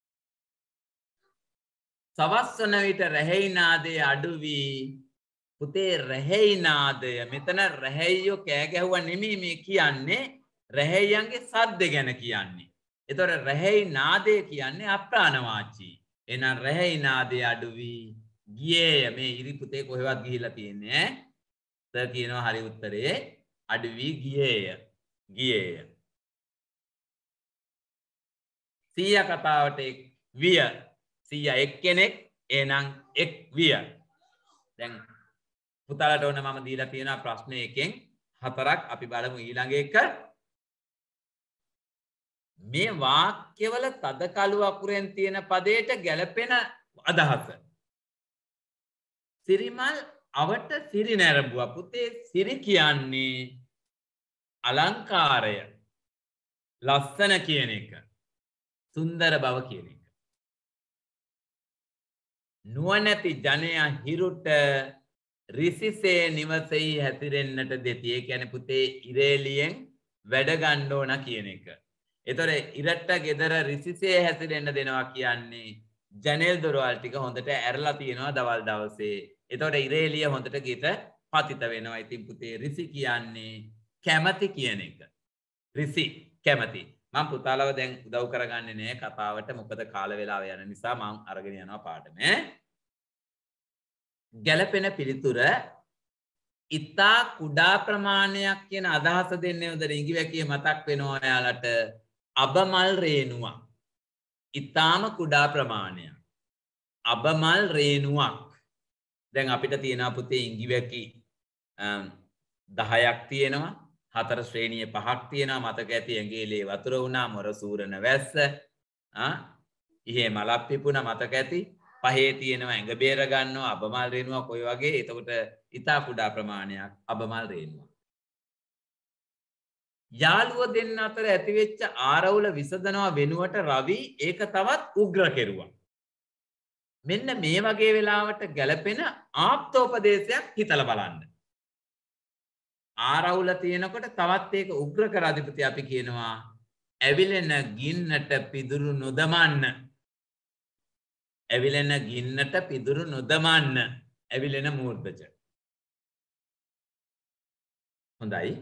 සවස් වන විට රැහෙයි නාදය අඩු වී පුතේ රැහෙයි නාදය මෙතන රැහැයියෝ කෑ ගැහුවා නෙමෙයි මේ කියන්නේ රැහැයියන්ගේ සද්ද ගැන කියන්නේ. ඒතොර රැහැයි නාදය කියන්නේ අප්‍රාණවාචී. එහෙනම් රැහැයි නාදය අඩු වී ගියේය. මේ ඉරි පුතේ කොහෙවත් ගිහිලා තියන්නේ ඈ. ද කියනවා හරි උත්තරේ අඩු වී ගියේය. ගියේය. සීයා කතාවට එක් විය. සීයා එක්කෙනෙක් එහෙනම් එක් විය. දැන් පුතාලට ඕන මම දීලා තියෙනවා ප්‍රශ්න එකෙන් හතරක් අපි බලමු ඊළඟ එක. මේ වාක්‍යවල තද කළු අකුරෙන් තියෙන පදයට ගැලපෙන අදහස. සිරිමල් අවට සිරි නැරඹුවා. පුතේ සිරි කියන්නේ අලංකාරය, ලස්සන කියන එක, සුන්දර බව කියන එක. නුවණැති ජනයා හිරුට රිසිසේ නිවසෙහි හැතිරෙන්නට දෙති. ඒ කියන්නේ පුතේ ඉරේලියෙන් වැඩ ගන්න ඕන කියන එක. ඒතර ඉරට ගෙදර රිසිසේ හැසිරෙන්න දෙනවා කියන්නේ ජනෙල් දොරවල් ටික හොඳට ඇරලා තියෙනවා දවල් දවසේ. ඒතකොට ඉරේලිය හොඳට ගෙට පතිත වෙනවා. ඉතින් පුතේ රිසි කියන්නේ කැමැති කියන එක. රිසි කැමැති. මම පුතාලව දැන් උදව් කරගන්නේ නැහැ කතාවට. මොකද කාල වේලාව යන නිසා මම අරගෙන යනවා පාඩම. ගැළපෙන පිළිතුර ඉතා කුඩා ප්‍රමාණයක් කියන අදහස දෙන්නේ උදේ ඉඟිවැකිය මතක් වෙනවා ඔයාලට. අබමල් රේණුවක්. ඉතාම කුඩා ප්‍රමාණයක්. අබමල් රේණුවක්. දැන් අපිට තියෙනවා පුතේ ඉඟිවැකි දහයක් තියෙනවා. හතර ශ්‍රේණිය පහක් තියෙනවා. මතක ඇති ඇඟිලේ වතුර වුණා, මොර සූරන වැස්ස, ආ ඉහේ මලක් පිපුණා මතක ඇති. පහේ තියෙනවා ඇඟ බේර ගන්නවා අබමල් රේණුවක් ඔය වගේ. එතකොට ඉතා කුඩා ප්‍රමාණයක් අබමල් රේණුවක්. යාළුව දෙන්න අතර ඇතිවෙච්ච ආරවුල විසඳනවා වෙනුවට රවි ඒක තවත් උග්‍ර කෙරුවා. මෙන්න මේ වගේ වෙලාවට ගැලපෙන ආප්තෝපදේශයක් හිතලා බලන්න. ආරවුල තියෙනකොට තවත් ඒක උග්‍ර කර අධිපති අපි කියනවා ඇවිලෙන ගින්නට පිදුරු නොදමන්න. ඇවිලෙන ගින්නට පිදුරු නොදමන්න. ඇවිලෙන මූර්ධජ. හොඳයි.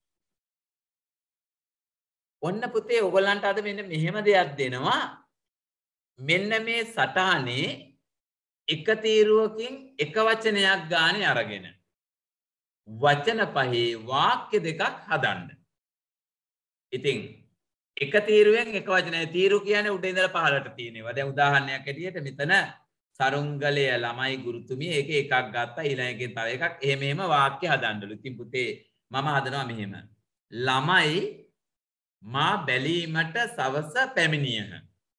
ඔන්න පුතේ ඔයගලන්ට අද මෙන්න මෙහෙම දෙයක් දෙනවා. මෙන්න මේ සටහනේ එක තීරුවකින් එක වචනයක් ගානේ අරගෙන වචන පහේ වාක්‍ය දෙකක් හදන්න. ඉතින් එක තීරුවෙන් එක වචනය. තීරු කියන්නේ උඩ ඉඳලා පහළට තියෙනවා. දැන් උදාහරණයක් ඇටියට මෙතන සරුංගලය ළමයි ගුරුතුමිය එක එකක් ගත්තා. ඊළඟ එකෙන් තව එකක්. එහෙම එහෙම වාක්‍ය හදන්නලු. ඉතින් පුතේ මම හදනවා මෙහෙම. ළමයි මා බැලීමට සවස පැමිණියහ.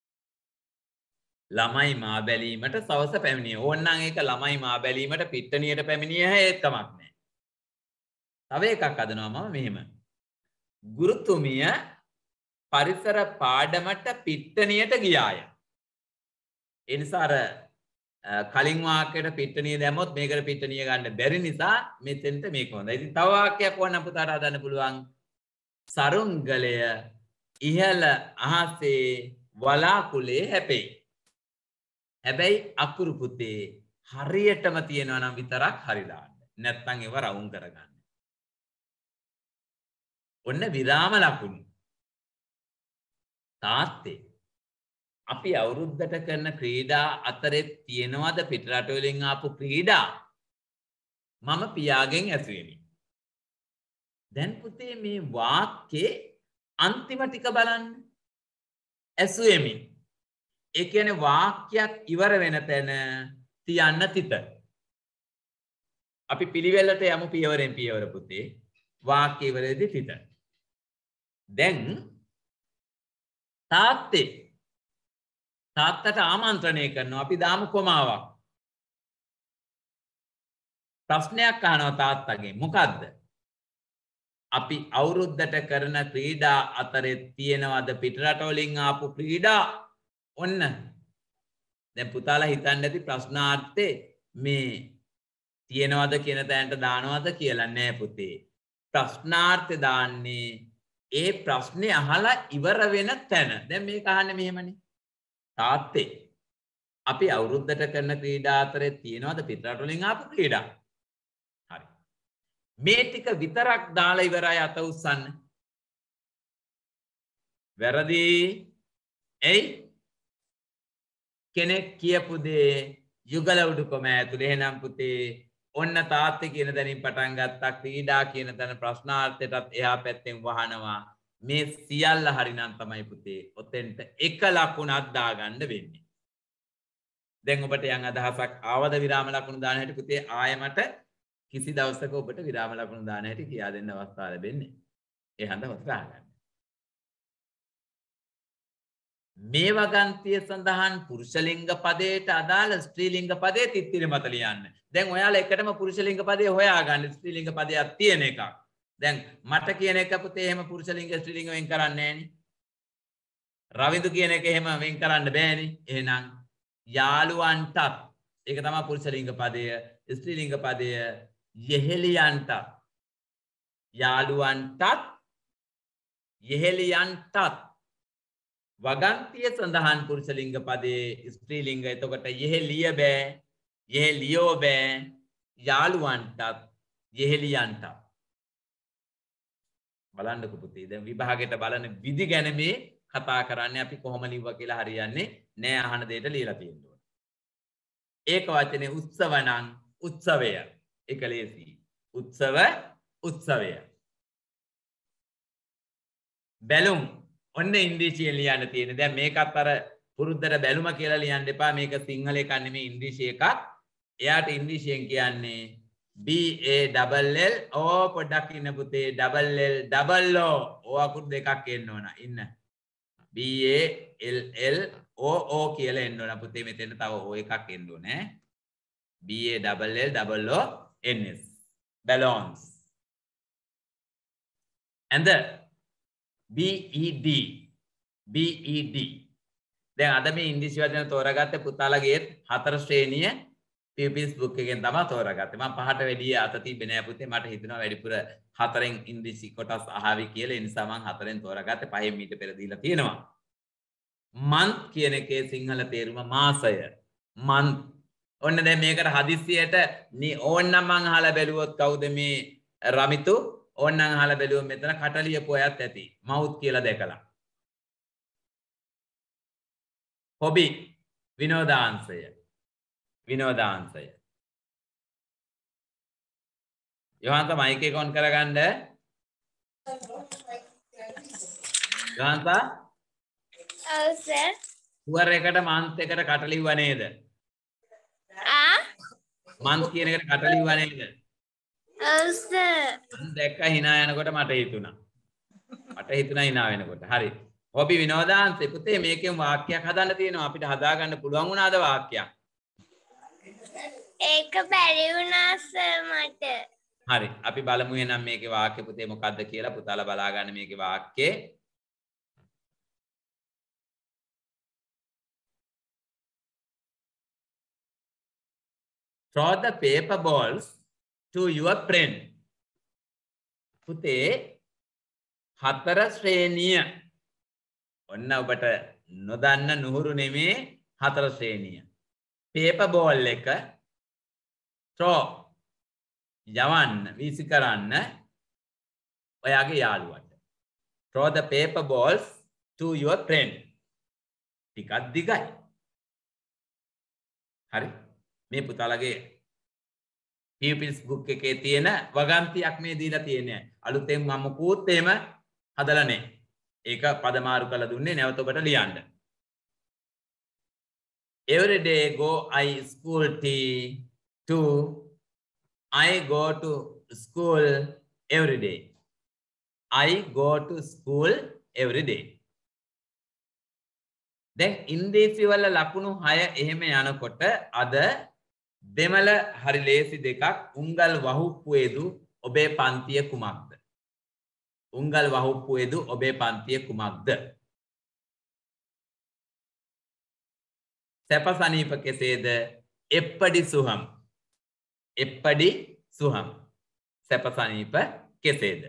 ළමයි මා බැලීමට සවස පැමිණිය. ඕන්නම් ඒක ළමයි මා බැලීමට පිට්ටනියට පැමිණියහ ඒත් කමක් නැහැ. තව එකක් හදනවා මම මෙහෙම. ගුරුතුමිය පරිසර පාඩමට පිට්ටනියට ගියාය. ඒ නිසා අර කලින් වාක්‍යයට පිට්ටනිය දැම්මොත් මේකට පිට්ටනිය ගන්න බැරි නිසා මෙතෙන්ට මේක හොඳයි. ඉතින් තව වාක්‍යයක් ඕනනම් පුතාට හදන්න පුළුවන්. සරුංගලය ඉහළ අහසේ වලාකුලේ හැපෙයි. හැබැයි අකුරු පුතේ හරියටම තියෙනවා නම් විතරක් හරි දාන්න. නැත්නම් ඒව රවුම් කරගන්න. ඔන්න විරාම ලකුණු. තාත්තේ අපි අවුරුද්දට කරන ක්‍රීඩා අතරේ තියෙනවද පිටරට වලින් ආපු ක්‍රීඩා? මම පියාගෙන් ඇසුවෙමි. දැන් පුතේ මේ වාක්‍යයේ අන්තිම ටික බලන්න. ඇසුවෙමි. ඒ කියන්නේ වාක්‍යයක් ඉවර වෙන තැන තියන්න තිත. අපි පිළිවෙලට යමු පියවරෙන් පියවර පුතේ. වාක්‍ය ඉවරෙදී තිත. දැන් තාත්තේ තාත්තට ආමන්ත්‍රණය කරනවා. අපි දාමු කොමාවක්. ප්‍රශ්නයක් අහනවා තාත්තගෙන්. මොකද්ද? අපි අවුරුද්දට කරන ක්‍රීඩා අතරේ තියෙනවද පිටරට වලින් ආපු ක්‍රීඩා? ඔන්න. දැන් පුතාලා හිතන්න ඇති ප්‍රශ්නාර්ථේ මේ තියෙනවද කියන තැනට දානවද කියලා. නෑ පුතේ. ප්‍රශ්නාර්ථේ දාන්නේ ඒ ප්‍රශ්නේ අහලා ඉවර වෙන තැන. දැන් මේක අහන්නේ මෙහෙමනේ. තාත්තේ අපි අවුරුද්දට කරන ක්‍රීඩා අතරේ තියෙනවද පිටරට වලින් ආපු ක්‍රීඩා? හරි. මේ ටික විතරක් දාලා ඉවරයි අත උස්සන්න. වැරදි. එයි කෙනෙක් කියපු දේ යුගල උඩුකම ඇතුලේ. එහෙනම් පුතේ ඔන්න තාත්තේ කියන දැනින් පටන් ගත්තා. ක්‍රීඩා කියන තැන ප්‍රශ්නාර්ථයටත් එහා පැත්තෙන් වහනවා. මේ සියල්ල හරිනම් තමයි පුතේ ඔතෙන්ට එක ලකුණක් දාගන්න වෙන්නේ. දැන් ඔබට යම් අදහසක් ආවද විරාම ලකුණු දාන හැටි පුතේ ආයෙ මට කිසි දවසක ඔබට විරාම ලකුණු දාන හැටි කියා දෙන්න අවස්ථාව ලැබෙන්නේ. ඒ හන්ද හොඳට අහගන්න. මේ වගන්තිය සඳහන් පුරුෂලිංග පදයට අදාළ ස්ත්‍රීලිංග පදයේ තිත්තිර මත ලියන්න. දැන් ඔයාලා එකටම පුරුෂලිංග පදේ හොයාගන්න ස්ත්‍රීලිංග පදයක් තියෙන එකක්. දැන් මට කියන එක පුතේ එහෙම පුරුෂලිංග ස්ත්‍රීලිංග වෙන් කරන්නේ නෑනේ. රවිදු කියන එක එහෙම වෙන් කරන්න බෑනේ. එහෙනම් යාළුවන්ටත් ඒක තමයි පුරුෂලිංග පදය. ස්ත්‍රීලිංග පදය යෙහෙලියන්ටත් යාළුවන්ටත් යෙහෙලියන්ටත් වගන්තිය සඳහන් පුරුෂලිංග පදයේ ස්ත්‍රීලිංග එතකොට යෙහෙලිය බෑ යෙහෙලියෝ බෑ යාළුවන්ටත් යෙහෙලියන්ටත් බලන්නකො පුතේ දැන් විභාගයට බලන විදි ගැන මේ කතා කරන්නේ අපි කොහොම ලිව්වා කියලා හරියන්නේ නෑ අහන දෙයට ලියලා තියෙන්න ඕන. ඒක වචනේ උත්සව නම් උත්සවය ඒක ලේසි. උත්සව උත්සවය. බැලුම් ඔන්න ඉංග්‍රීසියෙන් ලියන්න තියෙන්නේ. දැන් මේකත් අර පුරුද්දට බැලුම කියලා ලියන්න එපා. මේක සිංහල එකක් නෙමෙයි ඉංග්‍රීසි එකක්. එයාට ඉංග්‍රීසියෙන් කියන්නේ B A double L ඕ පොඩ්ඩක් ඉන්න පුතේ double L double O ඕ අකුරු දෙකක් එන්න ඕන. ඉන්න. B A L L O O කියලා එන්න ඕන පුතේ මෙතෙන් තව O එකක් එන්න ඕනේ. B A double L double O N S balloons. And the B E D B E D දැන් අද මේ ඉංග්‍රීසි වචන තෝරාගත්තේ පුතාලගේ හතර ශ්‍රේණිය pupils book එකෙන් තමයි තෝරාගත්තේ. මම පහට වැඩි අත තිබ්බේ නෑ පුතේ. මට හිතෙනවා වැඩිපුර හතරෙන් ඉංග්‍රීසි කොටස් අහවි කියලා. ඒ නිසා මම හතරෙන් තෝරාගත්තේ. පහෙන් මීට පෙර දීලා තියෙනවා. month කියන එකේ සිංහල තේරුම මාසය. month. ඔන්න දැන් මේකට හදිස්සියට ඕන්නම් මං අහලා බැලුවොත් කවුද මේ රමිතු? ඕන්නම් අහලා බැලුවොත් මෙතන කටලියපු අයත් ඇති. මවුත් කියලා දැකලා. හොබි විනෝදාංශය. විනෝදාංශය. යෝහන්ත මයික් එක ඔන් කරගන්න. යෝහන්ත ඔව් සර්. පුවර එකට මන්ත් එකට කටලිව්ව නේද? ආ මන්ත් කියන එකට කටලිව්ව නේද? ඔව් සර්. මම දැක්ක hina යනකොට මට හිතුණා. මට හිතුණා hina වෙනකොට. හරි. හොබි විනෝදාංශය පුතේ මේකෙන් වාක්‍යයක් හදන්න තියෙනවා. අපිට හදාගන්න පුළුවන් වුණාද වාක්‍යයක්? ඒක බැරි වුණා සර් මට. හරි. අපි බලමු එහෙනම් මේකේ වාක්‍ය පුතේ මොකද්ද කියලා. පුතාලා බලා ගන්න මේකේ වාක්‍යේ. Throw the paper balls to your friend. පුතේ හතර ශ්‍රේණිය. ඔන්න ඔබට නොදන්න නුහුරු නෙමේ හතර ශ්‍රේණිය. paper ball එක throw යවන්න වීසි කරන්න ඔයාගේ යාළුවට. Throw the paper balls to your friend. ටිකක් දිගයි. හරි. මේ පුතාලගේ pupils book එකේ තියෙන වගන්තියක් මේ දීලා තියෙන්නේ. අලුතෙන් මම මොකුත් එහෙම හදලා නැහැ. ඒක පදමාරු කරලා දුන්නේ නැවත ඔබට ලියන්න. Every day go I school tea to I go to school every day. I go to school every day. දැන් ඉංග්‍රීසි වල ලකුණු හය එහෙම යනකොට අද දෙමළ හරි ලේසි දෙකක්. උංගල් වහුප්පුවේදු ඔබේ පන්තිය කුමක්ද? උංගල් වහුප්පුවේදු ඔබේ පන්තිය කුමක්ද? සැප සනීප කෙසේද? එප්පඩි සුහම්. එප්පඩි සුහම්. සැප සනීප කෙසේද?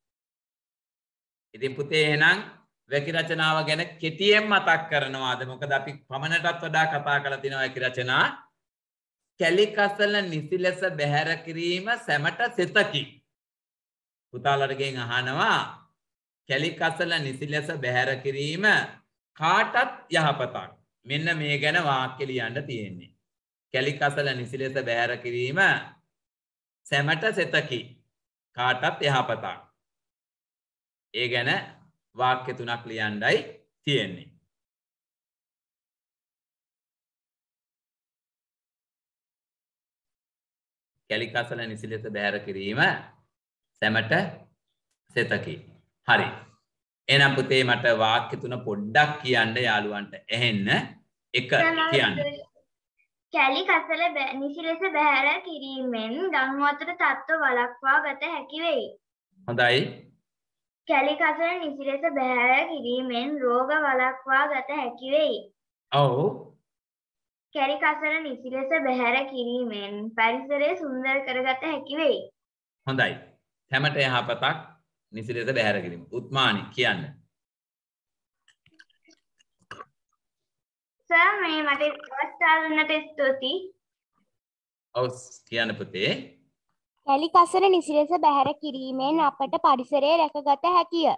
ඉතින් පුතේ එහෙනම් වැකි රචනාව ගැන කෙටියෙන් මතක් කරනවාද? මොකද අපි පමණටත් වඩා කතා කරලා තිනවා වැකි රචනා. කැලිකසල නිසි ලෙස බැහැර කිරීම සැමට සිතකි. පුතාලටගෙන් අහනවා කැලිකසල නිසි ලෙස බැහැර කිරීම කාටත් යහපතක්. මෙන්න මේ ගැන වාක්‍ය ලියන්න තියෙන්නේ. කැලිකසල නිසි ලෙස බැහැර කිරීම සැමට සිතකි. කාටත් යහපතක්. ඒ ගැන වාක්‍ය තුනක් ලියන්නයි තියෙන්නේ. කැලිකසල නිසි ලෙස බැහැර කිරීම සැමට සෙතකි. හරි. එහෙනම් පුතේ මට වාක්‍ය තුන පොඩ්ඩක් කියන්න යාළුවන්ට ඇහෙන්න. එක කියන්න. කැලිකසල නිසි ලෙස බැහැර කිරීමෙන් ගම් වතුර තත්ත්ව වළක්වා ගත හැකි වෙයි. හොඳයි. කැලිකසල නිසි ලෙස බැහැර කිරීමෙන් රෝග වළක්වා ගත හැකි වෙයි. ඔව්. කැලිකසල නිසි ලෙස බැහැර කිරීමෙන් පරිසරය සුන්දර කරගත හැකි වෙයි. හොඳයි. හැමට යහපතක් නිසි ලෙස බැහැර කිරීම. උත්මානි කියන්න. සර් මේ මට අවස්ථාව දුන්නට ස්තුතියි. ඔව් කියන්න පුතේ. කැලිකසල නිසි ලෙස බැහැර කිරීමෙන් අපට පරිසරය රැකගත හැකිය.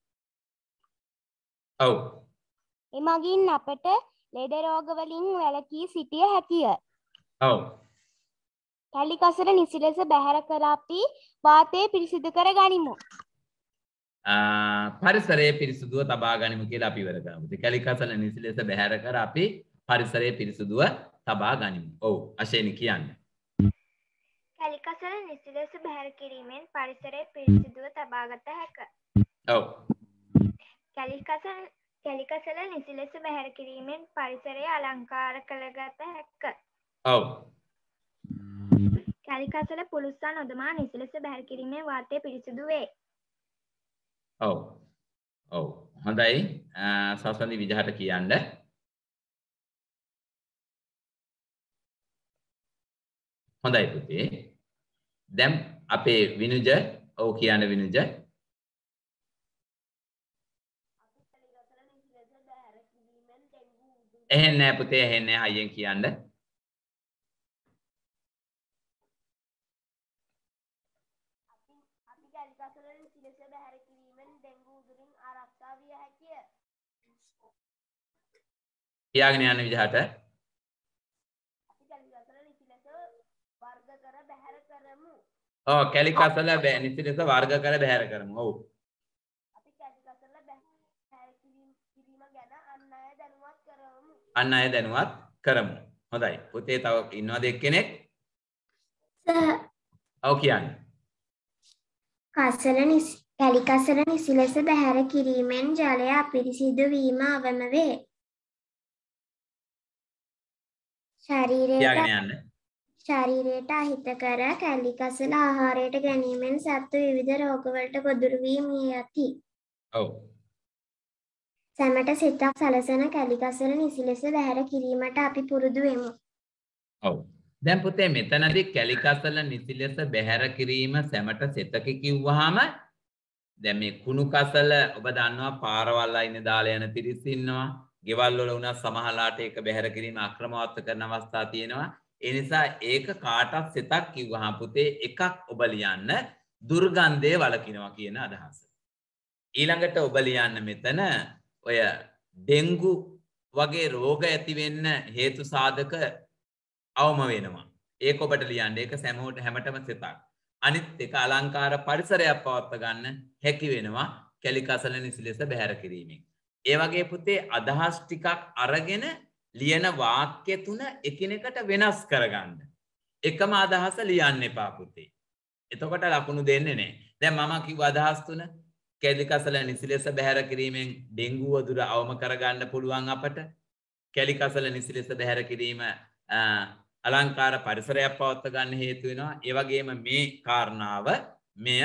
ඔව්. එමගින් අපට ලෙඩ රෝග වලින් වැළකී සිටිය හැකිය. ඔව්. කැලිකසල නිසි ලෙස බැහැර කර අපි වාතය පිරිසිදු කර ගනිමු. පරිසරයේ පිරිසුදුව තබා ගනිමු කියලා අපි ඉවර කරමු. කැලිකසල නිසි ලෙස බැහැර කර අපි පරිසරයේ පිරිසුදුව තබා ගනිමු. ඔව් අශේනි කියන්න. කැලිකසල නිසි ලෙස බැහැර කිරීමෙන් පරිසරයේ පිරිසිදුව තබා ගත හැක. ඔව්. කැලිකසල කැලිකසල නිසි ලෙස බැහැර කිරීමෙන් පරිසරය අලංකාර කරගත හැක. ඔව්. කැලිකසල පුළුස්සා නොදමා නිසි ලෙස බැහැර කිරීමෙන් වාතය පිරිසිදු වේ. ඔව්. ඔව්. හොඳයි. සසන්දි විජහට කියන්න. හොඳයි පුතේ. දැන් අපේ විනුජ ඔව් කියන්න විනුජ. එහෙන්නේ නැහැ පුතේ එහෙන්නේ නැහැ හයියෙන් කියන්න. අපි කැලිකසල නිසි ලෙස බැහැර කිරීමෙන් ඩෙන්ගු උදුරින් ආරක්ෂා විය හැකිය. කියාගෙන යන විදිහට අපි කැලිකසල නිසි ලෙස වර්ග කර බැහැර කරමු. ඔව් කැලිකසල නිසි ලෙස වර්ග කර බැහැර කරමු. ඔව්. අපි කැලිකසල බැහැර කිරීම ගැන අන් අය දැනුවත් කරමු. අන් අය දැනුවත් කරමු. හොඳයි. පුතේ තව ඉන්නවද එක්කෙනෙක්? ඔව් කියන්න. කසල නිසි කැලිකසල නිසි ලෙස බැහැර කිරීමෙන් ජලය අපිරිසිදු වීම අවම වේ. ශරීරයට ශරීරයට අහිතකර කැලිකසල ආහාරයට ගැනීමෙන් සත්තු විවිධ රෝගවලට ගොදුරු වී මිය යති. ඔව්. සැමට සිතක් සලසන කැලිකසල නිසි ලෙස බැහැර කිරීමට අපි පුරුදු වෙමු. ඔව්. දැන් පුතේ මෙතනදී කැලිකසල නිසි ලෙස බැහැර කිරීම සැමට සෙතක කිව්වහම දැන් මේ කුණු කසල ඔබ දන්නවා පාරවල් අයිනේ දාලා යන තිරිස් ඉන්නවා. ගෙවල් වල උනා සමහරලාට ඒක බැහැර කිරීම අක්‍රමවත් කරන අවස්ථා තියෙනවා. ඒ නිසා ඒක කාටත් සෙතක් කිව්වහම පුතේ එකක් ඔබ ලියන්න දුර්ගන්ධය වළකිනවා කියන අදහස. ඊළඟට ඔබ ලියන්න මෙතන ඔය ඩෙන්ගු වගේ රෝග ඇති වෙන්න හේතු සාධක අවම වෙනවා. ඒක ඔබට ලියන්න. ඒක සැමෝට හැමතෙම සෙතක්. අනිත් එක අලංකාර පරිසරයක් පවත්වා ගන්න හැකි වෙනවා කැලිකසල නිසි ලෙස බැහැර කිරීමෙන්. ඒ වගේ පුතේ අදහස් ටිකක් අරගෙන ලියන වාක්‍ය තුන එකිනෙකට වෙනස් කරගන්න. එකම අදහස ලියන්න එපා පුතේ. එතකොට ලකුණු දෙන්නේ නැහැ. දැන් මම කිව්ව අදහස් තුන කැලිකසල නිසි ලෙස බැහැර කිරීමෙන් ඩෙන්ගු වදුර අවම කරගන්න පුළුවන් අපට. කැලිකසල නිසි ලෙස බැහැර කිරීම අලංකාර පරිසරයක් පවත්වා ගන්න හේතු වෙනවා. ඒ වගේම මේ කාරණාව මෙය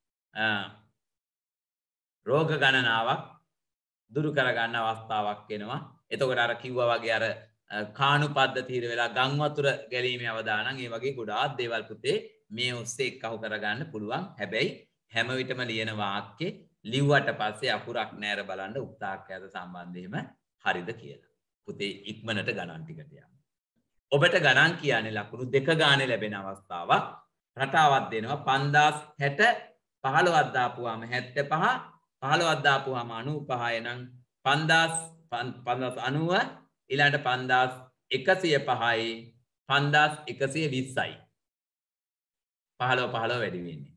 රෝග ගණනාවක් දුරු කර ගන්න අවස්ථාවක් වෙනවා. එතකොට අර කිව්වා වගේ අර කාණු පද්ධතිය වෙලා ගම් වතුර ගැලීමේ අවදානම් ඒ වගේ ගොඩාක් දේවල් පුතේ මේ ඔස්සේ එක්කහු කරගන්න පුළුවන්. හැබැයි හැම විටම ලියන වාක්‍යෙ ලිව්වට පස්සේ අකුරක් නෑර බලන්න උක්තාක්‍යද සම්බන්ධයෙන්ම හරිද කියලා. පුතේ ඉක්මනට ගණන් ටිකට යන්න. ඔබට ගණන් කියන්නේ ලකුණු දෙක ගානේ ලැබෙන අවස්ථාවක්. රටාවක් දෙනවා පන්දාස් හැට පහළොවක් දාපුවාම හැත්තෑ පහ පහළොවක් දාපුවාම අනූපහ එනම් පන්දාස් පන්දාස් අනූව ඊළඟට පන්දාස් එකසිය පහයි පන්දාස් එකසිය විස්සයි. පහළොව පහළොව වැඩි වෙන්නේ.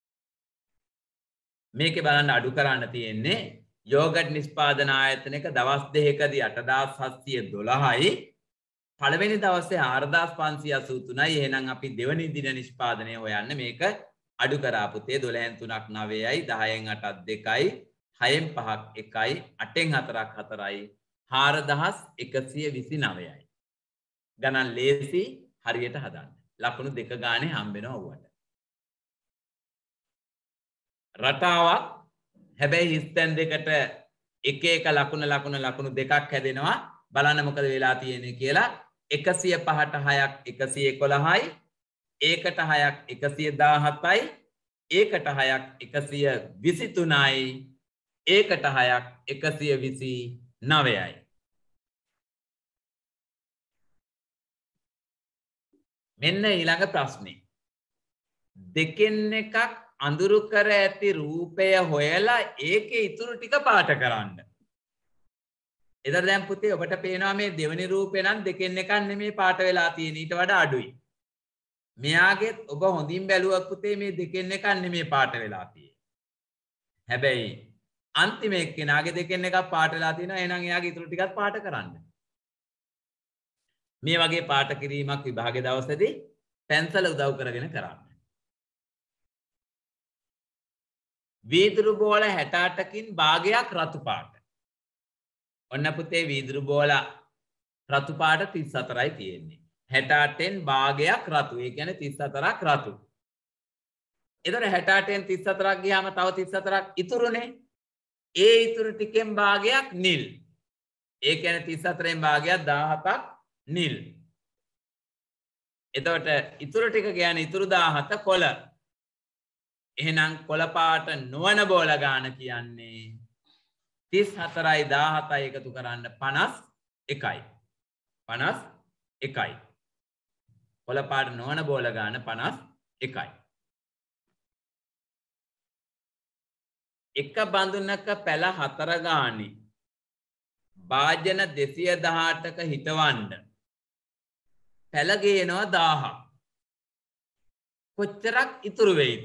මේකේ බලන්න අඩු කරන්න තියෙන්නේ යෝගට් නිෂ්පාදන ආයතනයක දවස් දෙකකදී අටදාස් හත්සිය දොළහයි පළවෙනි දවසේ හාරදාස් පන්සිය අසූ තුනයි. එහෙනම් අපි දෙවෙනි දින නිෂ්පාදනය හොයන්න මේක අඩු කරා පුතේ. දොළහෙන් තුනක් නවයයි, දහයෙන් අටක් දෙකයි, හයෙන් පහක් එකයි, අටෙන් හතරක් හතරයි, හාරදහස් එකසිය විසිනවයයි. ගණන් ලේසි, හරියට හදන්න. ලකුණු දෙක ගානේ හම්බ වෙනවා ඔයාලට. රටාවක් හැබැයි හිස්තැන් දෙකට එක එක ලකුණ ලකුණ ලකුණු දෙකක් හැදෙනවා. බලන්න මොකද වෙලා තියෙන්නේ කියලා. එකසිය පහට හයක් එකසිය එකොළහයි, ඒකට හයක් එකසිය දාහතයි, ඒකට හයක් එකසිය විසිතුනයි, ඒකට හයක් එකසිය විසිනවයයි. මෙන්න ඊළඟ ප්‍රශ්නේ. දෙකෙන් එකක් අඳුරු කර ඇති රූපය හොයලා ඒකේ ඉතුරු ටික පාට කරන්න. එතකොට දැන් පුතේ ඔබට පේනවා මේ දෙවෙනි රූපේ නම් දෙකෙන් එකක් නෙමෙයි පාට වෙලා තියෙන්නේ, ඊට වඩා අඩුයි. මෙයාගෙත් ඔබ හොඳින් බැලුවා පුතේ මේ දෙකෙන් එකක් නෙමෙයි පාට වෙලා තියෙන්නේ. හැබැයි අන්තිම එක්කෙනාගේ දෙකෙන් එකක් පාට වෙලා තියෙනවා. එහෙනම් එයාගේ ඉතුරු ටිකත් පාට කරන්න. මේ වගේ පාට කිරීමක් විභාගයේ දවසේදී පැන්සල උදව් කරගෙන කරන්න. වීදුරු බෝල හැට අටකින් භාගයක් රතු පාට. ඔන්න පුතේ වීදුරු බෝල රතු පාට තිස් හතරයි තියෙන්නේ. හැට අටෙන් භාගයක් රතු. ඒ කියන්නේ තිස් හතරක් රතු. එතකොට හැට අටෙන් තිස් හතරක් ගියාම තව තිස් හතරක් ඉතුරුනේ. ඒ ඉතුරු ටිකෙන් භාගයක් නිල්. ඒ කියන්නේ තිස් හතරෙන් භාගයක් දාහතක් නිල්. එතකොට ඉතුරු ටික කියන්නේ ඉතුරු දාහත කොළ. එහෙනම් කොළ පාට නොවන බෝල ගාන කියන්නේ තිස් හතරයි දාහතයි එකතු කරන්න පනස් එකයි. පනස් එකයි. කොළ පාට නොවන බෝල ගාන පනස් එකයි. එක බඳුනක පැල හතර ගානේ භාජන දෙසිය දහඅටක හිටවන්න පැල ගේනවා දාහක්. කොච්චරක් ඉතුරු වෙයිද?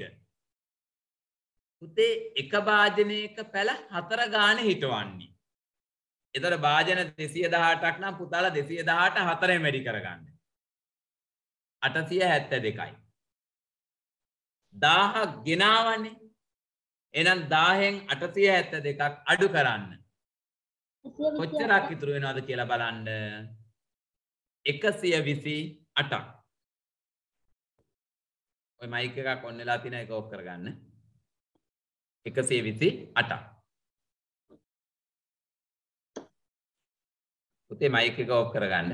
පුතේ එක භාජනයක පැල හතර ගානේ හිටවන්නේ. එතකොට භාජන දෙසිය දහඅටක් නම් පුතාලා දෙසිය දහඅට හතරෙන් වැඩි කරගන්න. අටසිය හැත්තෑ දෙකයි. දාහක් ගෙනාවනේ. එහෙනම් දාහෙන් අටසිය හැත්තෑ දෙකක් අඩු කරන්න. කොච්චරක් ඉතුරු වෙනවද කියලා බලන්න. එකසිය විසි අටක්. ඔය මයික් එකක් ඔන් වෙලා තියෙන එක ඕෆ් කරගන්න. එකසිය විසි අටක්. පුතේ මයික් එක ඕෆ් කරගන්න.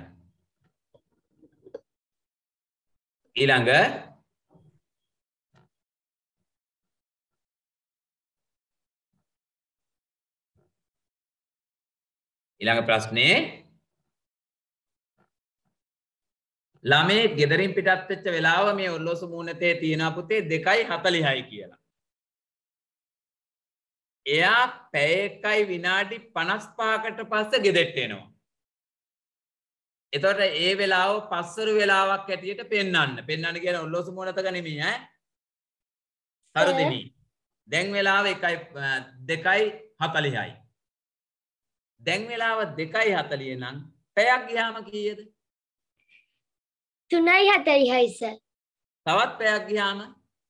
ඊළඟ ඊළඟ ප්‍රශ්නේ ළමේ ගෙදරින් පිටත් වෙච්ච වෙලාව මේ ඔරලෝසු මූණතේ තියෙනවා පුතේ දෙකයි හතළිහයි කියලා. එයා පැය එකයි විනාඩි පනස් පහකට පස්සේ ගෙදරට එනවා. එතකොට ඒ වෙලාව පස්වරු වෙලාවක් ඇටියට පෙන්වන්න. පෙන්වන්න කියන ඔරලෝසු මූණතක නෙමෙයි ඈ. හරිදෙනි. දැන් වෙලාව එකයි දෙකයි හතළිහයි. දැන් වෙලාව දෙකයි හතළිය නම් පැයක් ගියාම කීයද? තුනයි හතළිහයි සර්. තවත් පැයක් ගියාම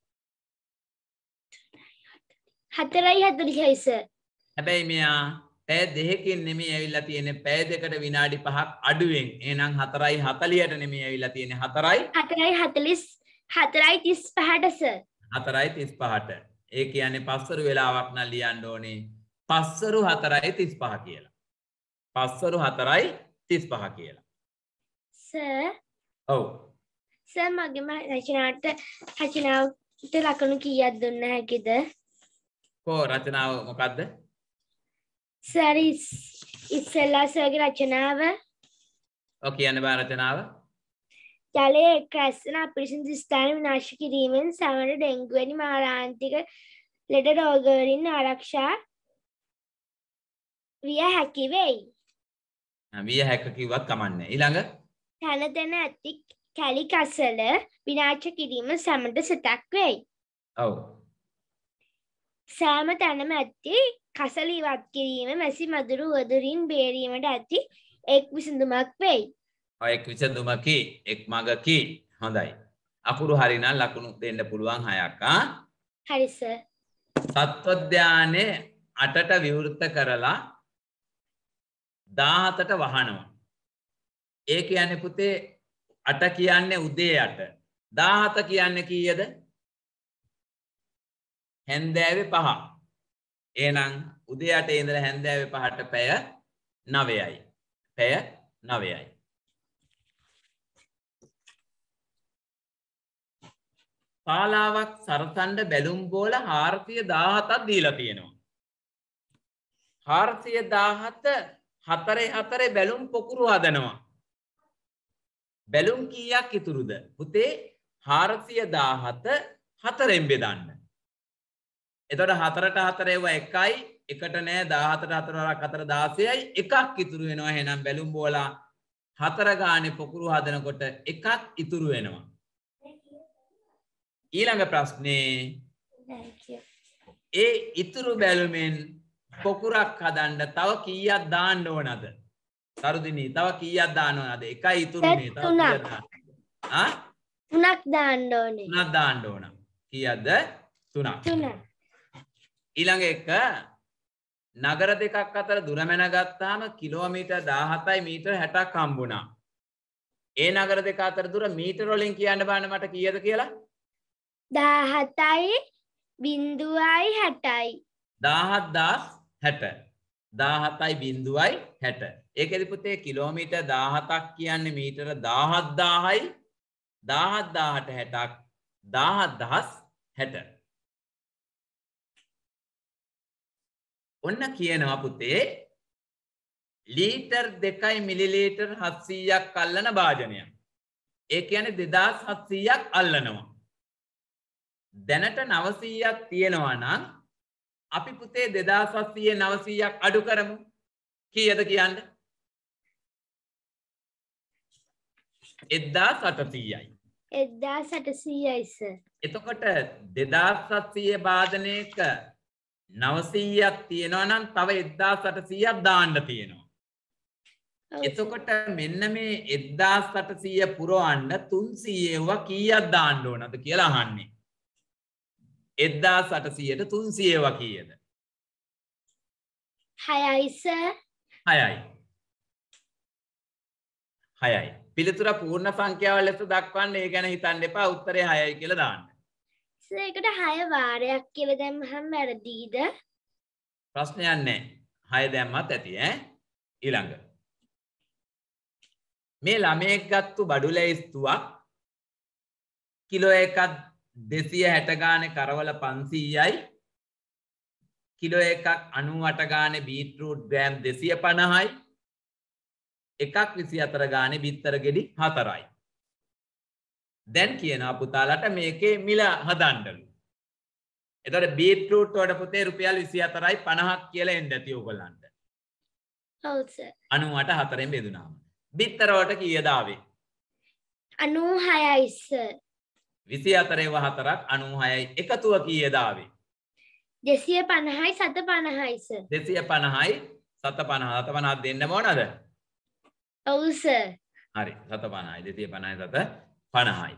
හතරයි හතළිහයි සර්. හැබැයි මෙයා පැය දෙකකින් නෙමෙයි ඇවිල්ලා තියෙන්නේ පැය දෙකට විනාඩි පහක් අඩුවෙන්. එහෙනම් හතරයි හතළියට නෙමෙයි ඇවිල්ලා තියෙන්නේ හතරයි හතරයි හතළිස් හතරයි තිස් පහට සර්. හතරයි තිස් පහට. ඒ කියන්නේ පස්වරු වෙලාවක් නම් ලියන්න ඕනේ පස්වරු හතරයි තිස් පහ කියලා. පස්වරු හතරයි තිස් පහ කියලා. සර්. ඔව්. සර් මගේම රචනාවට රචනාවට ලකුණු කීයක් දුන්න හැකිද? කො රචනාව මොකද්ද? සර් ඉස්සෙල්ලා සර්ගේ රචනාව. ඔව් කියන්න බෑ රචනාව. ජලයේ එක්රැස්වන අපිරිසිදු ස්ථාන විනාශ කිරීමෙන් සමහර ඩෙන්ගු වැනි මාරාන්තික ලෙඩ රෝගවලින් ආරක්ෂා විය හැකි වෙයි. විය හැක කිව්වත් කමන්නේ. ඊළඟ තන තන ඇති කැලි කසල විනාශ කිරීම සමට සිතක් වෙයි. ඔව්. සෑම තැනම ඇති කසල ඉවත් කිරීම මැසි මදුරු වදුරින් බේරීමට ඇති එක් විසඳුමක් වෙයි. ඔය එක් විසඳුමකි එක් මගකි හොඳයි. අකුරු හරිනම් ලකුණු දෙන්න පුළුවන් හයක් ආ. හරි සර්. සත්වෝද්‍යානයේ අටට විවෘත කරලා දාහතට වහනවා. ඒ කියන්නේ පුතේ අට කියන්නේ උදේ අට. දාහත කියන්නේ කීයද? හැන්දෑවේ පහ. එහෙනම් උදේ අටේ ඉඳලා හැන්දෑවේ පහට පැය නවයයි. පැය නවයයි. පාලාවක් සරසණ්ඩ බැලුම් බෝල හාරසිය දාහතක් දීලා තියෙනවා. හාරසිය දාහත හතරේ හතරේ බැලුම් පොකුරු හදනවා. බැලුම් කීයක් ඉතුරුද? පුතේ හාරසිය දාහත හතරෙන් බෙදන්න. එතකොට හතරට හතර ඒවා එකයි, එකට නෑ දාහතට හතර වරක් හතර දාසයයි, එකක් ඉතුරු වෙනවා. එහෙනම් බැලුම් බෝලා හතර ගානේ පොකුරු හදනකොට එකක් ඉතුරු වෙනවා. ඊළඟ ප්‍රශ්නේ ඒ ඉතුරු බැලුමෙන් පොකුරක් හදන්න තව කීයක් දාන්න ඕනද? සරුදිනී තව කීයක් දාන්න ඕනද? එකයි ඉතුරුනේ. තව කීයක් දාන්න? ආ? තුනක් දාන්න ඕනේ. තුනක් දාන්න ඕන. කීයක්ද? තුනක්. තුනක්. ඊළඟ එක නගර දෙකක් අතර දුර මැන ගත්තාම කිලෝමීටර් දාහතයි මීටර් හැටක් හම්බුණා. ඒ නගර දෙක අතර දුර මීටර වලින් කියන්න බෑ මට කීයද කියලා? දාහතයි බිංදුවයි හැටයි. දාහත් දාස් හැට. දාහතයි බිංදුවයි හැට. ඒකෙදි පුතේ කිලෝමීටර් දාහතක් කියන්නේ මීටර දාහත් දාහයි. දාහත් දාහට හැටක් දාහත් දහස් හැට. ඔන්න කියනවා පුතේ ලීටර් දෙකයි මිලිලීටර් හත්සීයක් අල්ලන භාජනයක්. ඒ කියන්නේ දෙදාස් හත්සීයක් අල්ලනවා. දැනට නවසීයක් තියෙනවා නම් අපි පුතේ දෙදාස් හත්සීය නවසීයක් අඩු කරමු. කීයද කියන්නේ? එක්දාස් අටසීයයි. එක්දාස් අටසීයයි සර්. එතකොට දෙදාස් හත්සීය භාජනයක නවසීයක් තියෙනවා නම් තව එක්දාස් අටසීයක් දාන්න තියෙනවා. එතකොට මෙන්න මේ එක්දාස් අටසීය පුරවන්න තුන්සීයව කීයක් දාන්න ඕනද කියලා අහන්නේ. එක්දාස් අටසීයට තුන්සීයව කීයද? හයයි සර්. හයයි. හයයි. පිළිතුර පූර්ණ සංඛ්‍යාව ලෙස දක්වන්න. ඒ ගැන හිතන්න එපා. උත්තරේ හයයි කියලා දාන්න. සර් ඒකට හය වාරයක් කියලා දැම්මහම වැරදීද? ප්‍රශ්නයක් නැහැ. හය දැම්මත් ඇති ඈ. ඊළඟ. මේ ළමයෙක් ගත්තු බඩු ලැයිස්තුවක් කිලෝ එකක් දෙසිය හැට ගානේ කරවල පන්සීයයි. කිලෝ එකක් අනූ අට ගානේ බීට්රූට් ග්‍රෑම් දෙසිය පනහයි. එකක් විසි හතර ගානේ බිත්තර ගෙඩි හතරයි. දැන් කියනවා පුතාලට මේකේ මිල හදන්නලු. එතකොට බීට්රූට් වල පුතේ රුපියල් විසි හතරයි පනහක් කියලා එන්න ඇති ඕගොල්ලන්ට. ඔව් සර්. අනූ අට හතරෙන් බෙදුනාම. බිත්තර වලට කීයද ආවේ? අනූ හයයි සර්. විසි හතරේ හතරක් අනූ හයයි එකතුව කීයද ආවේ? දෙසිය පනහයි සත පනහයි සර්. දෙසිය පනහයි සත පනහ. සත පනහක් දෙන්න ඕනද? ඔව් සර්. හරි. සත පනහයි දෙසිය පනහයි සත පනහයි.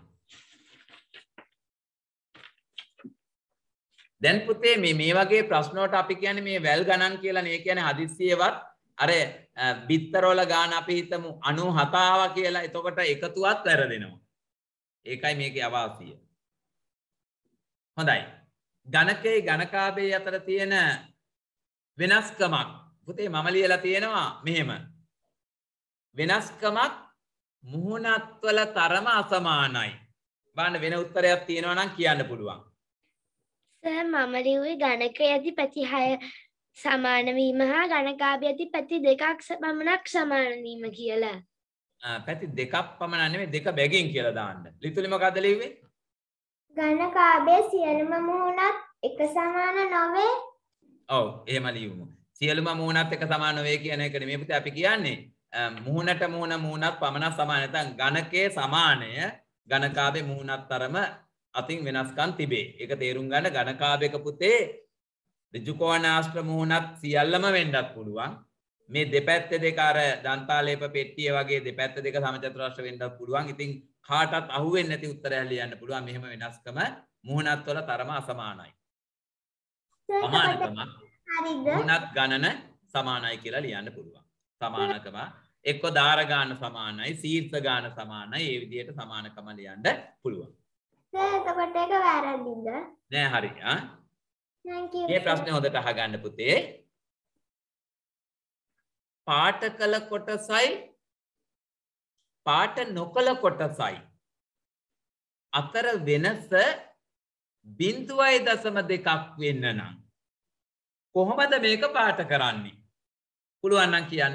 දැන් පුතේ මේ මේ වගේ ප්‍රශ්න වලට අපි කියන්නේ මේ වැල් ගණන් කියලා නේ. කියන්නේ හදිස්සියවත් අර බිත්තර වල ගාන අපි හිතමු අනූ හත ආවා කියලා. එතකොට එකතුවත් වැරදෙනවා. ඒකයි මේකේ අවාසිය. හොඳයි. ගණකේ ගණකාභයේ අතර තියෙන වෙනස්කමක් පුතේ මම ලියලා තියෙනවා මෙහෙම. වෙනස්කමක් මුහුණත් වල තරම අසමානයි. බලන්න වෙන උත්තරයක් තියෙනවා නම් කියන්න පුළුවන්. සර් මම ලිව්වේ ගණකයේ ඇති පැති හය සමාන වීම හා ගණකාභයේ ඇති පැති දෙකක් පමණක් සමාන වීම කියලා. ආ පැති දෙකක් පමණ නෙමෙයි දෙක බැගින් කියලා දාන්න. ලිතුලි මොකද්ද ලිව්වේ? ගණකාභයේ සියලුම මුහුණත් එක සමාන නොවේ. ඔව් එහෙම ලියමු. සියලුම මුහුණත් එක සමාන නොවේ කියන එක නෙමෙයි පුතේ අපි කියන්නේ. මුහුණට මුහුණ මුහුණත් පමණක් සමාන නැත්නම් ගණකයේ සමානය ගණකාභයේ මුහුණත් තරම අතින් වෙනස්කම් තිබේ. ඒක තේරුම් ගන්න. ගණකාභයක පුතේ ඍජු කෝණාශ්‍ර මුහුණත් සියල්ලම වෙන්නත් පුළුවන්. මේ දෙපැත්ත දෙක අර දන්තාලේප පෙට්ටිය වගේ දෙපැත්ත දෙක සමචතුරස්‍ර වෙන්නත් පුළුවන්. ඉතින් කාටත් අහුවෙන්නේ නැති උත්තරයක් ලියන්න පුළුවන්. මෙහෙම වෙනස්කම මුහුණත් වල තරම අසමානයි. සමානකම මුහුණත් ගණන සමානයි කියලා ලියන්න පුළුවන්. සමානකම එක්ක දාර ගාන සමානයි, සීර්ෂ ගාන සමානයි. ඒ විදිහට සමානකම ලියන්න පුළුවන්. සර් එතකොට ඒක වැරදිද? නෑ හරි. ආ thank you. මේ ප්‍රශ්නේ හොඳට අහගන්න පුතේ. පාට කළ කොටසයි පාට නොකළ කොටසයි අතර වෙනස බිංදුවයි දශම දෙකක් වෙන්න නම් කොහොමද මේක පාට කරන්නේ? පුළුවන් නම් කියන්න.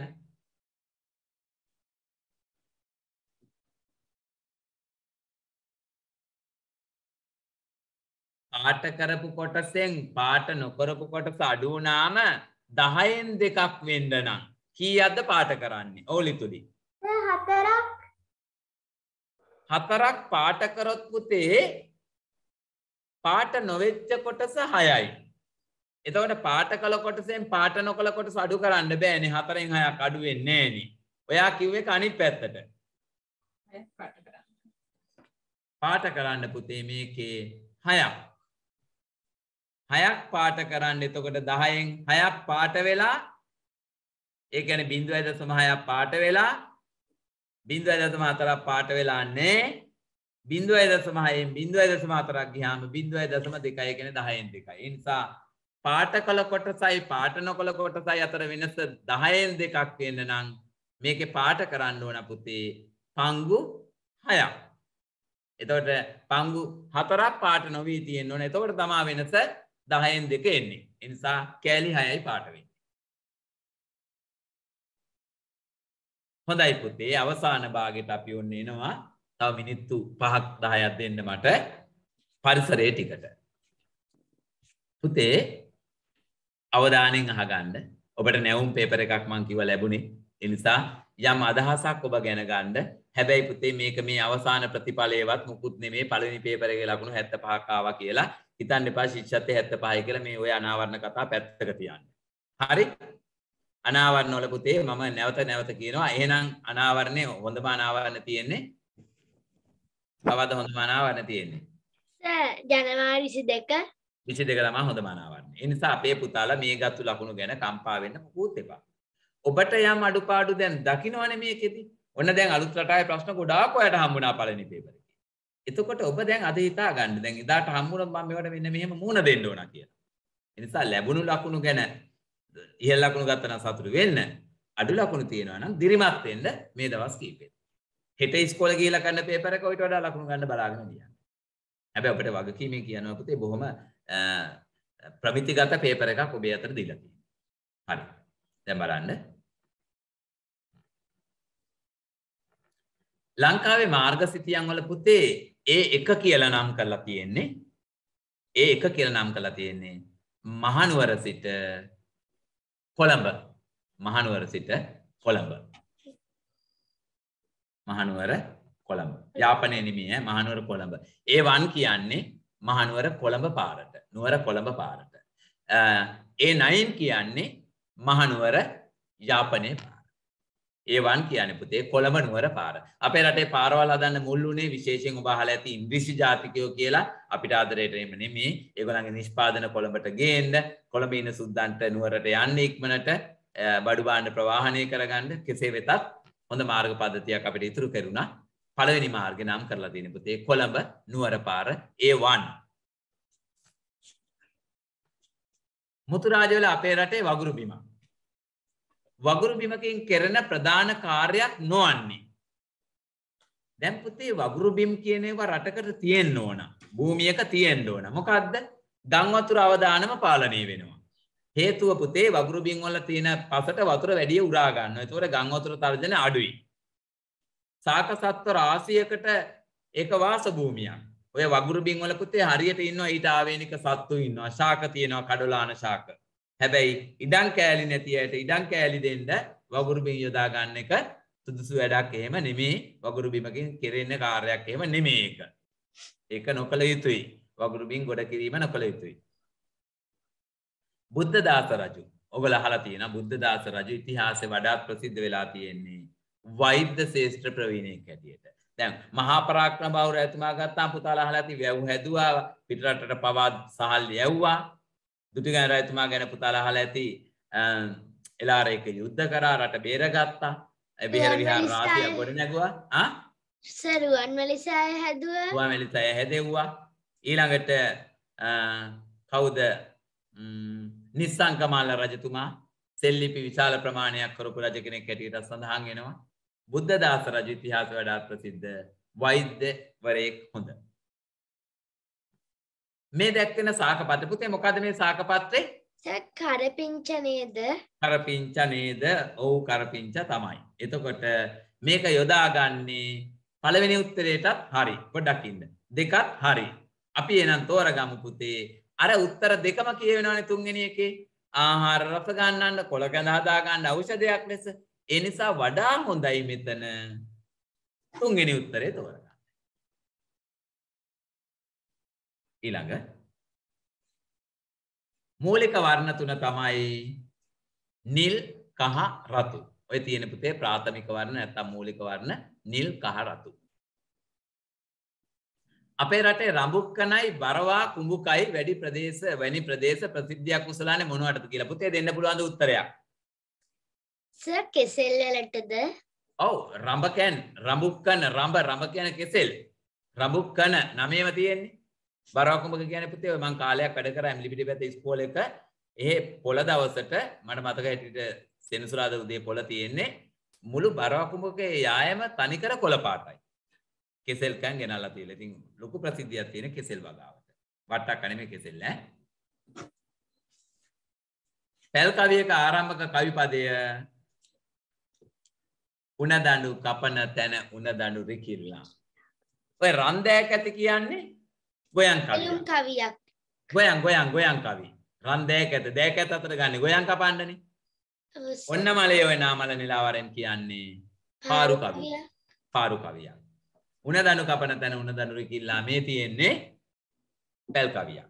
පාට කරපු කොටසෙන් පාට නොකරපු කොටස අඩු වුණාම දහයෙන් දෙකක් වෙන්න නම් කීයක්ද පාට කරන්නේ? ඕලිතුලි. හතරක්. හතරක් පාට කරොත් පුතේ පාට නොවෙච්ච කොටස හයයි. එතකොට පාට කළ කොටසෙන් පාට නොකළ කොටස අඩු කරන්න බෑනේ. හතරෙන් හයක් අඩු වෙන්නේ නෑනේ. ඔයා කිව්වේ අනිත් පැත්තට. පාට කරන්න පුතේ මේකේ හයක්. හයක් පාට කරන්න. එතකොට දහයෙන් හයක් පාට වෙලා ඒ කියන්නේ බිංදුවයි දශම හයක් පාට වෙලා බිංදුවයි දශම හතරක් පාට වෙලා නැහැ. බිංදුවයි දශම හයෙන් බිංදුවයි දශම හතරක් ගියාම බිංදුවයි දශම දෙකයි කියන්නේ දහයෙන් දෙකයි. ඒ නිසා පාට කළ කොටසයි පාට නොකළ කොටසයි අතර වෙනස දහයෙන් දෙකක් වෙන්න නම් මේකේ පාට කරන්න ඕන පුතේ පංගු හයක්. එතකොට පංගු හතරක් පාට නොවී තියෙන්න ඕන. එතකොට තමයි වෙනස දහයෙන් දෙක එන්නේ. ඒ නිසා කෑලි හයයි පාට වෙන්නේ. හොඳයි පුතේ අවසාන භාගයට අපි ඔන්න එනවා. තව මිනිත්තු පහක් දහයක් දෙන්න මට පරිසරයේ ටිකට. පුතේ අවධානයෙන් අහගන්න. ඔබට නැවුම් පේපර් එකක් මම කිව්වා ලැබුණේ. ඒ නිසා යම් අදහසක් ඔබ ගැන ගන්න. හැබැයි පුතේ මේක මේ අවසාන ප්‍රතිඵලයේවත් මුකුත් නෙමේ. පළවෙනි පේපර් එකේ ලකුණු හැත්තෑ පහක් ආවා කියලා හිතන්න එපා. ශිෂ්‍යත්වයේ හැත්තෑ පහයි කියලා මේ ඔය අනාවරණ කතා පැත්තක තියන්න. හරි? අනාවරණ වල පුතේ මම නැවත නැවත කියනවා. එහෙනම් අනාවරණේ හොඳම අනාවරණ තියෙන්නේ කවද හොඳම අනාවරණ තියෙන්නේ? සර් ජනවාරි විසි දෙක. විසි දෙක තමයි හොඳම අනාවරණ. ඒ නිසා අපේ පුතාලා මේ ගත්තු ලකුණු ගැන කම්පා වෙන්න මොකුත් එපා. ඔබට යම් අඩුපාඩු දැන් දකින්නවනේ මේකෙදි. ඔන්න දැන් අලුත් රටාවේ ප්‍රශ්න ගොඩාක් ඔයාලට හම්බුණා පළවෙනි පේපර් එකේ. එතකොට ඔබ දැන් අද හිතා ගන්න. දැන් ඉදාට හම්බුනොත් මම මේවට මෙන්න මෙහෙම මූණ දෙන්න ඕන කියලා. ඒ නිසා ලැබුණු ලකුණු ගැන ඉහළ ලකුණු ගත්තා නම් සතුටු වෙන්න. අඩු ලකුණු තියෙනවා නම් දිරිමත් වෙන්න මේ දවස් කීපෙත්. හෙට ඉස්කෝලේ ගිහිල්ලා කරන පේපර් එක ඔයිට වඩා ලකුණු ගන්න බලාගෙන ලියන්න. හැබැයි අපිට වගකීමෙන් කියනවා පුතේ බොහොම ප්‍රමිතිගත පේපර් එකක් ඔබේ අතට දීලා තියෙනවා. හරි. දැන් බලන්න. ලංකාවේ මාර්ග සිතියන් වල පුතේ ඒ එක කියලා නම් කරලා තියෙන්නේ. ඒ එක කියලා නම් කරලා තියෙන්නේ මහනුවර සිට කොළඹ. මහනුවර සිට කොළඹ. මහනුවර කොළඹ. යාපනයේ නෙමෙයි ඈ මහනුවර කොළඹ. ඒ වන් කියන්නේ මහනුවර කොළඹ පාරට. නුවර කොළඹ පාරට. ඒ නයින් කියන්නේ මහනුවර යාපනයේ පාර. ඒ වන් කියන්නේ පුතේ කොළඹ නුවර පාර. අපේ රටේ පාරවල් හදන්න මුල් වුණේ විශේෂයෙන් ඔබ අහලා ඇති ඉංග්‍රීසි ජාතිකයෝ කියලා. අපිට ආදරයට එම නෙමෙයි. ඒගොල්ලන්ගේ නිෂ්පාදන කොළඹට ගේන්න, කොළඹ ඉන්න සුද්දන්ට නුවරට යන්න ඉක්මනට බඩු භාණ්ඩ ප්‍රවාහනය කරගන්න. කෙසේ වෙතත් හොඳ මාර්ග පද්ධතියක් අපිට ඉතුරු කරුණා. පළවෙනි මාර්ගේ නම් කරලා තියෙන පුතේ කොළඹ නුවර පාර ඒ වන්. මුතුරාජවල අපේ රටේ වගුරු බිමක්. වගුරු බිමකින් කෙරෙන ප්‍රධාන කාර්යයක් නොවන්නේ. දැන් පුතේ වගුරු බිම් කියන ඒවා රටකට තියෙන්න ඕන. භූමියක තියෙන්න ඕන. මොකද්ද? ගම් වතුර අවදානම පාලනය වෙනවා. හේතුව පුතේ වගුරු බිම් වල තියෙන පසට වතුර වැඩි උරා ගන්නවා. ඒතකොට ගම් වතුර තර්ජන අඩුයි. සාක සත්ව රාශියකට ඒක වාස භූමියක්. ඔය වගුරු බිම් වල පුතේ හරියට ඉන්නවා ඊට ආවේනික සත්තු ඉන්නවා. ශාක තියෙනවා කඩලාන ශාක. හැබැයි ඉඩම් කෑලි නැති අයට ඉඩම් කෑලි දෙන්න වගුරු බිම් යොදා ගන්න එක සුදුසු වැඩක් එහෙම නෙමෙයි. වගුරු බිමකින් කෙරෙන කාර්යයක් එහෙම නෙමෙයි ඒක. ඒක නොකළ යුතුයි. වගුරු බිම් ගොඩ කිරීම නොකළ යුතුයි. බුද්ධදාස රජු ඔයගොල්ලෝ අහලා තියෙනවා බුද්ධදාස රජු ඉතිහාසයේ වඩාත් ප්‍රසිද්ධ වෙලා තියෙන්නේ වෛද්‍ය ශාස්ත්‍ර ප්‍රවීණයෙක් හැටියට. දැන් මහා පරාක්‍රම බාහු රජතුමා ගත්තාම පුතාලා අහලා තියෙ වැව් හැදුවා පිටරටට පවා සහල් යැව්වා. දුටුගැමුණු රජතුමා ගැන පුතාලා අහලා ඇති එලාරේක යුද්ධ කරා රට බේරගත්තා. ඒ බෙහෙර විහාර රාශියක් ගොඩ නැගුවා. ආ සරුවන් මැලිසාය හැදුවා. රුවන් මැලිසාය හැදෙව්වා. ඊළඟට කවුද නිස්සංකමාල රජතුමා සෙල්ලිපි විශාල ප්‍රමාණයක් කරපු රජ කෙනෙක් හැටියට සඳහන් වෙනවා. බුද්ධදාස රජු ඉතිහාසයේ වඩාත් ප්‍රසිද්ධ වෛද්‍යවරයෙක් හොඳ. මේ දැක්වෙන සාකපත්‍රය පුතේ මොකද්ද මේ සාකපත්‍රේ? සර් කරපිංච නේද? කරපිංච නේද? ඔව් කරපිංච තමයි. එතකොට මේක යොදාගන්නේ පළවෙනි උත්තරේටත් හරි. පොඩ්ඩක් ඉන්න. දෙකත් හරි. අපි එහෙනම් තෝරගමු පුතේ. අර උත්තර දෙකම කියවෙනවනේ තුන්වෙනි එකේ. ආහාර රස ගන්නන්න, කොළ කඳ හදා ගන්න ඖෂධයක් ලෙස. ඒ නිසා වඩා හොඳයි මෙතන තුන්වෙනි උත්තරේ තෝරගන්න. ඊළඟ මූලික වර්ණ තුන තමයි නිල්, කහ, රතු. ඔය තියෙන පුතේ ප්‍රාථමික වර්ණ නැත්නම් මූලික වර්ණ නිල්, කහ, රතු. අපේ රටේ රඹුක්කනයි බරවා කුඹුකයි වැඩි ප්‍රදේශ වැනි ප්‍රදේශ ප්‍රසිද්ධියක් උසලානේ මොනවටද කියලා පුතේ දෙන්න පුළුවන් ද උත්තරයක්? සර් කෙසෙල් වලටද? ඔව් රඹකැන් රඹුක්කන රඹ රඹ කියන කෙසෙල් රඹුක්කන නමේම තියෙන්නේ. බරවා කුඹුක කියන්නේ පුතේ මම කාලයක් වැඩ කරා ඇම්ලිපිටිය පැත්තේ ඉස්කෝලේක. එහෙ පොළ දවසට මට මතක හිටිට සෙනසුරාදා උදේ පොළ තියෙන්නේ. මුළු බරවා කුඹුකේ යායම තනිකර කොළ පාටයි. කෙසෙල් කන් ගෙනල්ලා තියලා. ඉතින් ලොකු ප්‍රසිද්ධියක් තියෙන කෙසෙල් වගාවට. වට්ටක් අනේ කෙසෙල් ඈ. පැල් කවියක ආරම්භක කවි පදය උණදඬු කපන තැන උණදඬු රිකිල්ලා. ඔය රන්දෑක ඇති කියන්නේ ගොයන් කවියක්. කවියක්. ගොයන් ගොයන් ගොයන් කවි. රන්දෑක ඇත දෑක ඇත අතර ගන්නේ ගොයන් කපන්නනේ. ඔන්න මලේ ඔය නාමල නිලාවරෙන් කියන්නේ පාරු කවිය. පාරු කවියක්. උණදඬු කපන තැන උණදඬු රිකිල්ලා මේ තියෙන්නේ පැල් කවියක්.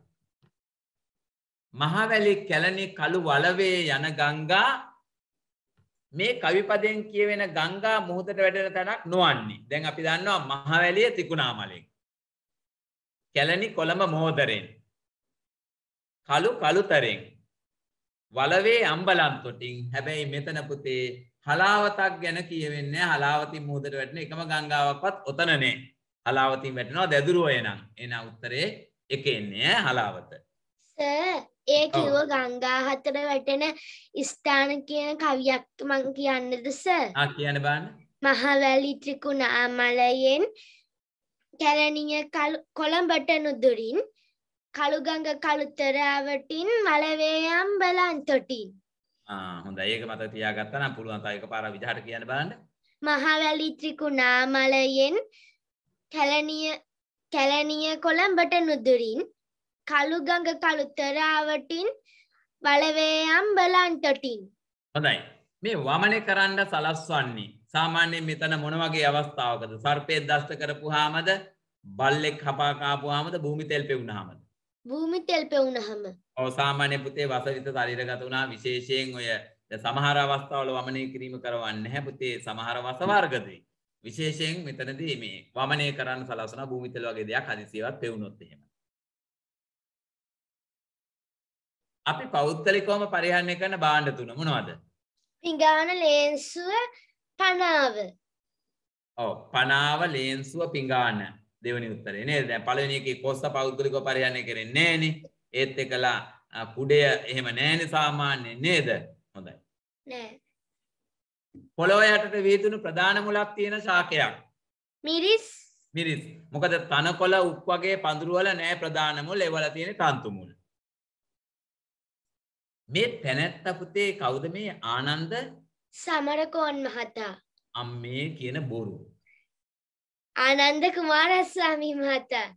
මහවැලි කැලණි කළු වලවේ යන ගංගා මේ කවිපදයෙන් කියවෙන ගංගා මුහුදට වැටෙන තැනක් නොවන්නේ. දැන් අපි දන්නවා මහවැලිය ත්‍රිකුණාමලයෙන්. කැලණි කොළඹ මොහොදරෙන්. කළු කළුතරෙන්. වලවේ අම්බලන්තොටින්. හැබැයි මෙතන පුතේ හලාවතක් ගැන කියවෙන්නේ හලාවතින් මුහුදට වැටෙන එකම ගංගාවක්වත් ඔතන නෑ. හලාවතින් වැටෙනවා දැදුරුව එනං. එහෙනම් උත්තරේ එක එන්නේ හලාවත. සර් ඒ කිව්ව ගංගා හතර වැටෙන ස්ථාන කියන කවියක් මං කියන්නද සර්? ආ කියන්න බලන්න. මහවැලි ත්‍රිකුණාමලයෙන් කැලණිය කොළඹට නුදුරින් කළුගඟ කළුතර අවටින් මලවේ අම්බලන්තොටින්. ආ හොඳයි ඒක මතක තියාගත්තා නම් පුළුවන් තව එකපාරක් විදිහට කියන්න බලන්න. මහවැලි ත්‍රිකුණාමලයෙන් කැලණිය කැලණිය කොළඹට නුදුරින් කළුගඟ කළුතර අවටින් බලවේ අම්බලන්තොටින්. හොඳයි. මේ වමනේ කරන්න සලස්වන්නේ සාමාන්‍යයෙන් මෙතන මොන වගේ අවස්ථාවකද? සර්පේ දෂ්ට කරපුවාමද? බල්ලෙක් හපා කාපුවාමද? භූමි තෙල් පෙවුනහමද? භූමි තෙල් පෙවුනහම. ඔව් සාමාන්‍ය පුතේ වසවිත ශරීරගත වුණා විශේෂයෙන් ඔය සමහර අවස්ථාවල වමනය කිරීම කරවන්නේ නැහැ පුතේ සමහර වස වර්ගදී. විශේෂයෙන් මෙතනදී මේ වමනය කරන්න සලස්වන භූමි තෙල් වගේ දෙයක් හදිසියවත් පෙවුනොත් එහෙම. අපි පෞද්ගලිකවම පරිහරණය කරන භාණ්ඩ තුන මොනවද? පිඟාන ලේන්සුව පනාව. ඔව් පනාව ලේන්සුව පිඟාන දෙවෙනි උත්තරේ නේද? දැන් පළවෙනි එකේ කොස්ස පෞද්ගලිකව පරිහරණය කරන්නේ නැහනේ. ඒත් එකලා කුඩය එහෙම නැහනේ සාමාන්‍යයෙන් නේද? හොඳයි. නෑ. පොළොව යටට වීදුණු ප්‍රධාන මුලක් තියෙන ශාකයක්. මිරිස්. මිරිස්. මොකද තනකොළ උක් වගේ පඳුරු වල නෑ ප්‍රධාන මුල් ඒවල තියෙන තන්තු මුල්. මේ තැනැත්ත පුතේ කවුද මේ ආනන්ද සමරකෝන් මහතා? අම්මේ කියන බොරු. ආනන්ද කුමාරස්වාමී මහතා.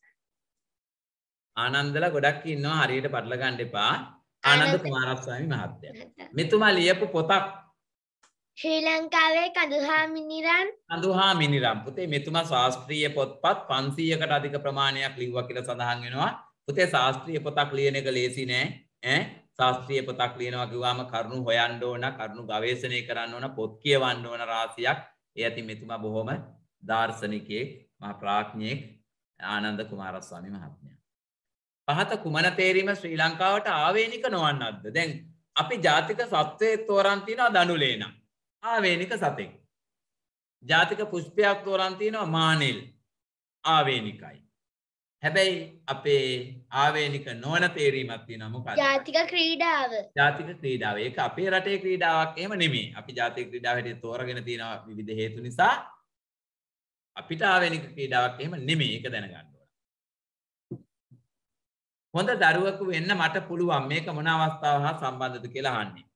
ආනන්දලා ගොඩක් ඉන්නවා හරියට පටල ගන්න එපා. ආනන්ද කුමාරස්වාමී මහත්තයා. මෙතුමා ලියපු පොතක් ශ්‍රී ලංකාවේ කඳුහා මිනිරන්. කඳුහා මිනිරන් පුතේ මෙතුමා ශාස්ත්‍රීය පොත්පත් පන්සීයකට අධික ප්‍රමාණයක් ලිව්වා කියලා සඳහන් වෙනවා. පුතේ ශාස්ත්‍රීය පොතක් ලියන එක ලේසි නෑ. ඈ ශාස්ත්‍රීය පොතක් ලියනවා කිව්වම කරුණු හොයන්න ඕන, කරුණු ගවේෂණය කරන්න ඕන, පොත් කියවන්න ඕන රාශියක්. ඒ ඇති මෙතුමා බොහොම දාර්ශනිකයෙක්, මහා ප්‍රඥෙක් ආනන්ද කුමාරස්වාමී මහත්මයා. පහත කුමන තේරීම ශ්‍රී ලංකාවට ආවේනික නොවන්නක්ද? දැන් අපි ජාතික සත්වයේ තෝරන් තියනවා දනුලේන. ආවේනික සතෙක්. ජාතික පුෂ්පයක් තෝරන් තියනවා මානෙල්. ආවේනිකයි. හැබැයි අපේ ආවේනික නොවන තේරීමක් තියෙනවා මොකක්ද? ජාතික ක්‍රීඩාව. ජාතික ක්‍රීඩාව. ඒක අපේ රටේ ක්‍රීඩාවක් එහෙම නෙමෙයි. අපි ජාතික ක්‍රීඩාව හැටියට තෝරගෙන තියෙනවා විවිධ හේතු නිසා. අපිට ආවේනික ක්‍රීඩාවක් එහෙම නෙමෙයි. ඒක දැනගන්න ඕන. හොඳ දරුවෙකු වෙන්න මට පුළුවන්. මේක මොන අවස්ථාව හා සම්බන්ධද කියලා අහන්නේ.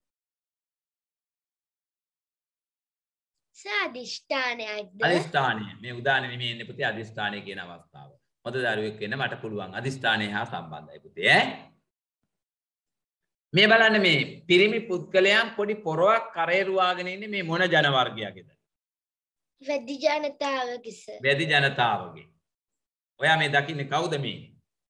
අදිෂ්ඨානයක්ද? අදිෂ්ඨානය. මේ උදාහරණෙ නෙමෙයි එන්නේ පුතේ අදිෂ්ඨානය කියන අවස්ථාව. හොඳ දරුවෙක් වෙන්න මට පුළුවන්. අදිෂ්ඨානය හා සම්බන්ධයි පුතේ ඈ. මේ බලන්න මේ පිරිමි පුද්ගලයන් පොඩි පොරවක් කරේරුවාගෙන ඉන්නේ මේ මොන ජන වර්ගයකද? වැඩි ජනතාවකස. වැඩි ජනතාවගේ. ඔයා මේ දකින්නේ කවුද මේ?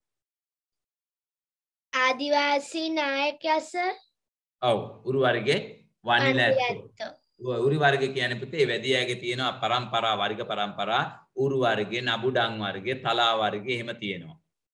ආදිවාසී නායකයස. ඔව් උරු වර්ගයේ වනිලැත්තෝ. උරු වර්ගය කියන්නේ පුතේ වැඩි අයගේ තියෙනවා පරම්පරා වර්ග පරම්පරා උරු වර්ගයේ නබුඩන් වර්ගයේ තලා වර්ගයේ එහෙම තියෙනවා.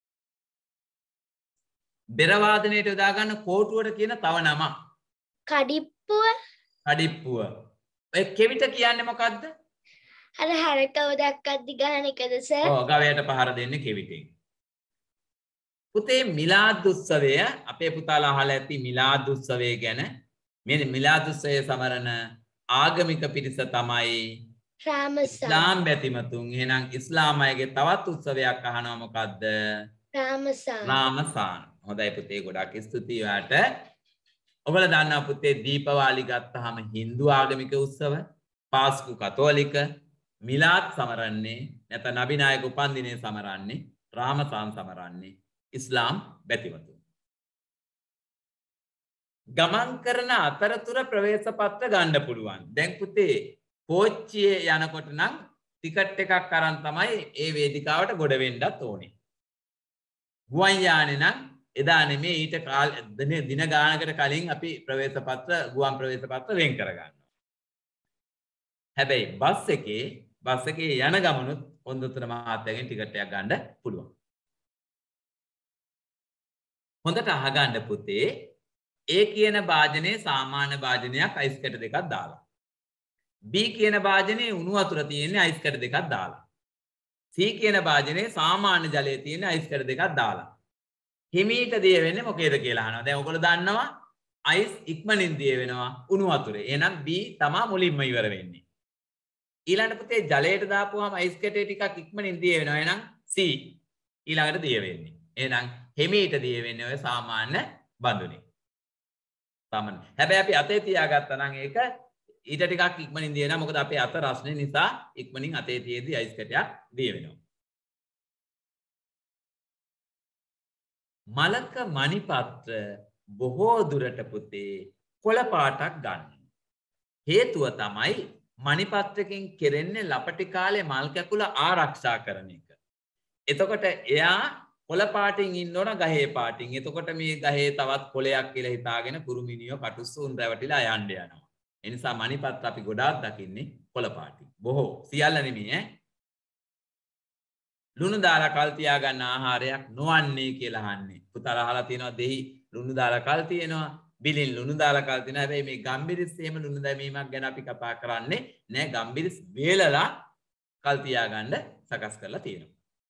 බෙර වාදනයට යොදා ගන්න කෝටුවට කියන තව නම කඩිප්පුව. කඩිප්පුව. ඔය කෙවිත කියන්නේ මොකද්ද? අර හරකව දැක්කද්දි ගහන එකද සර්? ඔව් ගවයට පහර දෙන්නේ කෙවිතෙන්. පුතේ මිලාද් උත්සවය අපේ පුතාලා අහලා ඇති මිලාද් උත්සවය ගැන. මේ මිලාද් උත්සවය සමරන ආගමික පිරිස තමයි රාමසාන. ඉස්ලාම් බැතිමතුන්. එහෙනම් ඉස්ලාම් අයගේ තවත් උත්සවයක් අහනවා මොකද්ද? රාමසාන. රාමසාන. හොඳයි පුතේ ගොඩක් ස්තුතියි ඔයාට. ඔයාලා දන්නවා පුතේ දීපවාලි ගත්තාම Hindu ආගමික උත්සව, පාස්කු කතෝලික, මිලාද් සමරන්නේ නැත්නම් නබි නායක උපන්දිනේ සමරන්නේ, රාමසාන් සමරන්නේ ඉස්ලාම් බැතිමතුන්. ගමන් කරන අතරතුර ප්‍රවේශ පත්‍ර ගන්න පුළුවන්. දැන් පුතේ කෝච්චියේ යනකොට නම් ටිකට් එකක් අරන් තමයි ඒ වේදිකාවට ගොඩ වෙන්නත් ඕනේ. ගුවන් යානේ නම් එදා නෙමෙයි ඊට කාල දින ගානකට කලින් අපි ප්‍රවේශ පත්‍ර ගුවන් ප්‍රවේශ පත්‍ර වෙන් කර ගන්නවා. හැබැයි බස් එකේ බස් එකේ යන ගමනුත් හොඳතර මහත්යගෙන් ටිකට් එකක් ගන්න පුළුවන්. හොඳට අහගන්න පුතේ A කියන භාජනයේ සාමාන්‍ය භාජනයක් අයිස් කැට දෙකක් දාලා. B කියන භාජනයේ උණු වතුර තියෙන්නේ අයිස් කැට දෙකක් දාලා. C කියන භාජනයේ සාමාන්‍ය ජලය තියෙන්නේ අයිස් කැට දෙකක් දාලා. හිමීට දිය වෙන්නේ මොකේද කියලා අහනවා. දැන් ඔයගොල්ලෝ දන්නවා අයිස් ඉක්මනින් දිය වෙනවා උණු වතුරේ. එහෙනම් B තමයි මුලින්ම ඉවර වෙන්නේ. ඊළඟට පුතේ ජලයට දාපුවාම අයිස් කැටේ ටිකක් ඉක්මනින් දිය වෙනවා. එහෙනම් C ඊළඟට දිය වෙන්නේ. එහෙනම් හිමීට දිය වෙන්නේ ඔය සාමාන්‍ය බඳුනේ. සාමාන්‍ය. හැබැයි අපි අතේ තියාගත්තා නම් ඒක ඊට ටිකක් ඉක්මනින් දිය වෙනවා. මොකද අපේ අත රස්නේ නිසා ඉක්මනින් අතේ තියේදී අයිස් කැටයක් දිය වෙනවා. මලක මණිපත්‍ර බොහෝ දුරට පුතේ කොළ පාටක් ගන්න. හේතුව තමයි මණිපත්‍රකින් කෙරෙන්නේ ලපටි කාලේ මල් කැකුල ආරක්ෂා කරන එක. එතකොට එයා කොළ පාටින් ඉන්න ඕන ගහේ පාටින්. එතකොට මේ ගහේ තවත් කොළයක් කියලා හිතාගෙන කුරුමිනියෝ කටුස්සුන් රැවටිලා යන්න යනවා. ඒ නිසා මණිපත්‍ර අපි ගොඩාක් දකින්නේ කොළ පාටින්. බොහෝ සියල්ල නෙමෙයි ඈ. ලුණු දාලා කල් තියා ගන්න ආහාරයක් නොවන්නේ කියලා අහන්නේ. පුතාලා අහලා තියෙනවා දෙහි ලුණු දාලා කල් තියෙනවා. බිලින් ලුණු දාලා කල් තියෙනවා. හැබැයි මේ ගම්බිරිස් එහෙම ලුණු දැමීමක් ගැන අපි කතා කරන්නේ නෑ. ගම්බිරිස් වේලලා කල් තියා ගන්න සකස් කරලා තියෙනවා.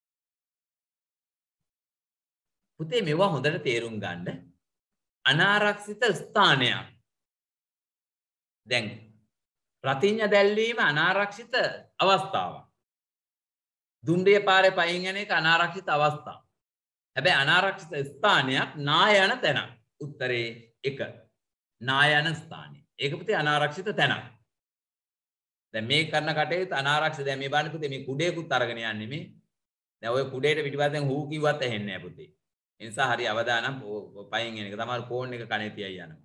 පුතේ මේවා හොඳට තේරුම් ගන්න. අනාරක්ෂිත ස්ථානයක්. දැන් රතිඤ්ඤ දැල්වීම අනාරක්ෂිත අවස්ථාවක්. දුම්රිය පාරේ පයින් යන එක අනාරක්ෂිත අවස්ථාවක්. හැබැයි අනාරක්ෂිත ස්ථානයක් නායන තැනක්. උත්තරේ එක. නායන ස්ථානය. ඒක පුතේ අනාරක්ෂිත තැනක්. දැන් මේ කරන කටයුතු අනාරක්ෂිත. දැන් මේ බලන්න පුතේ මේ කුඩේකුත් අරගෙන යන්නේ මේ. දැන් ඔය කුඩේට පිටිපස්සෙන් හූ කිව්වත් ඇහෙන්නේ නැහැ පුතේ. ඒ නිසා හරි අවදානම් පයින් එන එක තමයි ෆෝන් එක කනේ තියයි යනවා.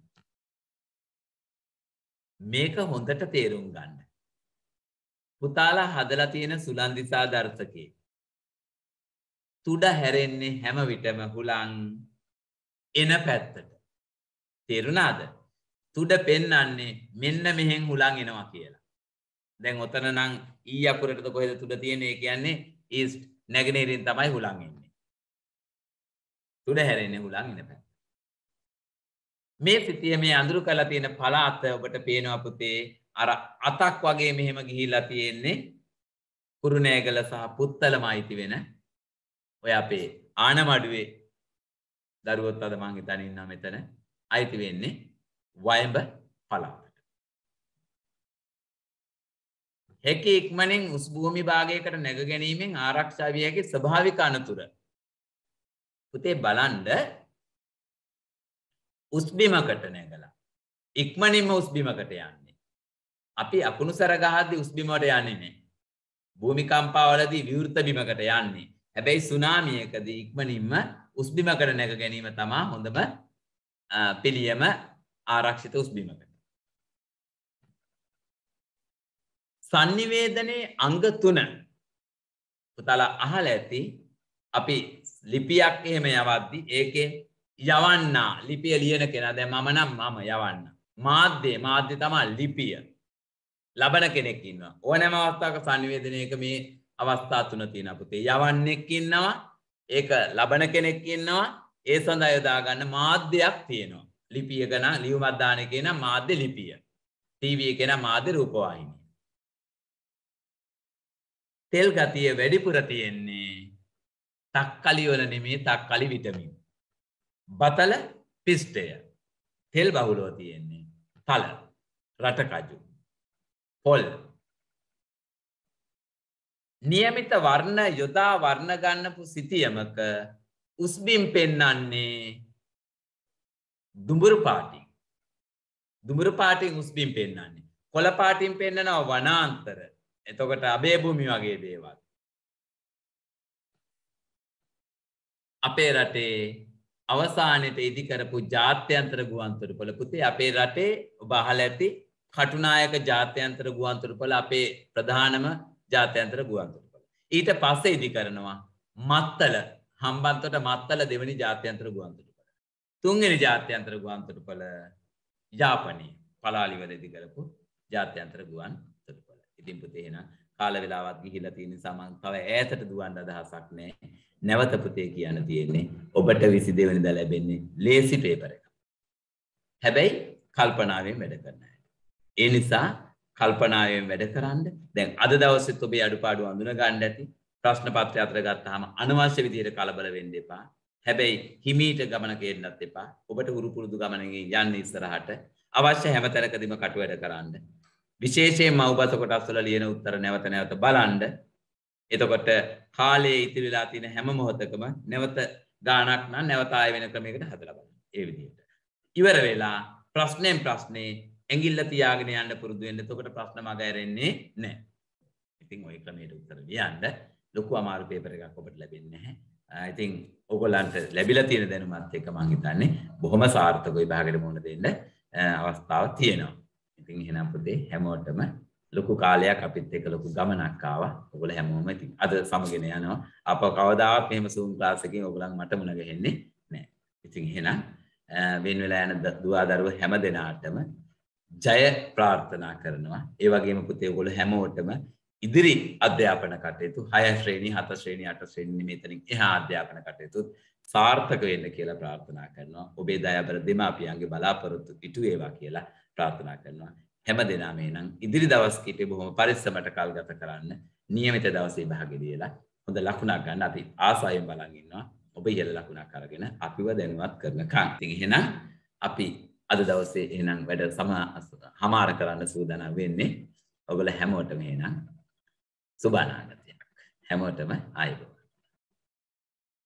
මේක හොඳට තේරුම් ගන්න. පුතාලා හදලා තියෙන සුලන්දිසා දර්ශකේ තුඩ හැරෙන්නේ හැම විටම හුලං එන පැත්තට. තේරුණාද? තුඩ පෙන්වන්නේ මෙන්න මෙහෙන් හුලං එනවා කියලා. දැන් ඔතන නම් ඊ අකුරටද කොහෙද තුඩ තියෙන්නේ? ඒ කියන්නේ ඊස්ට් නැගෙනහිරින් තමයි හුලං එන්නේ. තුඩ හැරෙන්නේ හුලං එන පැත්ත. මේ සිතිය මේ අඳුරු කරලා තියෙන පළාත ඔබට පේනවා පුතේ අර අතක් වගේ මෙහෙම ගිහිලා තියෙන්නේ කුරුණෑගල සහ පුත්තලම අයිති වෙන ඔය අපේ ආනමඩුවේ දරුවොත් අද මං හිතන්නේ ඉන්නවා මෙතන අයිති වෙන්නේ වයඹ පළාතට. හැක ඉක්මනින් උස් භූමි භාගයකට නැග ගැනීමෙන් ආරක්ෂා විය හැකි ස්වභාවික අනතුර. පුතේ බලන්න උස් බිමකට නැගලා ඉක්මනින්ම උස් බිමකට යන්නේ. අපි අකුණු සැර ගහද්දී උස් බිමට යන්නේ නැහැ. භූමිකම්පාවලදී විවෘත බිමකට යන්නේ. හැබැයි සුනාමියකදී ඉක්මනින්ම උස් බිමකට නැග ගැනීම තමයි හොඳම පිළියම ආරක්ෂිත උස් බිමකට. sannivedanaye අංග තුන පුතාලා අහලා ඇති අපි ලිපියක් එහෙම යවද්දී ඒකේ යවන්නා ලිපිය ලියන කෙනා දැන් මම නම් මම යවන්න මාධ්‍ය මාධ්‍ය තමයි ලිපිය ලබන කෙනෙක් ඉන්නවා ඕනෑම අවස්ථාවක sannivedanayක මේ අවස්ථා තුන තියෙනවා පුතේ යවන්නෙක් ඉන්නවා ඒක ලබන කෙනෙක් ඉන්නවා ඒ සඳහා යොදා ගන්න මාධ්‍යයක් තියෙනවා ලිපියක නම් ලියුමක් දාන එකේ නම් මාධ්‍ය ලිපිය ටීවී එකේ නම් මාධ්‍ය රූපවාහිනිය තෙල් ගතිය වැඩිපුර තියෙන්නේ තක්කලි වල නෙමෙයි තක්කලි විටමින් බතල පිස්ටය තෙල් බහුලව තියෙන්නේ තල රටකජු පොල් නියමිත වර්ණ යොදා වර්ණ ගන්නපු සිතියමක උස්බිම් පෙන්වන්නේ දුඹුරු පාටින් දුඹුරු පාටින් උස්බිම් පෙන්වන්නේ කොළ පාටින් පෙන්වනවා වනාන්තර එතකොට අබේ භූමි වගේ දේවල් අපේ රටේ අවසානයේ ඉදි කරපු ජාත්‍යන්තර ගුවන්තොටුපළ පුතේ අපේ රටේ ඔබ අහලා ඇති කටුනායක ජාත්‍යන්තර ගුවන්තොටුපළ අපේ ප්‍රධානම ජාත්‍යන්තර ගුවන්තොටුපළ ඊට පස්සේ ඉදි කරනවා මත්තල හම්බන්තොට මත්තල දෙවෙනි ජාත්‍යන්තර ගුවන්තොටුපළ තුන්වෙනි ජාත්‍යන්තර ගුවන්තොටුපළ යාපනයේ පලාලිවල ඉදි කරපු ජාත්‍යන්තර ගුවන්තොටුපළ ඉතින් පුතේ එහෙනම් කාල වේලාවක් ගිහිලා තියෙන නිසා මම තව ඈතට දුවන්න අදහසක් නැහැ. නැවත පුතේ කියන්න තියෙන්නේ ඔබට විසි දෙක වෙනිදා ලැබෙන්නේ ලේසි පේපර් එක. හැබැයි කල්පනාවෙන් වැඩ කරන්න. ඒ නිසා කල්පනාවෙන් වැඩ කරන්න. දැන් අද දවසෙත් ඔබේ අඩුපාඩු අඳුන ගන්න ඇති. ප්‍රශ්න පත්‍රය අතර ගත්තාම අනවශ්‍ය විදිහට කලබල වෙන්න එපා. හැබැයි හිමීට ගමනක එන්නත් එපා. ඔබට හුරු පුරුදු ගමනකින් යන්න ඉස්සරහට අවශ්‍ය හැම තැනකදීම කටු වැඩ කරන්න. විශේෂයෙන් මව්බස කොටස් වල ලියන උත්තර නැවත නැවත බලන්න. එතකොට කාලයේ ඉතිරිලා තියෙන හැම මොහොතකම නැවත ගානක් නම් නැවත ආය වෙන ක්‍රමයකට හදලා බලන්න. ඒ විදිහට. ඉවර වෙලා ප්‍රශ්නෙන් ප්‍රශ්නේ ඇඟිල්ල තියාගෙන යන්න පුරුදු වෙන්න. එතකොට ප්‍රශ්න මග ඇරෙන්නේ නැහැ. ඉතින් ওই ක්‍රමයට උත්තර ලියන්න ලොකු අමාරු පේපර් එකක් ඔබට ලැබෙන්නේ නැහැ. I think ඔයගොල්ලන්ට ලැබිලා තියෙන දැනුමත් එක්ක මම හිතන්නේ බොහොම සාර්ථක විභාගයට මුහුණ දෙන්න අවස්ථාවක් තියෙනවා. ඉතින් එහෙනම් පුතේ හැමෝටම ලොකු කාලයක් අපිත් එක්ක ලොකු ගමනක් ආවා. ඔයගොල්ලෝ හැමෝම ඉතින් අද සමගෙන යනවා. අප කවදාවත් මෙහෙම Zoom class එකකින් ඔයගොල්ලන් මට මුණ ගැහෙන්නේ නැහැ. ඉතින් එහෙනම් වෙන වෙලා යන දුවා දරුවෝ හැම දෙනාටම ජය ප්‍රාර්ථනා කරනවා. ඒ වගේම පුතේ ඔයගොල්ලෝ හැමෝටම ඉදිරි අධ්‍යාපන කටයුතු හය ශ්‍රේණි හත ශ්‍රේණි අට ශ්‍රේණි මෙතනින් එහා අධ්‍යාපන කටයුතු සාර්ථක වෙන්න කියලා ප්‍රාර්ථනා කරනවා. ඔබේ දයාබර දෙමාපියන්ගේ බලාපොරොත්තු ඉටු වේවා කියලා ප්‍රාර්ථනා කරනවා. හැම දිනම එනම් ඉදිරි දවස් කීපේ බොහොම පරිස්සමට කල් ගත කරන්න. නියමිත දවසේ භාගෙ දීලා හොඳ ලකුණක් ගන්න අපි ආසාවෙන් බලන් ඉන්නවා. ඔබ ඉහළ ලකුණක් අරගෙන අපිව දැනුවත් කරනකම්. ඉතින් එහෙනම් අපි අද දවසේ එහෙනම් වැඩ සම හමාර කරන්න සූදානම් වෙන්නේ. ඔයගොල්ලෝ හැමෝටම එහෙනම් සුබ අනාගතයක්. හැමෝටම ආයුබෝවන්.